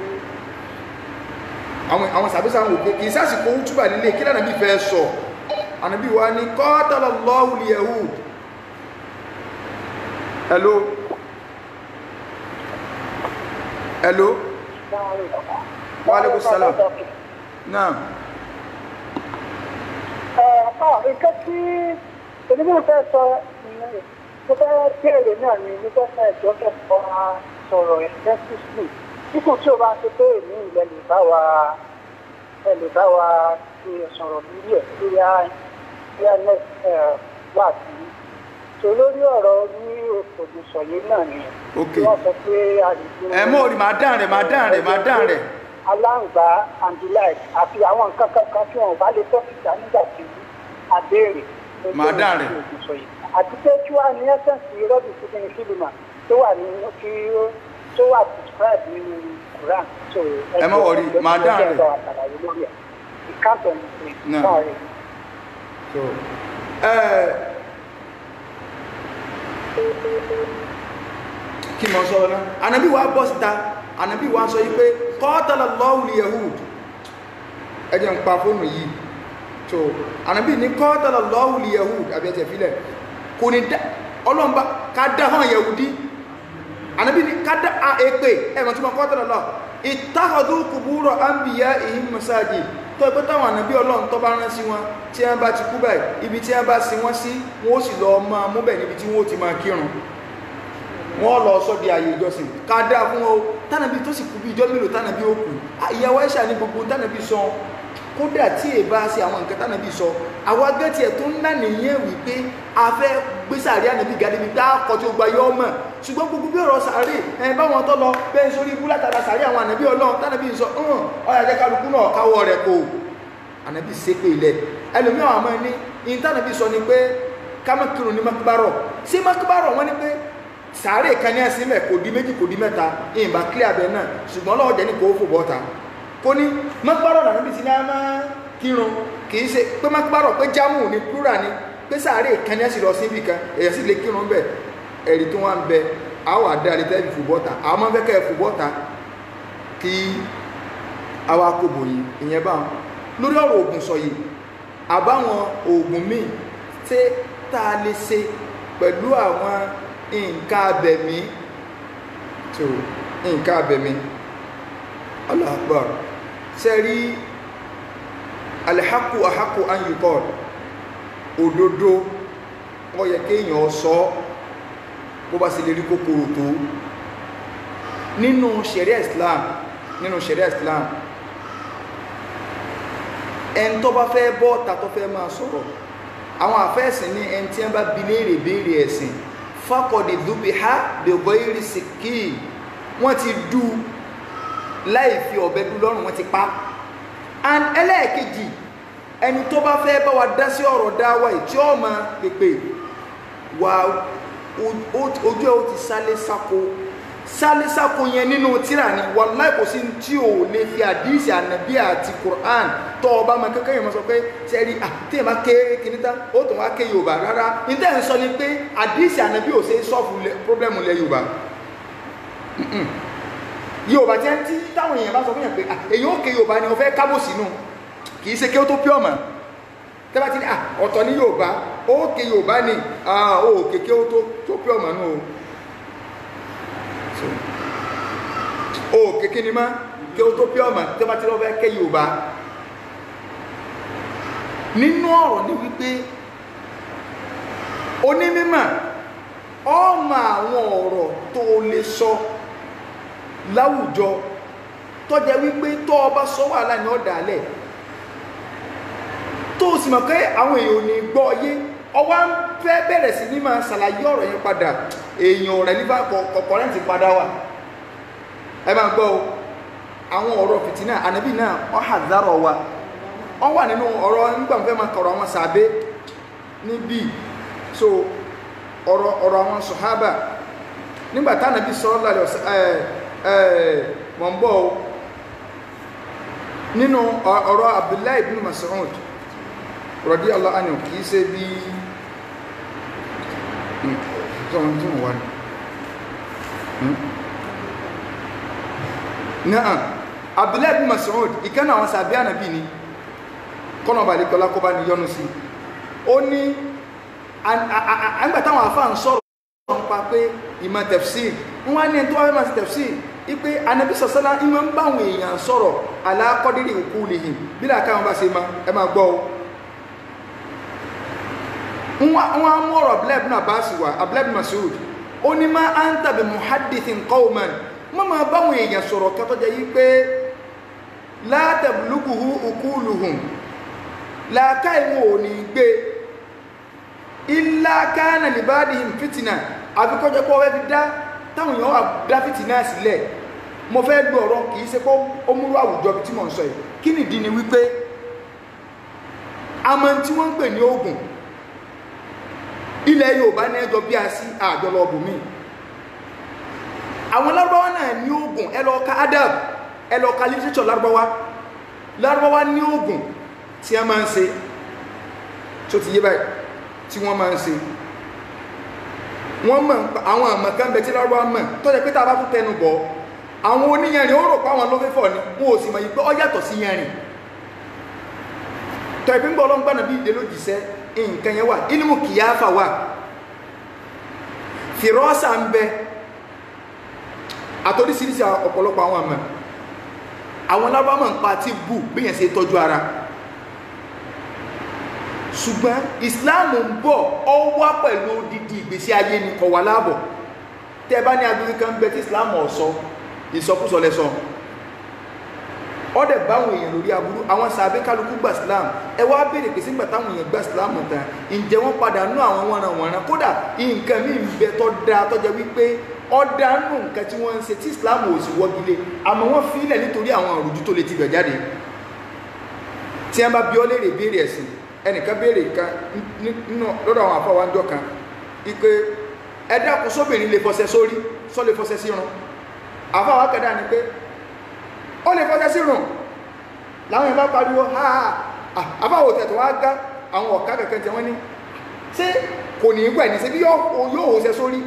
àwọn sàbísà ń wò pé kì í sásìkò túbà nílé kí lànàbí fẹ́ sọ ànàbí wá ní qatalallahu al-yahud hello hello wa alaikum salam naam nǹkan tí onímọ̀ fẹ́ sọ tó fẹ́ bèèrè náà ni nígbà tí ẹ̀jọ́ kẹ́kọ̀ọ́ sọ̀rọ̀ ẹ̀fẹ́sìsì dípò tí o bá ṣe pé èmi ilẹ̀ lè bá wa ẹ lè bá wa ṣe sọ̀rọ̀ lórí ẹ̀ lórí airnet wà sí tó lórí ọ̀rọ̀ ní òkòdù sọ̀yé náà ni wọ́n sọ pé àdìgbò ẹ mọ́ orí máa dáhùn rẹ̀ máa dáhùn rẹ̀ máa dáhùn rẹ̀ aláǹgbá and the like àfi àwọn nǹkan kankan tí wọn ò bá lè tọ́kìtà nígbà tí àbẹ̀rẹ̀ máa dáhùn rẹ̀ àti pé kí wàá ní ẹ́sẹ̀nsì rọ́bì síbi ní fílùmà tó wà ní kí tó wà prescribe nínú Quran tó ẹ mọ́ orí máa dáhùn rẹ̀ àtàlàyé lórí ẹ̀ ìkáàtọ̀ ní náà sáré. kí mọ̀ sọ ọ́nà ànábì wa bọ́ síta ànábì wa sọ yí pé qatalallahu al-yahud ẹjẹ́ ń pa fóònù yìí so ànábì ní qatalallahu al-yahud àbí ẹ̀tẹ̀ fílẹ̀ kò ní ọlọ́mbà ká dá hàn yahudi ànábì ní ká dá èpè ẹ̀mọ̀ tí wọ́n qatalallahu ittakhadhu qubura anbiya'ihim masajid tó ẹgbẹ́ táwọn ànábì ọlọ́run tó bá rán sí wọn tí wọ́n bá ti kú báyìí ibi tí wọ́n bá sin wọ́n sí wọ́n ó sì lọ máa mú bẹ̀ níbi tí wọ́n ó ti máa kírun wọ́n lọ sọ di ààyè ìjọsìn ká dá fún ọ tánàbí tó sì kú bí ìjọ mélòó tánàbí ó kù ìyàwó Àìṣà ní gbogbo tánàbí sọ kódà tí è bá ṣe àwọn nǹkan tánàbí sọ àwọn agẹ́tì ẹ̀ tó ń lá nìyẹn wípé a fẹ́ gbé sàárè ànàbí gàdébí tá a kọ tí ó gba yọ ọmọ ṣùgbọ́n gbogbo bí ọ̀rọ̀ sàárè ẹ̀ báwọn tó lọ bẹ́ẹ̀ sórí ibú látara sàárè àwọn ànàbí ọlọ́run tánàbí sọ hàn ọ̀yà jẹ́ kálukú náà káwọ́ rẹ̀ kò ànàbí ṣépè ilẹ̀ ẹlòmíràn àmọ́ ní ìtànàbí sọ ni pé kámẹ́kìrún ní makbárọ̀ sí makbárọ̀ wọ́n ní pé sàárè kan ní ẹ̀sìn mẹ́ kò di méjì kò di mẹ́ta ìyìnbá clear abẹ náà ṣùgbọ́n lọ́wọ́ jẹ́ ní kò ó fò bọ́ta kò ní mọ́gbárọ̀ náà níbi tí ní a máa kírun kìí ṣe pé mọ́gbárọ̀ pé jámù ní plural ni pé sàárè kan ní ẹ̀sìn lọ sí ibì kan èyàn sì lè kírun bẹ̀ ẹ̀rí tó wá ń bẹ àwọn àdá lè tẹ́lẹ̀ fò bọ́ta àwọn máa ń fẹ́ kẹ́ fò bọ́ta kí àwa kòbò yìí ìyẹn bá wọn lórí ọ̀rọ̀ ògùn sọ yìí àbáwọn ògùn míì tí tá a lè ṣe pẹ̀lú àwọn nǹkan abẹ̀mí tó nǹkan abẹ̀mí Allahu Akbar sẹ́rí alhaqqu ahaqqu an yuqal òdodo ó yẹ kéèyàn sọ bó bá sì lè rí kòkòrò tó nínú sharia Islam nínú sharia Islam ẹn tó bá fẹ́ bọ́ ta tó fẹ́ máa sọ̀rọ̀ àwọn àfẹ́ẹ̀sìn ní ẹn tí wọ́n bá bi léèrè béèrè ẹ̀sìn faqad dhubiha bi ghayri sikkin wọ́n ti dú láì fi ọ̀bẹ dú lọ́rùn wọ́n ti pa and ẹlẹ́ẹ̀kejì ẹni tó bá fẹ́ bá wa dá sí ọ̀rọ̀ dáwà tí ó máa pèpè wà ojú ẹ̀ ó ti sálé sáko sálé sáko yẹn nínú tíra ni wallahi kò sí tí ò lè fi àdíìsì ànàbí àti Qur'an tó ọba máa kékeré yẹn máa sọ pé sẹ́rí àtẹ́yìn máa ké kìnnìtà ó tún wá ké Yorùbá rárá níta ń sọ ni pé àdíìsì ànàbí ò ṣe é sọ́ọ̀fù pọ́blẹ́mù lẹ Yorùbá Yorùbá tí ń tí táwọn èèyàn bá sọ fún yàn pé èyí ó ké Yorùbá ni ó fẹ́ kábò sínú kì í ṣe kí ó tó pí ọ̀mà tẹ́bá ti ní ọ̀tọ̀ ní Yorùbá ó ké Yorùbá ni ó ké kí ó tó pí ọ̀mà nù ó kékeré ni má kí ó tó pí ọ̀mà tẹ́bá ti lọ́ fẹ́ ké Yorùbá nínú ọ̀rọ̀ ni wípé onímímọ̀ ọmọ àwọn ọ̀rọ̀ tó lè sọ láwùjọ tó jẹ́ wípé tó ọba sọ wà láàrin ọ̀dà alẹ́ tó sì mọ̀ pé àwọn èèyàn ò ní gbọ́ yé ọwá ń fẹ́ bẹ̀rẹ̀ sí ní máa ṣàlàyé ọ̀rọ̀ yẹn padà èèyàn rẹ̀ nípa kọ̀kọ̀rẹ́ǹtì padà wà ẹ máa gbọ́ àwọn ọ̀rọ̀ fìtínà ànábì náà wọ́n hà dárọ̀ wa wọ́n wà nínú ọ̀rọ̀ nígbàmfẹ́ máa kọ̀rọ̀ àwọn sàbẹ́ níbí so ọ̀rọ̀ ọ̀rọ̀ àwọn sọ̀hábà nígbàtá ànábì sallallahu alaihi wasallam mọ̀ ń bọ̀ nínú ọ̀rọ̀ Abdullahi ibn Mas'ud radiyallahu anhu kìí ṣe bí ṣọ́wọ́n tí wọ́n wà ní náà Abdullahi ibn Mas'ud ìkẹ́nà àwọn sàbí ànàbí ni kọ́nà bàlẹ̀ kọlá kọ́ bá ní yọ́nú sí ó ní àgbàtàwọn àfáà ń sọ̀rọ̀ wọn pa pé ìmọ̀ tafsir wọ́n ní ẹni tó wáyé máa sí tafsir ipé Ànábì sọ̀sọ́lá ìmọ̀ ń báwọn èèyàn sọ̀rọ̀ ala qadri uqulihim bí láàkáwọn bá ṣe ma ẹ máa gbọ́ wọ́n á mú ọ̀rọ̀ Abdullahi ibn Abbas wá Abdullahi ibn Mas'ud ó ní ma anta bi muhaddithin qawman wọ́n máa báwọn èèyàn sọ̀rọ̀ kẹ́tọ́ jẹ́ yí pé la tablughuhu uquluhum láàká ìwọ̀n ò ní gbé illa kana li ba'dihim fitna àfikọ́jẹ́ pọ́ wẹ́ fi dá táwọn èèyàn wà dá fìtínà sílẹ̀ mo fẹ́ gbọ́ ọ̀rọ̀ kìí ṣe pé ó múrú àwùjọ tí mo ń sọ yìí kí nìdí ni wípé àmọ́ tí wọ́n ń pè ní oògùn ilẹ̀ Yorùbá ní ẹjọ́ bí a sí àjọlọ ọbùnmí àwọn Lárúbáwá náà ní oògùn ẹ lọ ka adab ẹ lọ ka literature Lárúbáwá Lárúbáwá ní oògùn tí a máa ń ṣe tó ti yé báyìí tí wọ́n máa ń ṣe wọ́n mọ̀ àwọn àmọ̀kán bẹ̀ tí Lárúbáwá mọ̀ tó jẹ́ pé tá a bá tún tẹnu bọ̀ àwọn oníyanrìn ó rò pé àwọn lọ́fẹ́fọ́ ni wọ́n ò sì mọ̀ yìí pé ó yàtọ̀ sí yanrìn tọ́ ìpín gbọ́ ọlọ́ngbàna bí ìdè lójìṣẹ́ nǹkan yẹn wà ilmu kìyàfà wà fìrọ́sà ń bẹ àtòrísìírísìí ọ̀pọ̀lọpọ̀ àwọn àmọ̀ àwọn Lárúbáwá mọ̀ ń pa tí bù bí yẹn ṣe tọ́jú ara ṣùgbọ́n Islam ń bọ̀ ọ wá pẹ̀lú dídí ìgbésí ayé ní kọwà láàbọ̀ tẹ́ bá ní agbègbè kan bẹ tí Islam ọ̀sọ́ ìsọkúsọ lẹ́sọ ọdẹ̀ báwọn èèyàn lórí aburú àwọn sàbẹ́ kálukú gba Islam ẹ wá bèèrè pèsè nígbà táwọn èèyàn gba Islam tán ǹjẹ́ wọ́n padà nú àwọn wọ̀nranwọ̀nran kódà nǹkan mí ń bẹ tọ́ da tọ́jẹ́ wípé ọ̀dà nù nǹkan tí wọ́n ń ṣe tí Islam ò sì wọ́gilé àmọ́ wọ́n fi ilẹ̀ nítorí àwọn òrùjú tó lè ti bẹ̀ jáde tí wọ́n bá bí ọ léèrè béèrè ẹ̀sìn ẹnìkan béèrè kan nínú lọ́dọ̀ àwọn àfọwájọ́ kan ipé ẹ̀dá kò sóbìnrin lè fọṣẹ sórí sọ lè fọṣẹ sírun àfọwá kẹdà ni pé ó lè fọṣẹ sírun láwọn yẹn bá pariwo ha ha àbáwò tẹ̀ tó wá gá àwọn ọ̀ká kẹ̀kẹ́ tí wọ́n ní ṣé kò ní ìgbà ní sí bí yóò hó ṣe sórí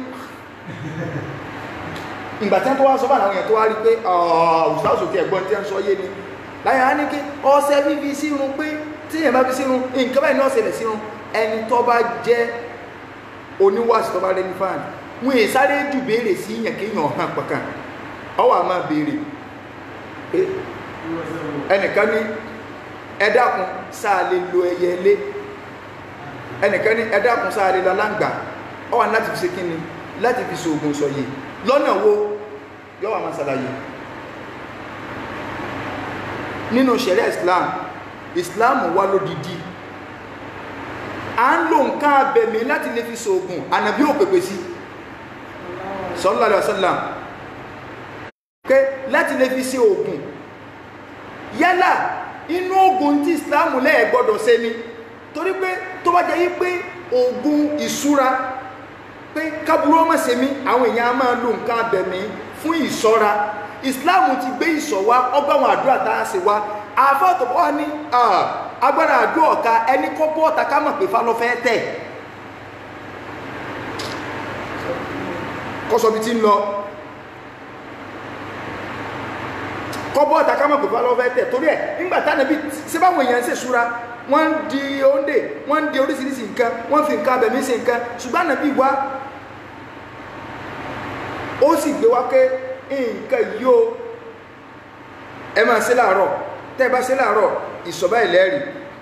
ìgbà tí wọ́n tó wá sọ bá àwọn èèyàn tó wá rí pé òṣìṣàṣò tí ẹ̀gbọ́n tí wọ́n sọ yé ni láyé á ní kí ọṣẹ fífi sírun pé tí èèyàn bá fi sírun nǹkan báyìí náà ṣẹlẹ̀ sírun ẹni tó bá jẹ́ oníwàásù tó bá rẹ ní fáànì wọn èè sáré jù béèrè sí yàn kéèyàn hàn pàkàn ọwọ́ àmà béèrè ẹnìkan ní ẹ dákun sáà lè lo ẹyẹ ilé ẹnìkan ní ẹ dákun sáà lè lo aláǹgbá ó wà láti fi ṣe kíni láti fi ṣoògùn sọ̀yè lọ́nà wo yọ́wà máa ṣàlàyé nínú ṣẹ̀ríà Islam Islam wà lódìdí a ń lò nǹkan abẹ̀mí láti lè fi ṣoògùn ànàbí ò pèpè sí sallallahu alaihi wasallam pé láti lè fi ṣe ògùn yálà inú ògùn tí Islam lẹ́ẹ̀ gbọ́dọ̀ ṣe ni torí pé tó bá jẹ́ yí pé ògùn ìṣúra pé kábúrú ọmọ ṣe mí àwọn èèyàn a máa lo nǹkan abẹ̀mí fún ìṣọ́ra Islam ti gbé ìṣọ́ wá ọgbà àwọn àdúrà tá a ṣe wá àfọ́tò wá ní agbára àdúrà ọ̀ka ẹni kọ́ bọ́ọ̀ta ká mọ̀ pé fálọ́fẹ́ tẹ̀ kọ́sọ̀bí tí ń lọ kọ́ bọ́ọ̀ta ká mọ̀ pé fálọ́fẹ́ tẹ̀ torí ẹ̀ nígbà tánàbí ṣé báwọn èèyàn ṣe ṣúra wọ́n ń di oúnjẹ wọ́n ń di oríṣiríṣi nǹkan wọ́n fi nǹkan abẹ̀mí ṣe nǹkan ṣùgbọ́n ànàbí wá ó sì gbé wá pé nǹkan yìí ó ẹ máa ṣe láàárọ̀ tẹ́ ẹ bá ṣe láàárọ̀ ìṣọ̀bá ìlẹ́rì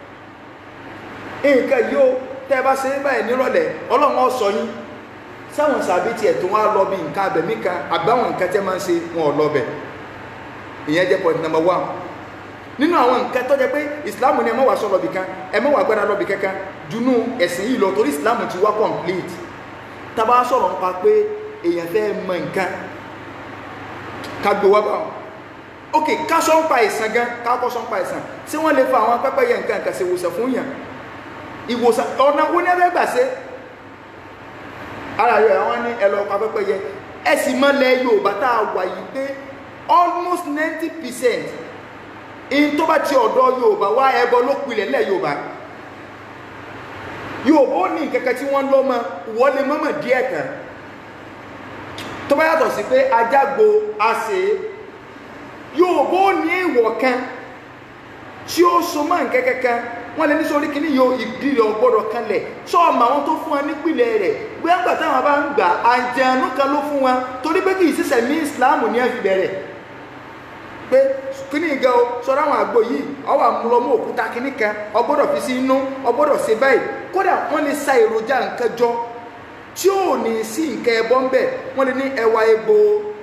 nǹkan yìí ó tẹ́ ẹ bá ṣe báyìí nírọ̀lẹ́ ọlọ́run ó sọ yín sáwọn sàbí tiẹ̀ tó wá lọ bí nǹkan abẹ̀mí kan àbáwọn nǹkan tẹ́ máa ń ṣe wọn ò lọ bẹ̀ ìyẹn jẹ́ point number one nínú àwọn nǹkan tó jẹ́ pé ìsìláàmù ni ẹ má wá sọ lọ́bì kan ẹ má wá gbára lọ́bì kankan junú ẹ̀sìn yìí lọ torí ìsìláàmù ti wá complete tá bá sọ̀rọ̀ nípa pé èèyàn fẹ́ mọ nǹkan ká gbé wá bá wọn ok ká sọ ń pa ìsàn gan ká kọ́ sọ ń pa ìsàn tí wọ́n lè fa àwọn pẹ́pẹ́yẹ nǹkan nǹkan ṣe ìwòsàn fún yàn ìwòsàn ọ̀nà wo ní ẹ fẹ́ gbà ṣe ara rẹ̀ àwọn ní ẹ lọ pa pẹ́pẹ́yẹ ẹ sì mọ́lẹ̀ Yorùbá tá a wà yìí pé almost ninety percent in tó bá ti ọ̀dọ̀ Yorùbá wá ẹbọ ló pilẹ̀ lẹ́ Yorùbá Yorùbá ó ní kẹ́kẹ́ tí wọ́n lọ́mọ wọlé mọ́mọ̀ díẹ̀ kan tó bá yàtọ̀ sí pé ajágbo àṣẹ Yorùbá ó ní ìwọ̀ kan tí ó so mọ́ nkẹ́kẹ́kẹ́ wọ́n lè ní sórí kí ní yóò ìdílé ọgbọ́dọ̀ kanlẹ̀ sọ́ọ̀mà wọn tó fún wọn nípìnlẹ̀ rẹ̀ bí wọ́n gbà táwọn bá ń gbà àjẹ̀nú kan ló fún wọn torí pé kì í sísẹ̀ ní Islam ní ẹ̀fì bẹ̀rẹ̀ pé kíní ìgẹ́ o sọ́rọ̀ àwọn àgbo yìí ọwọ́ àmúlọ́mọ́ òkúta kíní kan ọgbọ́dọ̀ fi sí inú ọgbọ́dọ̀ ṣe báyìí kódà wọ́n lè sa èròjà nǹkan jọ tí ò ní sí nǹkan ẹbọ ń bẹ̀ wọ́n lè ní ẹwà egbò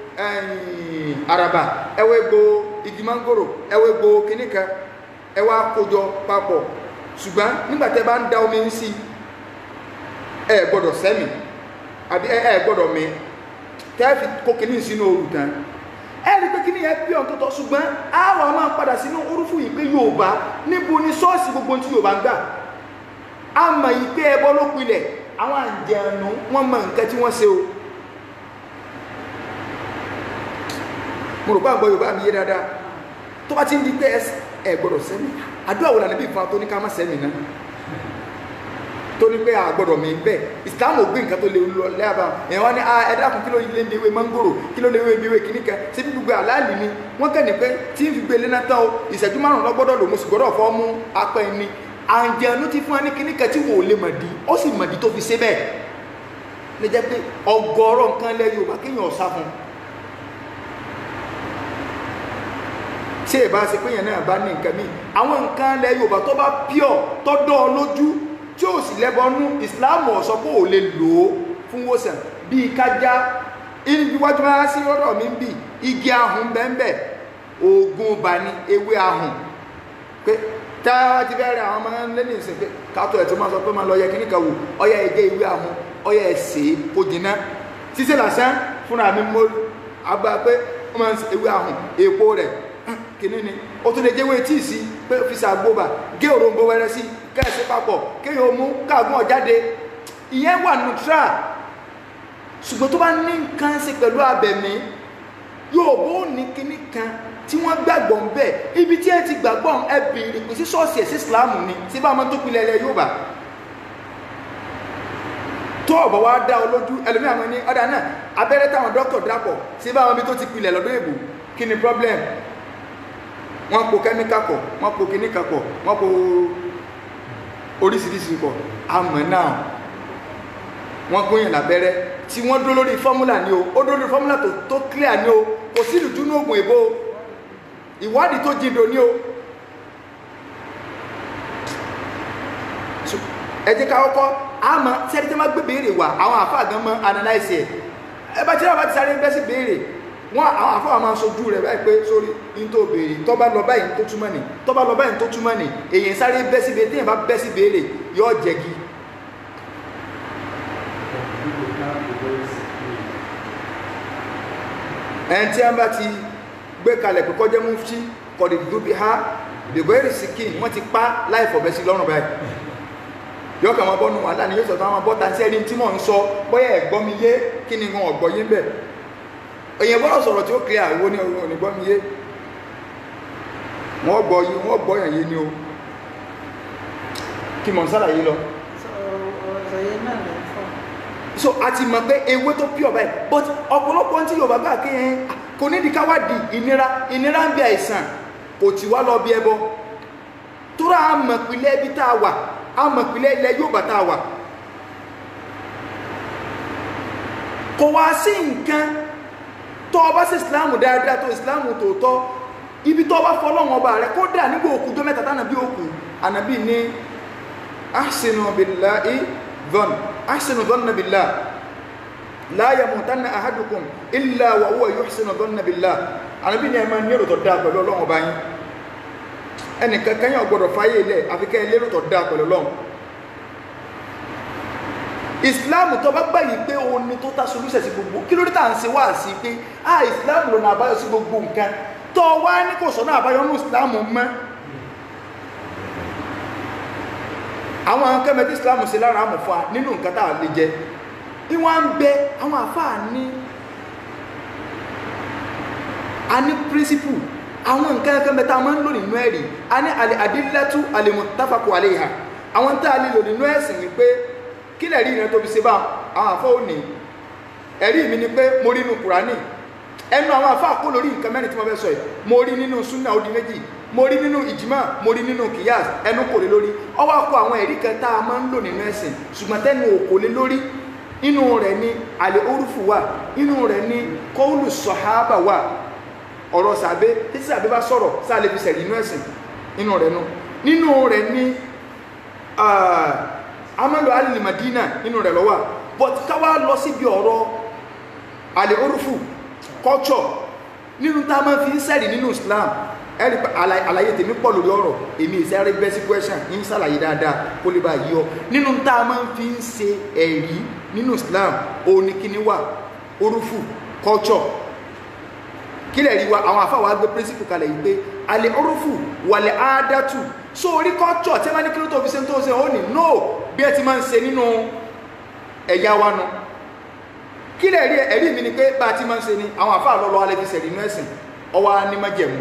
àràbà ẹwà egbò igi mángòrò ẹwà egbò kíní kan ẹwà kójọ papọ̀ ṣùgbọ́n nígbà tẹ́ bá ń da omi ń sí ẹ gbọ́dọ̀ sẹ́mi àbí ẹ gbọ́dọ̀ mi tẹ́ fi kó kíní sínú òru tán ẹ̀rí pé kí ní ẹbí ọ̀n tó tọ́ ṣùgbọ́n àwọn ọmọ padà sínú orúfù yìí pé Yorùbá níbo ni ṣọ́ọ̀ṣì gbogbo tí Yorùbá ń gbà a mọ̀ yìí pé ẹbọ ló pilẹ̀ àwọn àjẹ̀nù wọ́n mọ̀ nǹkan tí wọ́n ṣe o mo rò bá gbọ́ Yorùbá mi yé dáadáa tó bá ti ń di pé ẹ gbọ́dọ̀ sẹ́mi àdúrà wò lànà bí ìfún tó ní ká má sẹ́mi náà tó ní pé àgbọ̀dọ̀ mi bẹ́ẹ̀ ìsìláàmù gbé nǹkan tó lè lọ lẹ́àbà èèyàn wá ní ẹ̀dàkùn kí ló lè ń ewé mángòrò kí ló lè ewé ewé kìíní kan ṣé bí gbogbo àláàlì ni wọ́n kẹ́ ní pé tí ń fi gbé lé náà tán o ìṣẹ́jú márùn-ún lọ́gbọ́dọ̀ lò mo sì gbọ́dọ̀ fọ́ mú apẹ́ ni àǹjẹ̀nú ti fún wa ní kìíní kan tí wò ó lè mọ̀ dí ó sì mọ̀ dí tó fi ṣe bẹ́ẹ̀ lè jẹ́ pé ọgọ́rọ̀ nǹkan lẹ́ Yorùbá kéèyàn ọ̀sá fún ṣé ìbá ṣe pé yẹn náà bá ní nǹkan míì àwọn nǹkan lẹ́ Yorùbá tó bá pure tó dán ọ lójú tí ó sì lẹ́bọnú ìsìláàmù ọ̀sọ́ pé ò lè lò ó fún wòsàn bí kájá iwájú máa sí ọ̀dọ̀ mi ń bì igi ahùn bẹ́ẹ̀ oògùn ọba ní ewé ahùn pé tá a ti bẹ̀rẹ̀ àwọn ọmọ lẹ́nu ìsìn pé káàtó ẹ̀ tó máa sọ pé máa lọ yẹ kí níkan wò ọyẹ ẹgẹ ewé ahùn ọyẹ ẹsẹ̀ kò jìnnà ṣíṣe làṣán fúnra mi mo àgbà pé wọ́n máa ń ewé ahùn èèpo rẹ̀ kìíní ni ó tún lè jẹ́wé tíì sí pé fi ṣàgbóbà gé òròǹgbò wẹrẹ sí kẹ́ẹ̀sì papọ̀ kéèyàn mú káàgùn ọ̀jáde ìyẹn wà neutral ṣùgbọ́n tó bá ní nǹkan ṣe pẹ̀lú abẹ̀mí yóò bó ní kíní kan tí wọ́n gbàgbọ́ ń bẹ̀ ibi tí ẹ ti gbàgbọ́ ẹ bèèrè pé sí ṣọ́ọ̀ṣì ẹ̀sìn Islam ni tí bá wọn tó pilẹ̀ ilẹ̀ Yorùbá tó ọ̀bọ̀ wá dá olójú ẹlòmí àwọn ní ọ̀dà náà abẹ́rẹ́ táwọn dókítà dápọ̀ sí bá wọn bí tó ti pilẹ̀ lọ́dún èbò kí ni problem wọ́n po kẹ́míkà pọ̀ wọ́n po kìníkà pọ̀ wọ́n po oríṣiríṣi pọ̀ àmọ́ náà wọ́n gbóyàn lábẹ́rẹ́ tí wọ́n dúró lórí fọ́múlà ní o ó dúró lórí fọ́múlà tó tó clear ní o kò sí ìlú dúnú ògùn èbó ìwádìí tó jìndò ní o ẹ jẹ́ ká kọ́kọ́ àmọ́ sẹ́ni tí wọ́n gbé béèrè wà àwọn àfáà gan mọ́ analyze ẹ̀ ẹ bá tí wọ́n bá ti sáré bẹ́ sí béèrè wọ́n àwọn àfáà máa sojú rẹ̀ báyìí pé sórí ní tó béèrè tó bá lọ báyìí tó túmọ̀ ní tó bá lọ báyìí tó túmọ̀ ní èyàn sáré bẹ́ sí béèrè téèyàn bá bẹ́ sí béèrè yóò jẹ́gi ẹni tí wọ́n bá ti gbé kalẹ̀ pé kọjá mufti kọ̀dì dúbí ha dègbò èrè skin wọ́n ti pa láì fọ̀bẹ́ sí lọ́rùn báyìí yóò kà máa bọ́nu wàhálà ni yóò sọ̀tọ̀ àwọn bọ́ta sí ẹni tí mò ń sọ bóyá ẹ̀gbọ́n mi yé kí ni wọn ọ̀gbọ́ yé ń bẹ̀ èyàn bọ́rọ̀ sọ̀rọ̀ tí ó clear àìwó ní ọ̀rọ̀ ònígbọ́n mi yé wọ́n gbọ́ yí wọ́n gbọ́ yàn yé ní o kí mọ̀ ń sálàyé lọ so a ti mọ̀ pé ewé tó pure báyìí but ọ̀pọ̀lọpọ̀ tí Yorùbá gbà kí ẹn kò ní ìdíká wá di ìnira ìnira ń bí àìsàn kò tí wá lọ bí ẹbọ tó rà á mọ̀ pìlẹ̀ ibi tá a wà á mọ̀ pìlẹ̀ ilẹ̀ Yorùbá tá a wà kò wá sí nǹkan tó ọba sí Islam dáadáa tó Islam tòótọ́ ibi tó ọba fọlọ́wọ́n ọba rẹ̀ kódà nígbà òkú jọ mẹ́ta tánàbí òkú ànàbí ní ahsinu billahi dhann ahsinu dhanna billah la yamutanna ahadukum illa wa huwa yuhsinu dhanna billah ànàbí ní ẹ máa ní èrò tó dáa pẹ̀lú Ọlọ́run ọba yín ẹnì kankan yẹn gbọdọ̀ fáyé ilẹ̀ àfikẹ́ lérò tó dáa pẹ̀lú Ọlọ́run Islam tó bá gbà yìí pé òun ni tó tá solúṣẹ̀ sí gbogbo kí ló dé tà ń ṣe wá sí pé ah Islam ló na àbáyọ sí gbogbo nǹkan tó wá ní kò sọ́nà àbáyọ ní Islam mọ́ àwọn akẹ́mẹ́tí Islam ṣe lára àmọ̀ fún wa nínú nǹkan tá a lè jẹ ìwọ̀n ń bẹ àwọn àfáà ní a ní principle àwọn nǹkan akẹ́mẹ́ta máa ń lò nínú ẹ̀rí a ní al-adillatu al-muttafaqu alayha àwọn tá a lè lò nínú ẹ̀sìn wípé kí lẹ̀rí ìrìn tó fi ṣe bá àwọn àfọ́ òní ẹ̀rí mi ni pé mo rí nínú Kùránì ẹnu àwọn àfọ́ àkó lórí nǹkan mẹ́rin tí mo fẹ́ sọ yìí mo rí nínú súnà ó di méjì mo rí nínú ìjìmá mo rí nínú kìyàs ẹnu kò lè lórí ọwọ́ àkó àwọn ẹ̀rí kan tá a máa ń lò nínú ẹ̀sìn ṣùgbọ́n tẹ́nu òkò lè lórí inú rẹ̀ ni àlè orúfù wà inú rẹ̀ ni kọ́ọ̀lù sọ̀hábà wà ọ̀rọ̀ sàbẹ́ tí sàbẹ́ bá sọ̀rọ̀ sáà lè fi sẹ̀rí inú ẹ̀sìn inú rẹ̀ nu nínú rẹ̀ ni amalo alì Madina nínú rẹ̀ lọ́wọ́ but káwá lọ síbi ọ̀rọ̀ alì orúfù culture nínú tá a máa fi ń sẹ́rì nínú Islam ẹ̀rí àlàyé tèmi pọ̀ lórí ọ̀rọ̀ èmi ìsẹ́rí bẹ́sí question ní sàlàyé dáadáa kó lè bá yí ọ nínú tá a máa fi ń ṣe ẹ̀rí nínú Islam òní kíní wà orúfù culture kílẹ̀ rí wa àwọn àfáwà gbé principle kalẹ̀ yìí pé alì orúfù wàlẹ̀ àádátù so orí culture tí a máa ní kí ló tó fi ṣe tó ṣe ó ní no bí ẹ ti máa ń ṣe nínú ẹ̀yà wa nù kí lè rí ẹ̀rí mi ni pé bá ti máa ń ṣe ni àwọn àfáà lọ́lọ́ alẹ́ fi ṣẹ̀rí inú ẹ̀sìn ọwá ní májẹ̀mú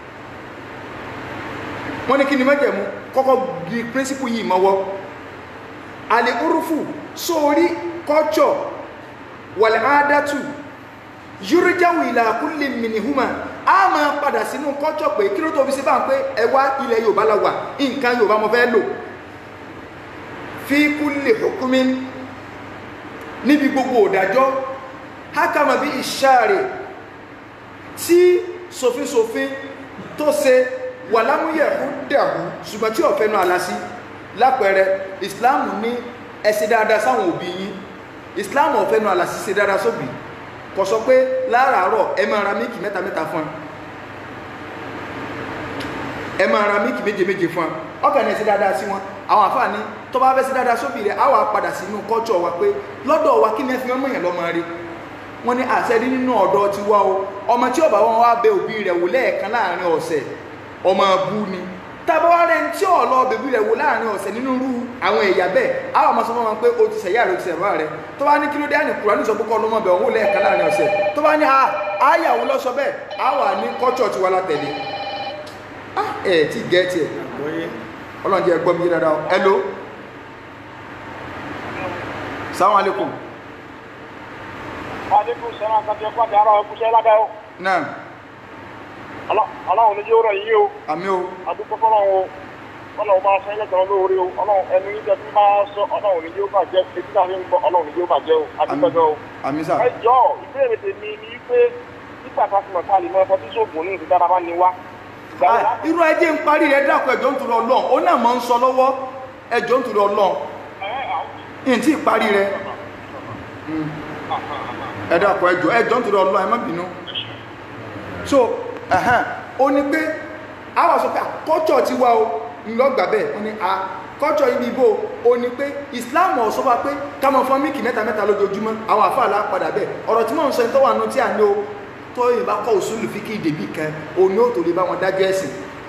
wọ́n ní kí ni májẹ̀mú kọ́kọ́ di principle yìí mọ́wọ́ alẹ́ orúfù so orí culture wàlẹ̀ àádátù yúrújáwò ìlà kulli minhuma a máa padà sínú culture pé kí ló tó fi ṣe bá ń pé ẹwà ilẹ̀ Yorùbá la wà nǹkan Yorùbá mo fẹ́ lò fi kulli hukumin níbi gbogbo òdàjọ́ hákàmà bí ìṣàrè tí sòfin-sòfin tó ṣe wà lámúyẹ̀kú dàrú ṣùgbọ́n tí ọ̀fẹ́ náà alásí lápẹẹrẹ Islam ní ẹ ṣe dáadáa sáwọn òbí yín Islam ọ̀fẹ́ náà alásí ṣe dáadáa sóbì kò sọ pé láràárọ̀ ẹ máa ra míìkì mẹ́ta mẹ́ta fún ẹ máa ra míìkì méje méje fún ọkàn ẹ̀ ṣe dáadáa sí wọn àwọn àfáà ní tó bá fẹ́ sí dáadáa sóbì rẹ̀ á wà padà sínú culture wa pé lọ́dọ̀ wa kí ní ẹ fi mọ́ èèyàn lọ́mọ rí wọ́n ní àṣẹ rí nínú ọ̀dọ̀ ti wá o ọmọ tí ọba wọn wá bẹ òbí rẹ̀ wò lẹ́ẹ̀kan láàrin ọ̀sẹ̀ ọmọ bú ni tàbí wá rẹ̀ ń tí ọ̀ lọ bèbí rẹ̀ wò láàrin ọ̀sẹ̀ nínú irú àwọn ẹ̀yà bẹ́ẹ̀ àwọn ọmọ sọ fún wọn pé o ti ṣẹ̀yà rẹ̀ o ti ṣẹ̀yà rẹ̀ tó bá ní kí ló dé àní Kùránì sọ pé kọ́ ló mọ̀ bẹ̀ òun lẹ́ẹ̀kan láàrin ọ̀sẹ̀ tó bá ní àyàwó lọ́sọ bẹ́ẹ̀ á wà ní kọ́chọ̀ tí wà látẹ̀lé ẹ̀ tí gẹ́ẹ̀tì ẹ̀ Ọlọ́run jẹ́ gbọ́ mi dáadáa hello salamu alaikum alaikum salam kàtẹ́ pàtẹ́ ara ọkùnṣẹ́ ládàá ó náà Ọlọ́run ní jẹ́ ọ̀rọ̀ yìí o àmì o àdúgbò fọ́lọ́run Ọlọ́run máa ṣe ẹlẹ́gbẹ̀rún lóore o Ọlọ́run ẹnu yíjẹ tí máa sọ Ọlọ́run ní yóò bàjẹ́ etí náà fi ń gbọ́ Ọlọ́run ní yóò bàjẹ́ o àdúgbò o. àmì sà. ẹ jọ ìbéèrè tèmi ni pé nígbà tá a ti mọ̀ ká lè mọ ẹfọ tí sóògùn ní ìdí dára bá ní wá. irú ẹjẹ ń parí rẹ dákun ẹjọ ń turọ Ọlọ́run ó náà máa ń sọ lọ́wọ́ ẹjọ ń turọ Ọlọ́run ní tí ìparí rẹ ẹ dákun ẹjọ ẹjọ ń turọ Ọlọ́run ẹ má bínú. so ó ní pé àwọn sọ pé àkọ́jọ́ ti wá o ńlọ́gbà bẹ́ẹ̀ ó ní a kọ́jọ́ ibi ìbò ó ní pé Islam ọ̀sọ́ wa pé kámọ̀ fún mílìkì mẹ́ta mẹ́ta lójoojúmọ́ àwọn àfáà lá padà bẹ́ẹ̀ ọ̀rọ̀ tí mò ń sọ ní tó wà nù tí a ní o tó yìí bá kọ́ òṣùlù fi kí ìdèbí kan o ní ó tó lè bá wọn dájọ́ ẹ̀sìn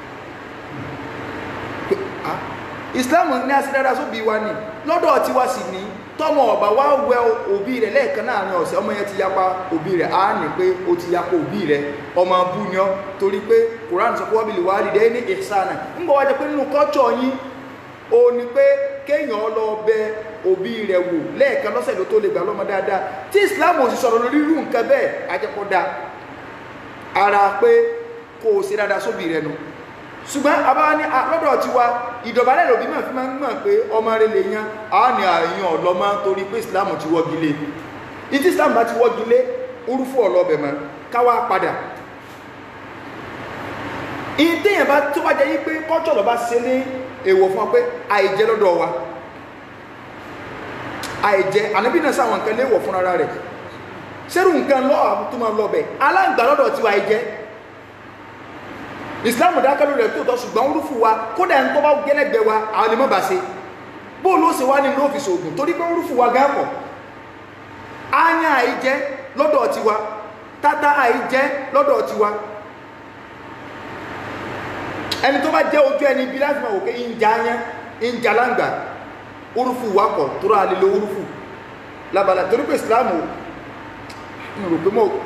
Islam ní aṣídára sóbi wa ni lọ́dọ̀ tí wá sì ní tọ́mọ ọ̀bà wá wẹ òbí rẹ̀ lẹ́ẹ̀kan láàrin ọ̀sẹ̀ ọmọ yẹn ti yapa òbí rẹ̀ á ní pé ó ti yapa òbí rẹ̀ ọmọ bú ni ọ́ torí pé Quran sọ pé wọ́n bí lè wá rí dẹ́ ní ihsana ń bọ̀ wájẹ pé nínú kọ́jọ́ yín ó ní pé kéèyàn lọ bẹ òbí rẹ̀ wò lẹ́ẹ̀kan lọ́sẹ̀ ló tó lè gbà lọ́mọ dáadáa tí Islam ò sì sọ̀rọ̀ lórí irú nǹkan bẹ́ẹ̀ ajẹ́kọ̀dá ara pé kó o ṣe dáadáa sóbì rẹ̀ nù ṣùgbọ́n àbá ní lọ́dọ̀ tí wa ìdọ̀bálẹ̀ lòbí mọ̀ fi máa ń mọ̀ pé ọmọ rẹ̀ lè yan a ní àyàn ọlọ́mọ torí pé Islam ti wọ́gilé ìtí Islam bá ti wọ́gilé orúfú ọlọ́bẹ̀ mọ́ káwá padà ìdíyàn bá tó bá jẹ́ yí pé kọ́jọ́ lọ bá ṣe ní èèwọ̀ fún wa pé àìjẹ lọ́dọ̀ wa àìjẹ ànábì náà sáwọn nǹkan léèwọ̀ fún ara rẹ̀ ṣerú nǹkan lọ́ọ̀ tó máa lọ bẹ̀ aláǹgbà lọ́dọ̀ tí wa àìjẹ Islam dákẹ́ lórí rẹ̀ tó tọ́ ṣùgbọ́n orúfù wa kódà ń tó bá gẹ́lẹ́gbẹ́ wa àwọn lè mọ́ bá ṣe bóòlù ó sì wá nínú òfìsì ògùn torí pé orúfù wa gáàpọ̀ ányá àìjẹ́ lọ́dọ̀ tiwa tátá àìjẹ́ lọ́dọ̀ tiwa ẹni tó bá jẹ́ ojú ẹni bí láti máa wò pé ìjà yẹn ìjà láǹgbà orúfù wa kọ̀ tó rà lílo orúfù lábàlá torí pé Islam ò rò pé mọ́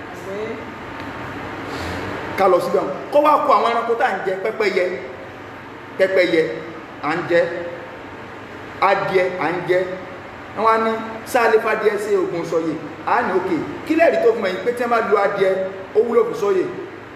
ká lọ síbẹ̀ kó wá kó àwọn ẹranko tá à ń jẹ pẹ́pẹ́yẹ pẹ́pẹ́yẹ à ń jẹ adìẹ à ń jẹ wọ́n á ní sáàlẹ̀ fàdíẹ sí ogun sọyè á ní òkè kí lẹ́rìí tó fún ẹ̀yìn pé tí wọ́n bá lu adìẹ ó wúlò fún sọyè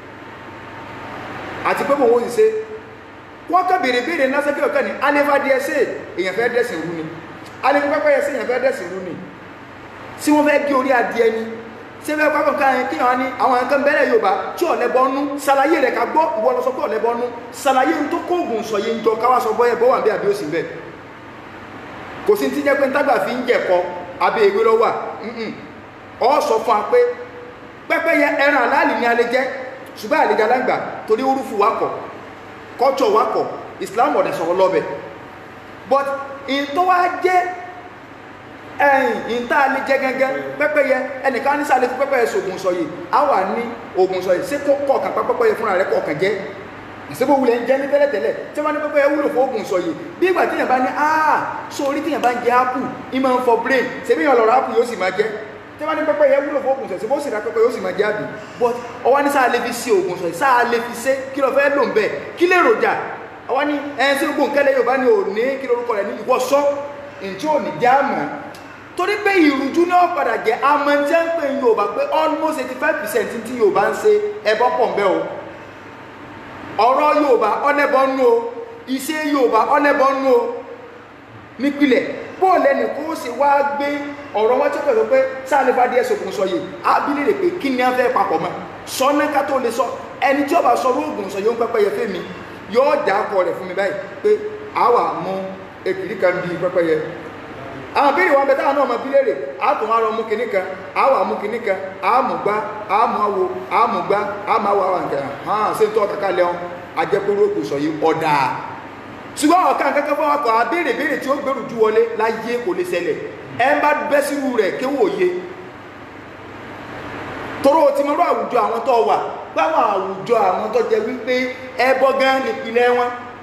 àti pé bòun ó sì ṣe wọ́n kẹ́ bèrè bèrè lásán kí ọ̀kẹ́ ni alẹ́ fàdíẹ sí èèyàn fẹ́ dẹ̀sìn rú ni alẹ́ pẹ́pẹ́yẹ sí èèyàn fẹ́ dẹ̀sìn rú ni tí wọ́n fẹ́ gé orí adìẹ ni sẹ́fẹ́ pápá nǹkan yẹn kí wọ́n ní àwọn nǹkan bẹ́rẹ̀ Yorùbá tí ọ̀lẹ́bọ́nú ṣàlàyé rẹ̀ ká gbọ́ ìwọ lọ sọ pé ọ̀lẹ́bọ́nú ṣàlàyé ń tó kóògùn sọ yé ń jọ káwá sọ bọ́yẹ bọ́wà bí àbí òsì bẹ́ẹ̀ kò sí ti jẹ́ pé tágbà fi ń jẹ̀kọ abẹ́ ewé lọ́wà ọ sọ fún wa pé pẹ́pẹ́yẹ ẹran àlàálì ni a lè jẹ ṣùgbọ́n àlejò alágbà torí orúfù wakọ̀ kọ́tsọ̀ wakọ̀ Islam ọ̀dẹ̀ sọ̀rọ̀ lọ́bẹ̀ but ìtọ́wá jẹ́ ẹ̀yìn ìta lè jẹ gẹ́gẹ́ pẹ́pẹ́yẹ ẹnìkan ní sáà lè fi pẹ́pẹ́yẹ sógun sọ yìí a wà ní ogun sọ yìí sí kọ̀ọ̀kan pẹ́pẹ́yẹ fúnra rẹ̀ kọ̀ọ̀kan jẹ́ ìsẹ́bò wulẹ̀ ń jẹ́ ní tẹ́lẹ̀tẹ́lẹ̀ tí wọ́n ní pẹ́pẹ́yẹ wúlò fún ogun sọ yìí bí ìgbà tíyàn bá ní àà sórí tíyàn bá ń jẹ ápù ìmọ̀ ń fọ brain ṣebí yàn lọ́rọ̀ ápù yóò sì máa jẹ́ tí wọ́n ní pẹ́pẹ́yẹ wúlò fún ogun sọ ṣebó sì ra pẹ́pẹ́yẹ yóò sì máa jẹ́ àbí but ọwọ́ ní sáà lè fi ṣe ogun sọ yìí sáà lè fi ṣe kí lọ fẹ́ lò ń bẹ̀ kí lè ròjà ọwọ́ ní ẹn sí gbogbo nkẹ́lẹ́ Yorùbá ní òní kí lórúkọ rẹ̀ ní ìwọ́sọ́ ǹtí ò ní já mọ́ torí pé ìrújú náà padà jẹ́ àmọ́ tí a ń pè Yorùbá pé almost eighty five percent tí Yorùbá ń ṣe ẹbọ pọ̀ ń bẹ o ọ̀rọ̀ Yorùbá ọ̀nẹ́bọnú o ìṣe Yorùbá ọ̀nẹ́bọnú o nípìnlẹ̀ bóòlù ẹnì kó ṣe wá gbé ọ̀rọ̀ wọn tí ó pẹ̀lú pé sáàlẹ̀ bá díẹ̀ sókun sọ yìí ábílẹ̀ rẹ̀ pé kí ni a fẹ́ papọ̀ mọ́ sọ ní ká tó lè sọ ẹni tí ó bá sọ lóògùn sọ yóò ń pẹ́pẹ́yẹ fẹ́ mi yóò dá akọ rẹ̀ fún mi báyìí pé àwa mú ekiri kan bí pẹ́pẹ́yẹ àwọn bíi ìwọ̀n bẹ̀tẹ̀ àwọn ọmọ bílẹ̀ rẹ̀ àtún àrọ̀ mú kinní kan àwọ̀ mú kinní kan àmùgbá àmùwò àmùgbá àmàwò àwọn nǹkan hàn ṣé ń tọ́ kàkà lẹ́wọ̀n ajẹ́pẹ́rú òkú sọ yìí ọ̀dà ṣùgbọ́n ọ̀kan kankan fún wakọ̀ àbẹ̀rẹ̀ béèrè tí ó gbèrú ju wọlé láyé kò lè ṣẹlẹ̀ ẹ bá bẹ́ sírú rẹ̀ kéwò yé toró ti mọ́rọ́ àwùjọ àwọn tó wà báwọn àwùjọ àwọn tó jẹ wípé ẹbọ gan nípìnlẹ̀ wọn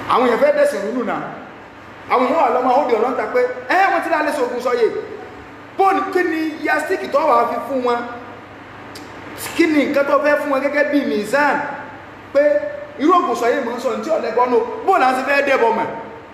àwọn èèyàn fẹ́ dẹ̀sìn nínú náà àwọn èèyàn wà lọ́mọ ó di ọ̀rọ̀ ń ta pé ẹ́ wọ́n ti lálẹ́ sógun sọ́yè bóòlù kí ni yastik tó wà fi fún wọn kí ni nǹkan tó fẹ́ fún wọn gẹ́gẹ́ bí mizan pé irú ògùn sọ́yè mọ́ sọ ní tí ọ̀lẹ́gbọ́n náà bóòlù àti fẹ́ dẹ́bọ̀ mọ̀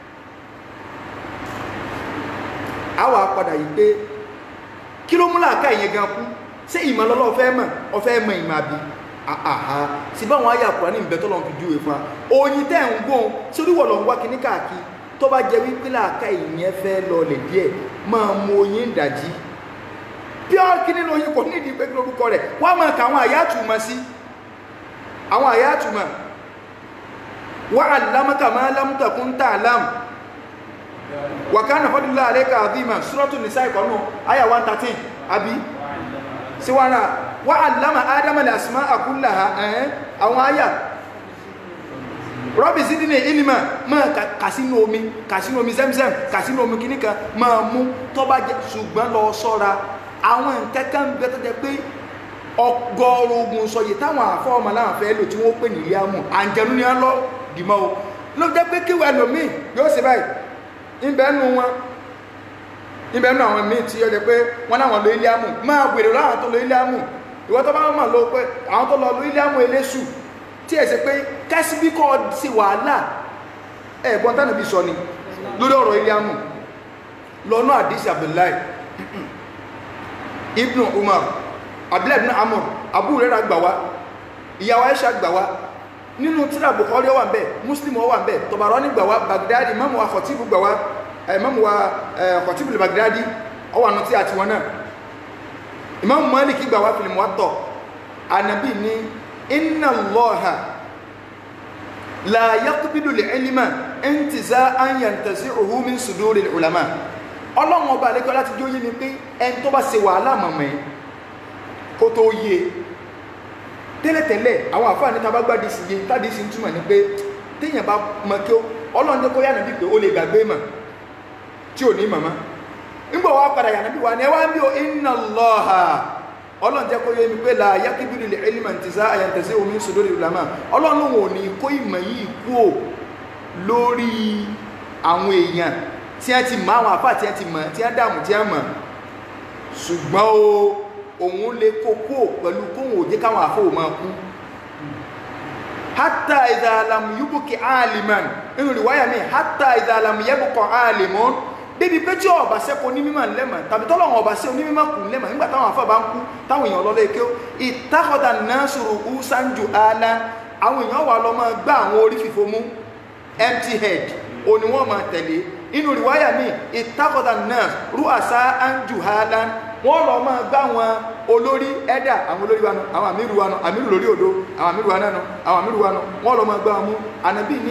àwa padà yìí pé kí ló mú làákà ìyẹn gan kú ṣé ìmọ̀ lọ́lọ́ ọ̀fẹ́ mọ̀ ọ̀fẹ́ mọ̀ ìmọ̀ àbí àhà sí báwọn ayé àkùrá ní ìbẹ́tọ́ lọ́n fi júwe fún wa oyin tẹ́ ń gbọ́n sórí wọ̀ lọ́n wá kíní káàkiri tó bá jẹ́ wípé làákà ìyẹn fẹ́ lọlẹ̀ díẹ̀ máa mu oyin ìdajì pure kíní lóyin kò nídìí pé kí lórúkọ rẹ̀ wọ́n máa ka àwọn àyà àtùmọ̀ sí àwọn àyà àtùmọ̀ wa allamaka ma lam takun ta'lam wa kana fadlullahi alayka azima suratul nisa ìkọ́nù àyà one thirteen àbí síwára wa allama adama al-asma'a kullaha eh àwọn àyà rabbi zidni ilma ma kasino omi kasino omi zemzem kasino omi kinika ma mú tó bá jẹ́ ṣùgbọ́n lọ ṣọ́ra àwọn nǹkankan be tó jẹ́ pé ọgọ́rùn ogun sọyè táwọn afọ ọmọ la fẹ́ lò tí wọ́n pè ní liamu anjanu ni an lọ dimo o ló jẹ́ pé kiwa lo mi yóò ṣe báyìí nbe nu wọn nbe nu àwọn mi tí ó jẹ́ pé wọ́n na wọn lo liamu ma gbere la tó lo liamu ìwọ tó bá mọ̀ lọ pé àwọn tó lọ lo liamu elesu tí ẹ ṣe pé kasibi ko sí wàhálà ẹ gbọ́n tanu bí sọ ni lórí ọ̀rọ̀ liamu lọ́nà hadith Abdullah ibn Umar Abdullah ibn Amr Abu Hurairah gbà wá ìyàwó Aisha gbà wá nínú tírà Bukhari wà ńbẹ̀ Muslim wà ńbẹ̀ Tabarani gbà wá Baghdadi Imam wa Khatib gbà wá Imam wa Khatib al-Baghdadi ó wà nù tí àti wọn náà Imam Malik gbà wá fil Muwatta Ànábì ní inna Allaha la yaqbilu al-ilma intiza'an yantazi'uhu min suduri al-ulama Ọlọ́run ọba lẹ́kọ́ láti jó yé ni pé ẹni tó bá ṣe wàhálà mọ̀mọ́ kó tó yé tẹ́lẹ̀tẹ́lẹ̀ àwọn àfáà ní tàbá gbádìí sí yé tàbí sí túnmọ̀ ní pé téèyàn bá mọ̀ kí Ọlọ́run jẹ́ kó yà nàbí pé ó lè gbàgbé mọ̀ tí ò ní màmá nígbà wá padà yà nàbí wà ní ẹwà ń bí o inna Allaha Ọlọ́run jẹ́ kó yé mi pé la yaqibilu al-ilma intiza'an yantazi'uhu min suduri al-ulama Ọlọ́run ò ní kó ìmọ̀ yìí kúò lórí àwọn èèyàn tí a ti mọ̀ àwọn àfáà tí a ti mọ̀ tí a dààmú tí a mọ̀ ṣùgbọ́n o òun lè kókó pẹ̀lú kóhùn òjé káwọn àfóò máa kú hatta idha lam yubqi aliman inú riwaya mi hatta idha lam yabqa alimun débi pé tí ọba sẹ́kọ̀ọ́ ní mímọ̀ lẹ́mọ̀ tàbí tọ́lọ̀wọ̀n ọba sí onímọ̀ kù lẹ́mọ̀ nígbà táwọn àfáà bá ń kú táwọn èèyàn lọ́lọ́ èké ittakhadha an-nasu ru'usan juhalan àwọn èèyàn wà lọ máa gbá àwọn orí fìfo mú empty head òní wọ́n máa tẹ̀lé inú riwaya mi ittakhadha an-nas ru'asan juhalan wọ́n lọ máa gbá wọn olórí ẹ̀dà àwọn olórí wa nù àwọn àmìrù wa nù àmìrù lórí odò àwọn àmìrù wa nù àwọn àmìrù wa nù wọ́n lọ máa gbá wọn mú Ànábì ní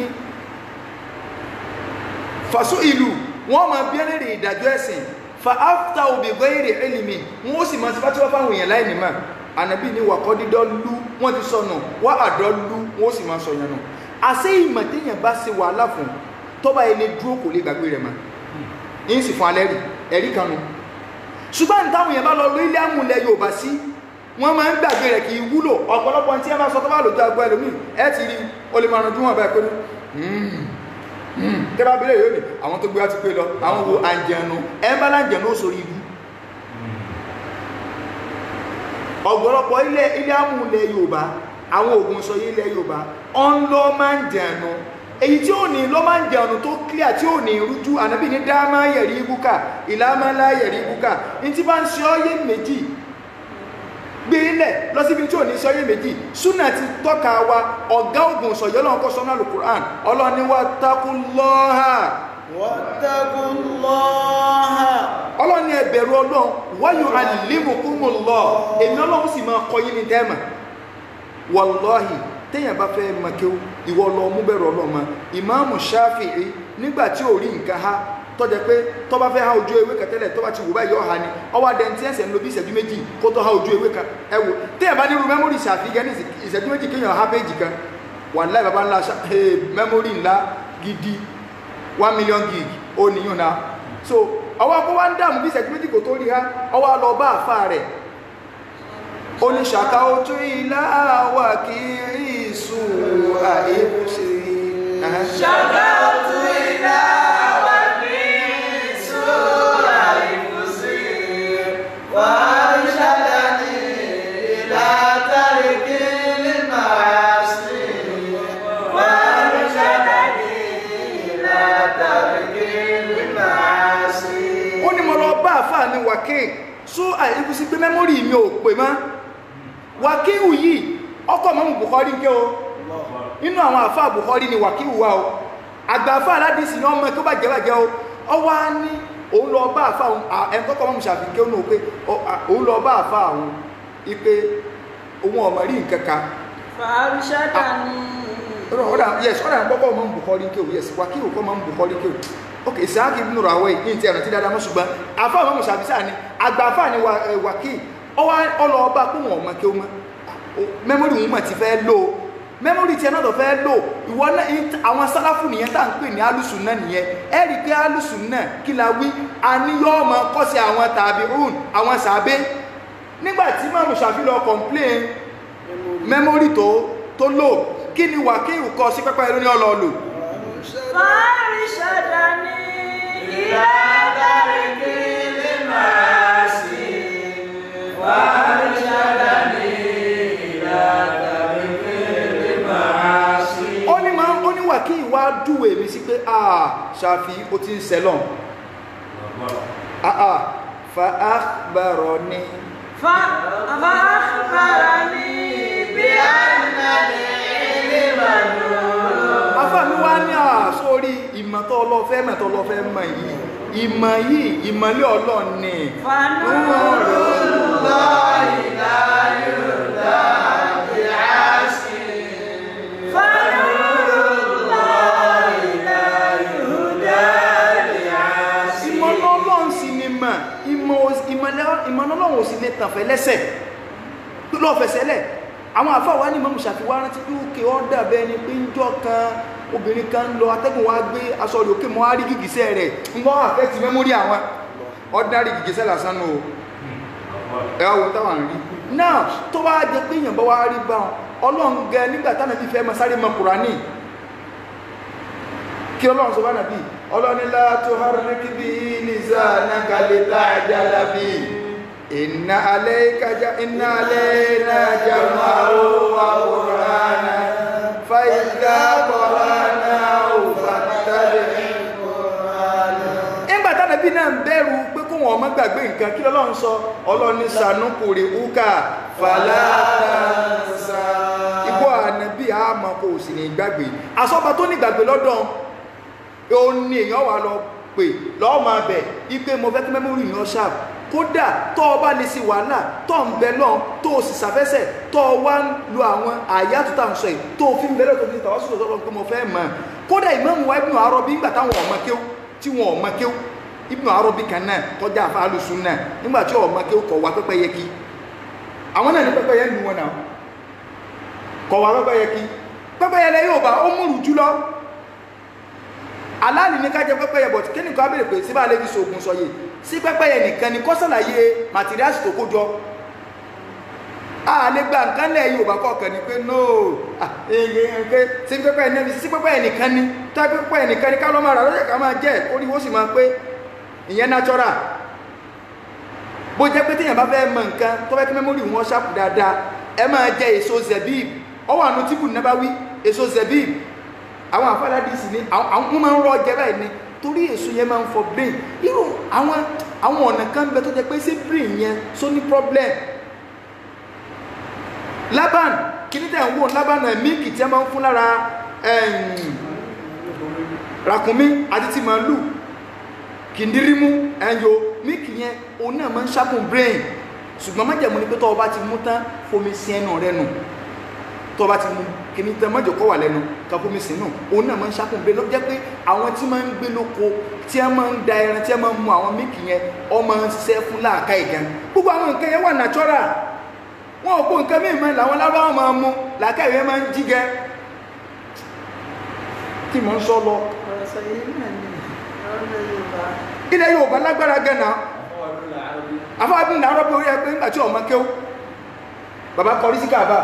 fàṣọ ìlú wọ́n máa bí ẹlẹ́rìí ìdájọ́ ẹ̀sìn fa aftau bi ghairi ilmi wọ́n sì máa ti fàtíwá fáwọn èèyàn láì nímọ̀ Ànábì ní wàkọ́ dídọ́ lú wọ́n ti sọnù wá àdọ́ lú wọ́n sì máa sọyàn nù àṣẹ ìmọ̀ téèyàn bá ṣe wàhálà fún tọ́ba ilé dúró kò lè gbàgbé rẹ̀ mọ́ yín sì fún alẹ́ rí ẹ̀rí kan nù ṣùgbọ́n táwọn èèyàn bá lọ lórí ilé àmúlẹ̀ Yorùbá sí wọ́n máa ń gbàgbé rẹ̀ kì í wúlò ọ̀pọ̀lọpọ̀ tí ẹ bá sọ tó bá lòjọ agbó ẹlòmíì ẹ ti rí olèmọ̀ràn wọn bá pẹ̀lú tẹ́bá bílẹ̀ yóò ní àwọn tó gbé wá ti pé lọ àwọn wo àjẹ̀nù ẹ bá lájẹ̀nù ó sórí ibu ọ̀pọ̀lọpọ̀ ilé àmúlẹ̀ Yorùbá àwọn ògùn sọ ilẹ̀ Yorùbá ọ̀n lọ máa ń jẹ̀nù èyí tí ó ní ló máa ń jẹ ọ̀nà tó clear tí ó ní rújú Ànábì ní dámá yẹ̀rí ibúkà ìlàmálá yẹ̀rí ibúkà ní tí bá ń ṣe ọ́yé méjì gbé ilẹ̀ lọ síbi tí ò ní ṣe ọ́yé méjì súnà ti tọ́ka wa ọ̀gá ògùn sọ̀yọ́ lọ́wọ́ kọ́ sọ́nà Al-Qur'an ọlọ́ni wattaqullaha wattaqullaha ọlọ́ni ẹ bẹ̀rù Ọlọ́run wa yu'allimukumullah èmi Ọlọ́run sì máa kọ́ yín ní tẹ́ẹ̀mà wallahi téèyàn bá fẹ́ mọ̀kẹ́ ìwọ lọ mú bẹ̀rù Ọlọ́run Ìmáàmù Ṣáfi'í nígbà tí ò rí nǹkan ha tọ́jẹ́ pé tọ́ bá fẹ́ ha ojú ewé kan tẹ́lẹ̀ tọ́ bá ti wù báyìí ọ̀ha ni ọwọ́ adẹ́ tí ẹ̀sẹ̀ ń lo bí ìṣẹ́jú méjì kó tó ha ojú ewé kan ẹ wò téèyàn bá nírú mẹ́mórì Ṣáfi'í gẹ́ ní ìṣẹ́jú méjì kéèyàn ha péjì kan wàláhì bàbá ńlá mẹ́mórì ńlá gidi one million gig ó níyàn náà so ọwọ́ kó wá ń dààmú bí ìṣẹ́jú méjì kò tó rí ha ọwọ́ lọ bá àfáà rẹ̀ oníṣàkà ojú ilá wà kí rí ìṣù àìbùsí ṣàkà àfáà ní wàkí só àìkú sí pé mẹ́mórì mi ò pè mọ́ wàkíù yìí ọkọ̀ mọ́mù Bukhari ń ké o nínú àwọn àfáà Bukhari ni wàkíù wà o àgbà àfáà aládìsí ní ọmọ kí ó bá jẹ́ bàjẹ́ o ọwá ní òun lọ bá àfáà ẹnkọ́kọ́ mọ́mù ṣàfikẹ́ ó náà pé òun lọ bá àfáà òun ipé òun ọmọ rí nǹkankan fàárùṣádà ní ọ̀dà yes ọ̀dà àgbọ́kọ̀ mọ́mù Bukhari ń ké o yes wàkíù kọ́ mọ́mù Bukhari ń ké o ok Isaac ibn Rahawayh ní ti ẹ̀rọ tí dáadáa mọ́ ṣùgbọ́n àfáà mọ́mù ṣàfikẹ́ ni àgbà àfáà ni wàkíù ọlọ ọba kó wọn ọmọ kí o mọ́ mẹ́mórì wọn ti fẹ́ lò mẹ́mórì tí ẹnàdọ̀ fẹ́ lò ìwọ náà àwọn sálàfù nìyẹn tá à ń pè ní alùsùn náà nìyẹn ẹ rí pé alùsùn náà kí la wí a ní yọ́ ọmọ kọ́sí àwọn tàbí rún àwọn sàbẹ́ nígbà tí mọ́mù ṣàfihàn complain mẹ́mórì tó tó lò kí ni wàkíù kọ sí pẹ́pẹ́ lóní ọlọ́ọ̀lò fàárùṣádà ní ìlàdàrí kí lè máa sí ó ní máa ó ní wà kí ìwà dúwẹ̀ mi sí pé àà Ṣàfi ó ti ń sẹ́lọ̀n àà fa akhbarani fa akhbarani bí annani ilmanu afá mi wá ní àà sórí ìmọ̀tọ́ ọlọ́fẹ́ mẹ́tọ́ ọlọ́fẹ́ mọ̀ yìí ìmọ̀ yìí ìmọ̀lẹ́ Ọlọ́run ni ìmọ̀lọ́lọ́wọ̀ sí lè tànfẹ́ lẹ́sẹ̀ lọ́fẹ̀sẹ̀lẹ̀ àwọn àfáwà ní Imam Shafi'i wá rántí pé òkè ọ́dà bẹ́ẹ̀ ni pé ń jọ kan obìnrin kan lọ atẹ́gùn wá gbé aṣọ rẹ̀ òkè mọ́ á rí gìgísẹ̀ rẹ̀ ń gbọ́ àfẹ́tì mẹ́mórí àwọn ordinary gìgísẹ̀ lásán nù ẹ̀wọ̀n táwọn rí náà tó wá jẹ pé èèyàn bá wá rí bá wọn Ọlọ́run gẹ nígbà tánàbí fẹ́ mọ́ sáré mọ́ Kùránì kí Ọlọ́run sọ bá nàbí Ọlọ́run la tuharrik bihi lisanaka lita'jala bihi inna alayka inna alayna jam'ahu wa qur'ana fa idha qara'nahu fattabi' qur'ana nígbà tánàbí náà ń bẹ̀rù pé kó wọn má gbàgbé nǹkan kí Ọlọ́run sọ Ọlọ́run ní sanuqri'uka fala tansa ìbò ànàbí àmọ́ kò sì ní gbàgbé àsọ́bà tó ní gbàgbé lọ́dọ̀ ó ní èèyàn wà lọ pè lọ́ọ́ máa bẹ̀ ipé mo fẹ́ kí mẹ́mórì yàn ṣáà kódà tọ́ ọ bá lè sí wàhálà tọ́ ń bẹ lọ́n tó o sì sàfẹ́sẹ̀ tọ́ ọ wá ń lo àwọn àyà tó tà ń sọ yìí tó o fi ń bẹ̀rẹ̀ tó fi tàwọn sọ̀rọ̀ sọ̀rọ̀ pé mo fẹ́ mọ̀ kódà Imam wa Ibn Arabi nígbà táwọn ọmọ kéw tí wọn ọmọ kéw Ibn Arabi kan náà tọ́jà àfa alùsùn náà nígbà tí ọmọ kéw kọ̀ wá pẹ́pẹ́ yẹ kí àwọn náà ní pẹ́pẹ́ yẹ ń lu wọn náà kọ̀ wá pẹ́pẹ́ yẹ kí pẹ́pẹ́ yẹ lẹ yóò bá ó múrù jùlọ aláàlì ní kájẹ pẹ́pẹ́yẹ bọ̀tí kí nìkan bèèrè pé síbà lè fi ṣògùn sọyè sí pẹ́pẹ́yẹ nìkan ni kọ́sàlàyé materials tó kójọ a lè gba nǹkan lẹ̀ Yorùbá kọ̀ọ̀kan ni pé no sí pẹ́pẹ́yẹ nìkan ni tó pẹ́pẹ́yẹ nìkan ni ká lọ́ máa rà lọ́jọ́ ká máa jẹ́ oríwó sì máa pé ìyẹn natural bó jẹ́ pé téèyàn bá fẹ́ mọ nǹkan tó fẹ́ kí mẹ́mórì wọn ṣàpù dáadáa ẹ máa jẹ èso zebib ọwọ́ àánú tíbù Nabawi èso zebib àwọn àfàládìsì ní àwọn máa ń rọ ọjẹ́ báyìí ni torí èso yẹn máa ń fọ brain irú àwọn àwọn ọ̀nà kan bẹ tó jẹ pé sí brain yẹn so ní problem Laban kìíní tẹ̀ ń wò Laban náà mílìkì tí a máa ń fún lára ràkúnmí àti ti màálù kìndírímú ẹ̀yọ mílìkì yẹn òun náà máa ń ṣàkùn brain ṣùgbọ́n májẹ̀mú ni pé tọ́ ọba ti mú tán fomi sí ẹnu rẹ nù tọ́ ọba ti mú kìíní tẹ mọ́jọ kọ́ wà lẹ́nu kabomi sínú òun náà máa ń ṣàkùn brain ló jẹ́ pé àwọn tí máa ń gbé lóko tí a máa ń da ẹran tí a máa ń mu àwọn mílìkì yẹn ọ máa ń ṣiṣẹ́ fún láàká ìgan gbogbo àwọn nǹkan yẹn wà natural wọn ò kó nǹkan míì mọ́ làwọn lábáwọn máa mú làáká ìwé máa ń jígẹ kí mò ń sọ lọ ilẹ̀ Yorùbá lágbára gẹ̀nà afọ́bí ní arọ́bí orí ẹgbẹ́ nígbàtí ọmọ kéw bàbá kọrí sí Káàbà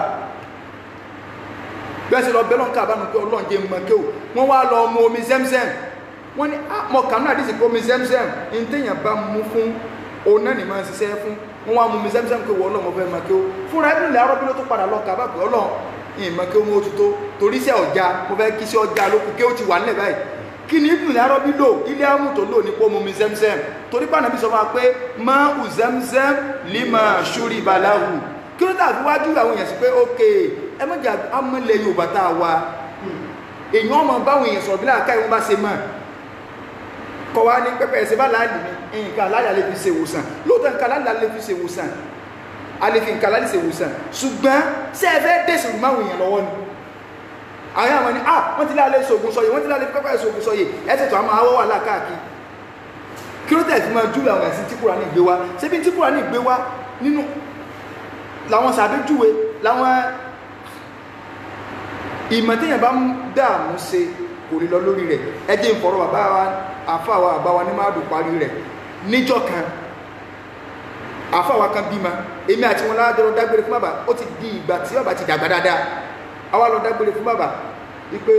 bẹ́ẹ̀sì lọ bẹ́lọ́n Káàbà nù pé Ọlọ́run jẹ́ mọ́ kéw wọ́n wá lọ mú omi Zemzem wọ́n ní mọ̀ kànú àdísì pé omi Zemzem ní téèyàn bá mú fún òun náà ní máa ń ṣiṣẹ́ fún wọ́n wá mú omi Zemzem pé wọ́n Ọlọ́run fẹ́ mọ́ kéw fúnra ẹbí ní arọ́bí ló tó padà lọ Káàbà pé Ọlọ́run ìmọ̀ kéw mọ́ òtútó torí sí ọjà mo fẹ́ kí sí ọjà lókù kéw ti wà nílẹ̀ báyìí kí ni Ibn Arabi lò ilé amú tó lò ní pọ́mú mi Zamzam torí pé Ànábì sọ fún wa pé ma'u Zamzam lima shuriba lahu kí ló tàbí wájú àwọn èèyàn sí pé ókè ẹ mọ́jà amúlẹ̀ Yorùbá tá a wa èèyàn ọmọ báwọn èèyàn sọ̀rọ̀ bí láàká ìwọ́n bá ṣe mọ́ kọ̀ wá ní pẹ́pẹ́ ẹ̀sẹ̀ bá láàlì ní nǹkan aláyà lè fi ṣe ìwòsàn lóòótọ́ nǹkan aláyà lè fi ṣe ìwòsàn a lè fi nǹkan aláyà ṣe ìwòsàn ṣùgbọ́n ṣé ẹ fẹ́ dẹ̀sì rú máwọn èèyàn lọ́wọ́ ni àwọn àwọn ni ah wọ́n ti láàlẹ́ ṣògùn sọyè wọ́n ti láàlẹ́ pẹ́pẹ́ ṣògùn sọyè ẹ̀sẹ̀ tó a máa wọ́ wà láàkáàkiri kí ló tẹ̀sí máa júwe àwọn ẹ̀sìn tí Kùránì gbé wá ṣé bí tí Kùránì gbé wá nínú làwọn sàbẹ́júwe làwọn ìmọ̀ téèyàn bá ń dààmú ṣe kò lè lọ lórí rẹ̀ ẹjẹ́ ìfọ̀rọ̀ bàbá wa àfáwà àbáwa ní máa dùn parí rẹ̀ níjọ́ kan àfáwà kan bímọ èmi àti wọn lájọ́ lọ dágbére fún bàbá ó ti di ìgbà tí bàbá ti dàgbà dáadáa àwa lọ dágbére fún bàbá wípé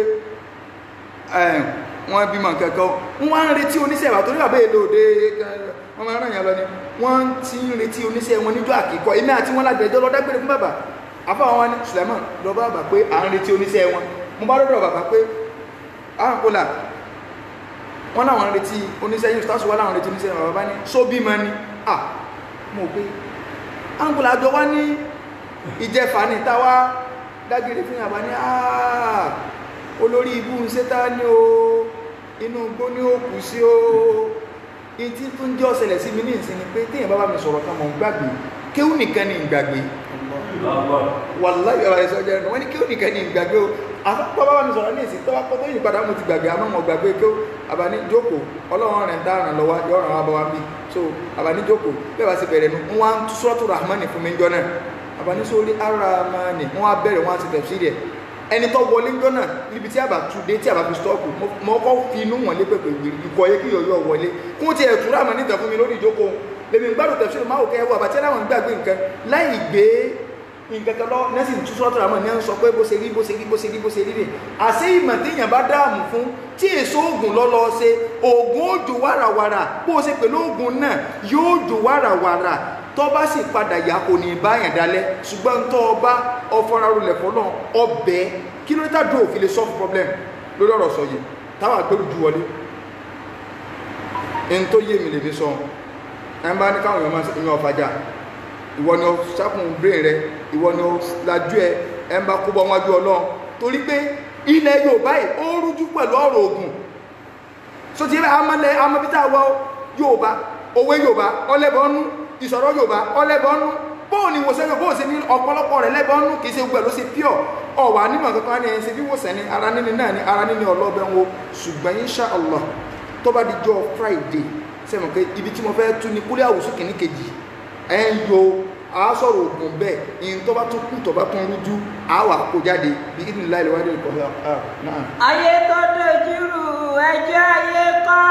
wọ́n bímọ kankan wọ́n ń retí oníṣẹ́ ìwà torí bàbá èlò òde wọ́n máa ràn yàn lọ ni wọ́n ti ń retí oníṣẹ́ wọn níjọ́ àkíkọ́ èmi àti wọn lájọ́ lọ dágbére fún bàbá àfáwà wọn ni Suleiman lọ bá bàbá pé à ń retí oníṣẹ́ wọn mo bá lọ́dọ̀ bàbá pé àkọlà wọ́n láwọn retí oníṣẹ́ yìí stars wọ́n láwọn retí oníṣẹ́ bàbá bá ní só bímọ ní à mọ̀ pé àkọlà àjọ wá ní ìjẹfà ní táwá dágiri fún àbá ní àà olórí ibú ń sétá ní o inú gbó ní ó kù sí o ìtí tó ń jẹ́ ọ̀sẹ̀lẹ̀ sí mi ní ìsinmi pé téèyàn bá bá mi sọ̀rọ̀ kan mọ̀ ń gbàgbé kéwù nìkan ní ìgbàgbé wàláhì ọ̀rọ̀ ẹ̀sọ́ jẹ́ ẹ̀rọ wọ́n ní kéwù nìkan ní ìgbàgbé o àfọ́pọ́ bá mi sọ̀rọ̀ ní ìsìn tọ́wọ́ pọ́ tó yìí padà mo ti gbàgbé àmọ́ mo gbàgbé kí ó àbáni jókòó ọlọ́run rẹ̀ ń dá ràn lọ́wọ́ yọ ràn wá bọ́ wá bí so àbáni jókòó bẹ́ẹ̀ bá sì bẹ̀rẹ̀ nu wọ́n á tú Suratu Rahmani fún mi jọ náà àbáni sórí Ar-Rahmani wọ́n á bẹ̀rẹ̀ wọ́n á ti tafsir rẹ̀ ẹni tó wọlé jọ náà níbi tí àbá tu dé tí àbá fi stọ́ọ̀kù mo kọ́ fi inú wọn lé pẹ̀pẹ̀ ìkọ̀ yẹ kí yọ̀yọ̀ wọlé kí wọ́n ti ẹ̀ túrà mọ́ níta fún mi lórí ìjókòó lèmi gbádùn tafsir máa wò kẹ́ ẹwọ́ àbàtí aláwọn gbàgbé nǹkan láì gbé nǹkan kan lọ nẹ́sìn tún Suratu Rahmani ní ń sọ pé bó ṣe rí bó ṣe rí bó ṣe rí bó ṣe rí rè àṣé ìmọ̀ téèyàn bá dáàmú fún tí èso oògùn lọ́lọ́ ṣe oògùn ó jò wàràwàrà bó ṣe pẹ̀lú oògùn náà yóò jò wàràwàrà tó bá sì padà yà kò ní báyàn dalẹ̀ ṣùgbọ́n tó ọba ọfọra rulẹ̀ fọlọ́ ọbẹ̀ kí ló dá dùn òfin lè solve problem lórí ọ̀rọ̀ sọ yìí táwọn àgbẹ̀rù ju wọlé ẹni tó yé mi lè fi sọ ẹ̀ ń bá ní káwọn èèyàn máa ń yan ọ̀fàjà ìwọ ni ó sákùn brain rẹ ìwọ ni ó lajú ẹ ẹ ń bá kó bọ́ wájú Ọlọ́run torí pé ilẹ̀ Yorùbá yìí ó rújú pẹ̀lú ọ̀rọ̀ Ògùn so ti rẹ̀ amọ́lẹ̀ amọ́bítà wọ Yorùbá òwe Yorùbá ọlẹ́bọnú ìsọ̀rọ̀ Yorùbá ọlẹ́bọnú bóò ni wòsàn yóò bóò sí ní ọ̀pọ̀lọpọ̀ rẹ̀ lẹ́bọnú kì í ṣe gbẹ̀ ló ṣe pure ọ̀wà nímọ̀ kankan ní ẹ̀yìn ṣe bí wòsàn ní ara níní náà ní ara níní ọlọ́bẹ̀ wo ṣùgbọ́n insha Allah tó bá di jọ Friday sẹ́mi pé ibi tí mo fẹ́ tú ni kúlẹ̀ àwùsù kìíní kejì ẹ̀ ń yo àásọ̀rọ̀ ògùn bẹ́ẹ̀ in tó bá tún kú tó bá tún rújú àwà kó jáde bí kí ní láìlè wáyé ìkọ̀ náà. ayé tó dojúrú ẹjọ́ ayé kọ́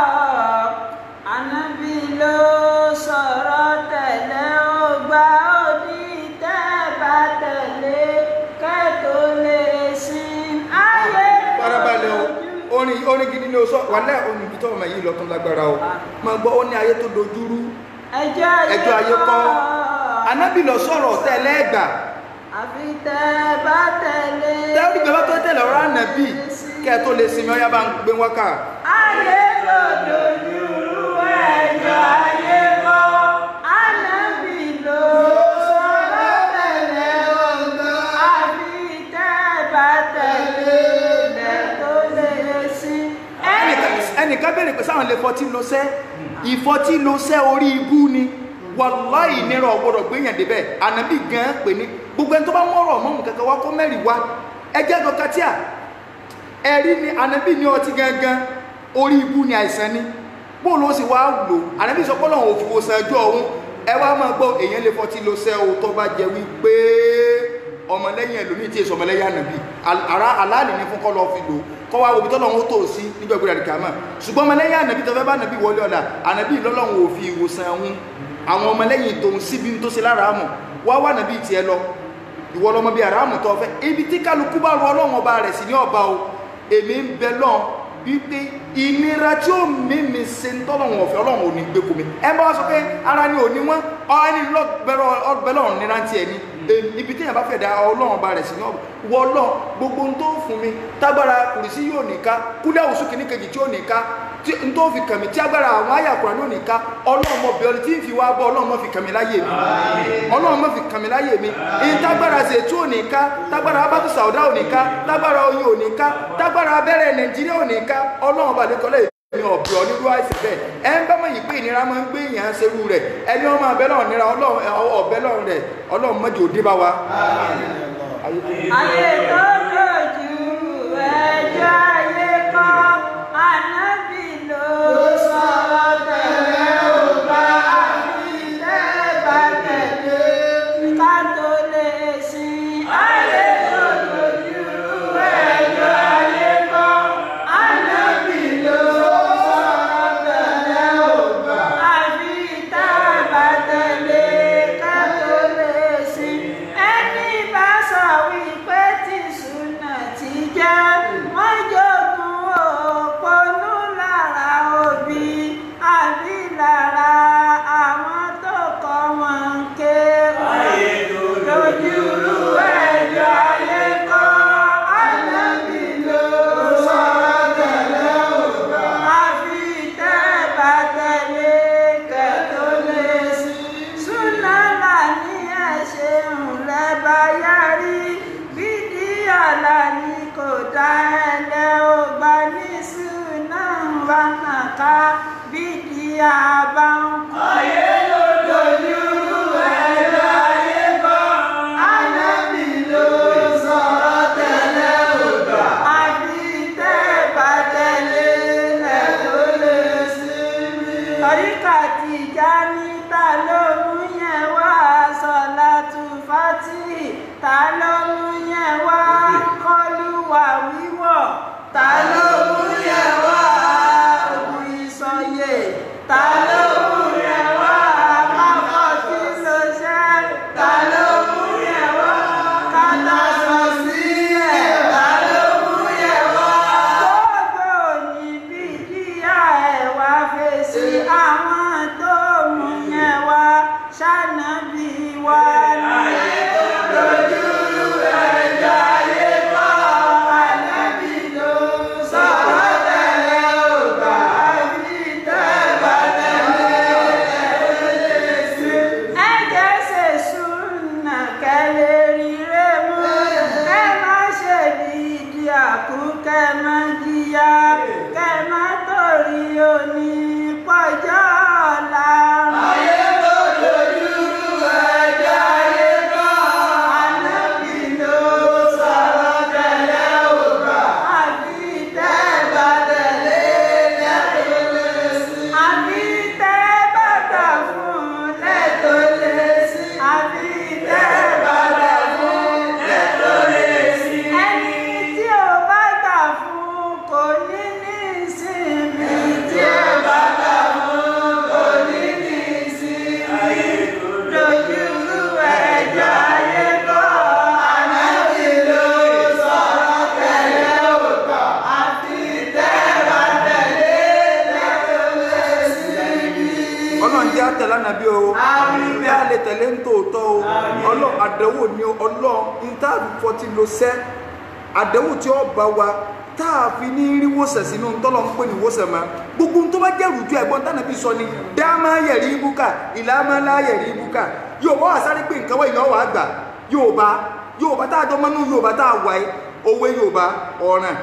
Ànábì ló sọ̀rọ̀ tẹ̀lé ọgbà òní tẹ́ bá tẹ̀lé kẹ́tò lè sin ayé tó dojúrú. orin orin gidi ni o sọ wà lẹ́ orin ibi tó ọmọ yìí lọ́tún lágbára o máa gbọ́ ó ní ayé tó dojúrú ẹjọ́ ayé kọ́ Ànábì lọ sọ̀rọ̀ tẹ́lẹ̀ ẹgbà àfi tẹ́ bá tẹ̀lé tẹ́ orí gbẹ̀bá tó tẹ̀lẹ̀ ọ̀rọ̀ Ànábì kẹ́ tó lè sinmi ọyá bá ń gbé wákà ayé tó dojúrú ẹjọ́ ayé kọ́ Ànábì ló sọ̀rọ̀ tẹ̀lé ọgbà àfi tẹ́ bá tẹ̀lé kẹ́tò lè sin. ẹnìkan bèèrè pé sáwọn lè fọtí lọ sẹ́ ìfọtí lọ sẹ́ orí ibú ni wàláì nírọ̀ ọ̀gbọ́dọ̀ gbéyàn débẹ̀ Ànábì gan pè ní gbogbo ẹni tó bá mọ́rọ̀ mọ́mù kankan wá kó mẹ́rin wá ẹjẹ́ dọ́katíà ẹ̀rí ni Ànábì ní ọtí gangan orí ibú ni àìsàn ni bóòlù ó sì wá lò Ànábì sọ pé Ọlọ́run òfin òsàn ẹjọ́ ọ̀hún ẹ wá máa gbọ́ èèyàn lè fọtí lọ sẹ́ o tó bá jẹ wípé ọmọlẹ́yìn ẹlòmíì tí èso ọmọlẹ́yìn Ànábì ara aláàlì ní fún kọ́ lọ fi lò kọ́ wá obi tọ́lọ́run ó tò sí níjọ́ ìgbéra ìkàmọ́ ṣùgbọ́n ọmọlẹ́yìn Ànábì tó fẹ́ bá Ànábì wọlé ọ̀la Ànábì lọ́lọ́run ò fi ìwòsàn ọ̀hún àwọn ọmọlẹ́yìn tó ń síbi tó ṣe lára àmọ̀ wá wà Ànábì tí ẹ lọ ìwọ lọmọ bí ara àmọ̀ tó fẹ́ ibi tí kálukú bá rọ Ọlọ́run ọba rẹ̀ sí ní ọba o èmi ń bẹ lọ́n wípé ìnira tí ó mímí ṣe ń tọ́lọ́run ọ̀fẹ́ Ọlọ́run ò ní gbé kò mi ẹ bá wá sọ pé ara ni ò ní wọ́n ọ̀rẹ́ ní lọ́gbẹ̀rọ̀ ọ̀gbẹ̀lọ́run nira ti ẹ̀ ní ibi tí èèyàn bá fẹ́ da ọlọ́run ọba rẹ̀ sí náà wọ ọlọ́run gbogbo ohun tó fún mi tágbára kùrìsí yóò nìka kúlẹ̀ òsùn kìíní kejì tí ó nìka n tó fi kàn mí tí agbára àwọn àyàkùrà ló nìka ọlọ́run mọ̀ bí ọlọ́ tí ń fi wá bọ́ ọlọ́run mọ̀ fi kàn mí láyé mi ọlọ́run mọ̀ fi kàn mí láyé mi èyí tágbára ṣe tí ò nìka tágbára abátú sàwọ́dá ò nìka tágbára oyin ò nìka tágbára abẹ́rẹ́ nàìjíríà ò nìka ọlọ́run ọba lẹ́kọ́lẹ́ ní ọ̀bẹ onírú àìsàn bẹ́ẹ̀ ẹ ń bá mọ̀ yìí pé ìnira máa ń gbé èèyàn ṣerú rẹ̀ ẹni ọmọ abẹ́ lọ́run nira ọ̀bẹ lọ́run rẹ̀ ọlọ́run mọ́jì òde bá wa. ayé tó lójú ẹjọ́ ayé kọ́ ànábì ló sọ̀rọ̀ tẹ̀lé ò bá àfihàn bá tẹ̀lé ká tó lè sìn. ayé tó lójú ẹjọ́ ayé kọ́ ànábì ló sọ̀rọ̀ tẹ̀lé ò bá àfihàn bá tẹ̀lé ká tó lè sìn. ẹni bá sọ wípé tí súnà ti jẹ́ wọ́n jogún òpónú lára òbí àbí lára àwọn tó kọ́ wọn ké lójúrú ẹjọ́ ayé kọ́ ànábì ló sọ̀rọ̀ tẹ̀lé òbá àfi tẹ́ bá tẹ̀lé kẹ́ tó lè sìn. súnà là ní ẹ̀ṣẹ̀ ńlẹ̀ bá yárí bídíà là ní kò dá ẹlẹ́ ò bá ní súnà wà nàka bídíà bá ń kú. ayé ló dojúrú ẹjọ́ ayé kọ́ ànábì ló sọ̀rọ̀ tẹ̀lé òbá àfi tẹ́ bá tẹ̀lé kẹ́ tó lè sìn. tọ́ríkà Tìjàní ta ló mú yẹn wá Sọ̀látù Fátìhì ta ló mú yẹn wá kọlùwà wíwọ̀ ta ló mú yẹn wá ògùn ìsọyè ta ló mú yẹn wá káfọ́ kí ló ṣe ta ló mú yẹn wá kátàsọ sí ẹ̀ ta ló mú yẹn wá. gbogbo ní bídíà ẹ̀ wá fèsì àwọn tó mú yẹn wá ṣànàbí wá ní. lójúrú ẹjọ́ ayé kọ́ ànábì ló sọ̀rọ̀ tẹ̀lé òbá àfi tẹ́ bá tẹ̀lé lè sìn. ẹ jẹ́ ṣe súnà kẹ́lẹ́ ríré mú kẹ́ má ṣe dídí àkú kẹ́ má jìyà kẹ́ má torí òní pọ̀jọ́ ọ̀la. ayé tó lójúrú ẹjọ́ ayé kọ́ ànábì ló sọ̀rọ̀ tẹ̀lé òbá àfi tẹ́ bá tẹ̀lé lẹ́tọ́ lè sìn. àfi tẹ́ bá gbà fún lẹ́tọ́ lè sìn. àfi tẹ́ bá gbà fún lẹ́tọ́ lè sìn. ẹni tí ò bá gbà fún kò ní ní ìsinmi. tí ò bá gbà fún kò ní ní ìsinmi. lójúrú ẹjọ́ ayé kọ́ ànábì ló sọ̀rọ̀ tẹ̀lé òbá àfi tẹ́ bá tẹ̀lé lẹ́tọ́ lè sìn. ọlọ́run jẹ́ àtẹ̀lá nàbí o bí a lè tẹ̀lé ń tòótọ́ o ọlọ́run àdánwò ni ọlọ́run ń tá àlùfọ́ ti lo sẹ́ àdánwò tí ó bá wa tá a fi ní rí wòsàn sínú tọ́lọ̀ ń pè ní wòsàn mọ́ gbogbo tó bá jẹ́ rùjú ẹ̀gbọ́n tánàbí sọ ni dáàmà yẹ̀rí ibùkà ìlàmà láyẹ̀rí ibùkà yóò bá wà sáré pé nǹkan wẹ̀ yọ̀ wà gbà yóò bá yóò bá tá a jọ mọ́nú yóò bá tá a wà yìí owó yóò bá ọ̀ràn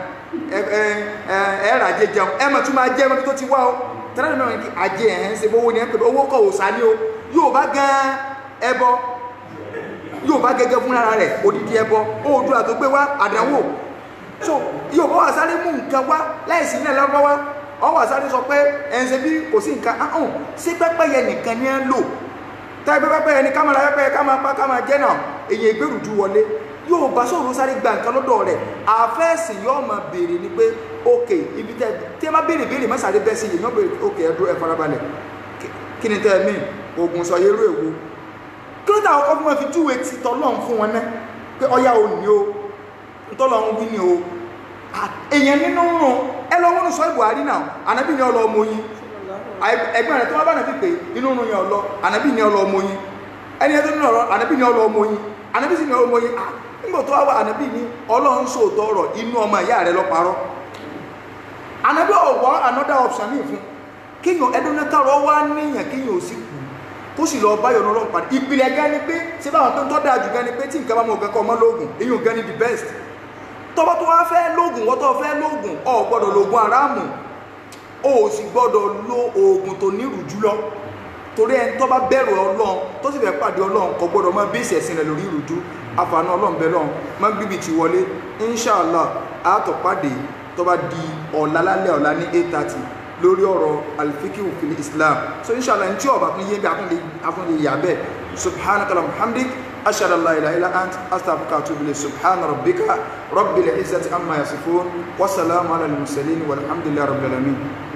ẹ̀ rà jẹ jẹun ẹ̀ mà tún máa jẹ́ ẹ̀mọ́ tó ti wá o tẹ́lẹ̀ náà ní ajé ẹ̀ ń ṣe owó ni ẹ̀ pẹ̀lú owó kọ̀ òsà ni o yóò bá gan ẹbọ yóò bá gẹ́gẹ́ fún ara rẹ̀ odidi ẹbọ oòdùn àtọ́gbé wá àdánwò so yóò bá wà sáré mú nǹkan wá láìsí ilẹ̀ lọ́wọ́ wá ọ wà sáré sọ pé ẹ̀ ń ṣe bí kò sí nǹkan ahùn sí pẹ́pẹ́yẹ nìkan ni ẹ̀ ń lò táyé pẹ́pẹ́yẹ ni ká máa ra pẹ́pẹ́yẹ ká máa pa ká máa jẹ́ náà èyí ìgbèrújú wọlé yóò bá sọ̀rọ̀ sáré gba nǹkan lọ́dọ̀ rẹ̀ àfẹ́sì yóò máa béèrè ni pé ok ibi tẹ tí ẹ bá béèrè béèrè má sáré bẹ́ sí yìí yóò béèrè ok ẹ dúró ẹ farabalẹ̀ kí ni tẹ́ ẹ mí oògùn sọ yẹ́rú èwo kí ló dà ọkọ fún wọn fi júwe ti tọ́lọ́n fún wọn náà pé ọya ò ní o tọ́lọ́n wí ni o èèyàn nínú rún ẹ lọ wọnú sọ Buhari náà ànábì ni ọlọ ọmọ yín ẹgbẹ́ rẹ̀ tó wá bá nàbí pé inú rún yẹn ọlọ ànábì ni ọlọ ọmọ yín ẹni ẹ tó ní ọ̀rọ̀ ànábì ni ọlọ ọmọ yín anabi sì ní ọmọ yìí ah nígbà tó wá anabi ní ọlọ́run sòótọ́ ọ̀rọ̀ inú ọmọ ìyá rẹ̀ lọ parọ́ anabi ọ̀wọ́ another option ní ìfún kíyàn ẹdúnẹ́kàrọ̀ wá níyàn kíyàn ò sí kù kó sì lọ báyọ̀ lọ́rọ̀ padà ìpìlẹ̀ gan ni pé ṣé báwọn tó ń tọ́ dáa jù gan ni pé tí nǹkan bá mọ̀ nǹkan kọ́ ọmọ lóògùn èyí ò gan ni the best tọ́bọ́ tó wá fẹ́ lóògùn wọ́n tó fẹ́ lóògùn o gbọ́dọ̀ lóògùn aráàmù o sì gbọ́dọ̀ lo oògùn tó nírù jùlọ torí ẹni tó bá bẹ̀rù ọlọ́run tó sì fẹ́ pàdé ọlọ́run kò gbọ́dọ̀ mọ bí ìṣẹ̀sìn rẹ̀ lórí ìrùjú àfààní ọlọ́run bẹ́ẹ̀ lọ́run mọ́ gbíbi ti wọlé inshàlá àtọ̀pàdé tó bá di ọ̀la lálẹ́ ọ̀la ní eight thirty lórí ọ̀rọ̀ alifikihu fil islam so inshallah n tí ọba tún yé bí akúnlé yà bẹ́ẹ̀ subhanaka allahumma hamdik ashhadu an la ilaha illa ant astaghfiruka wa atubu ilayk subhana rabbika rabbil izzati amma yasifun wa salamun ala al mursalin walhamdulillahi rabbil alamin.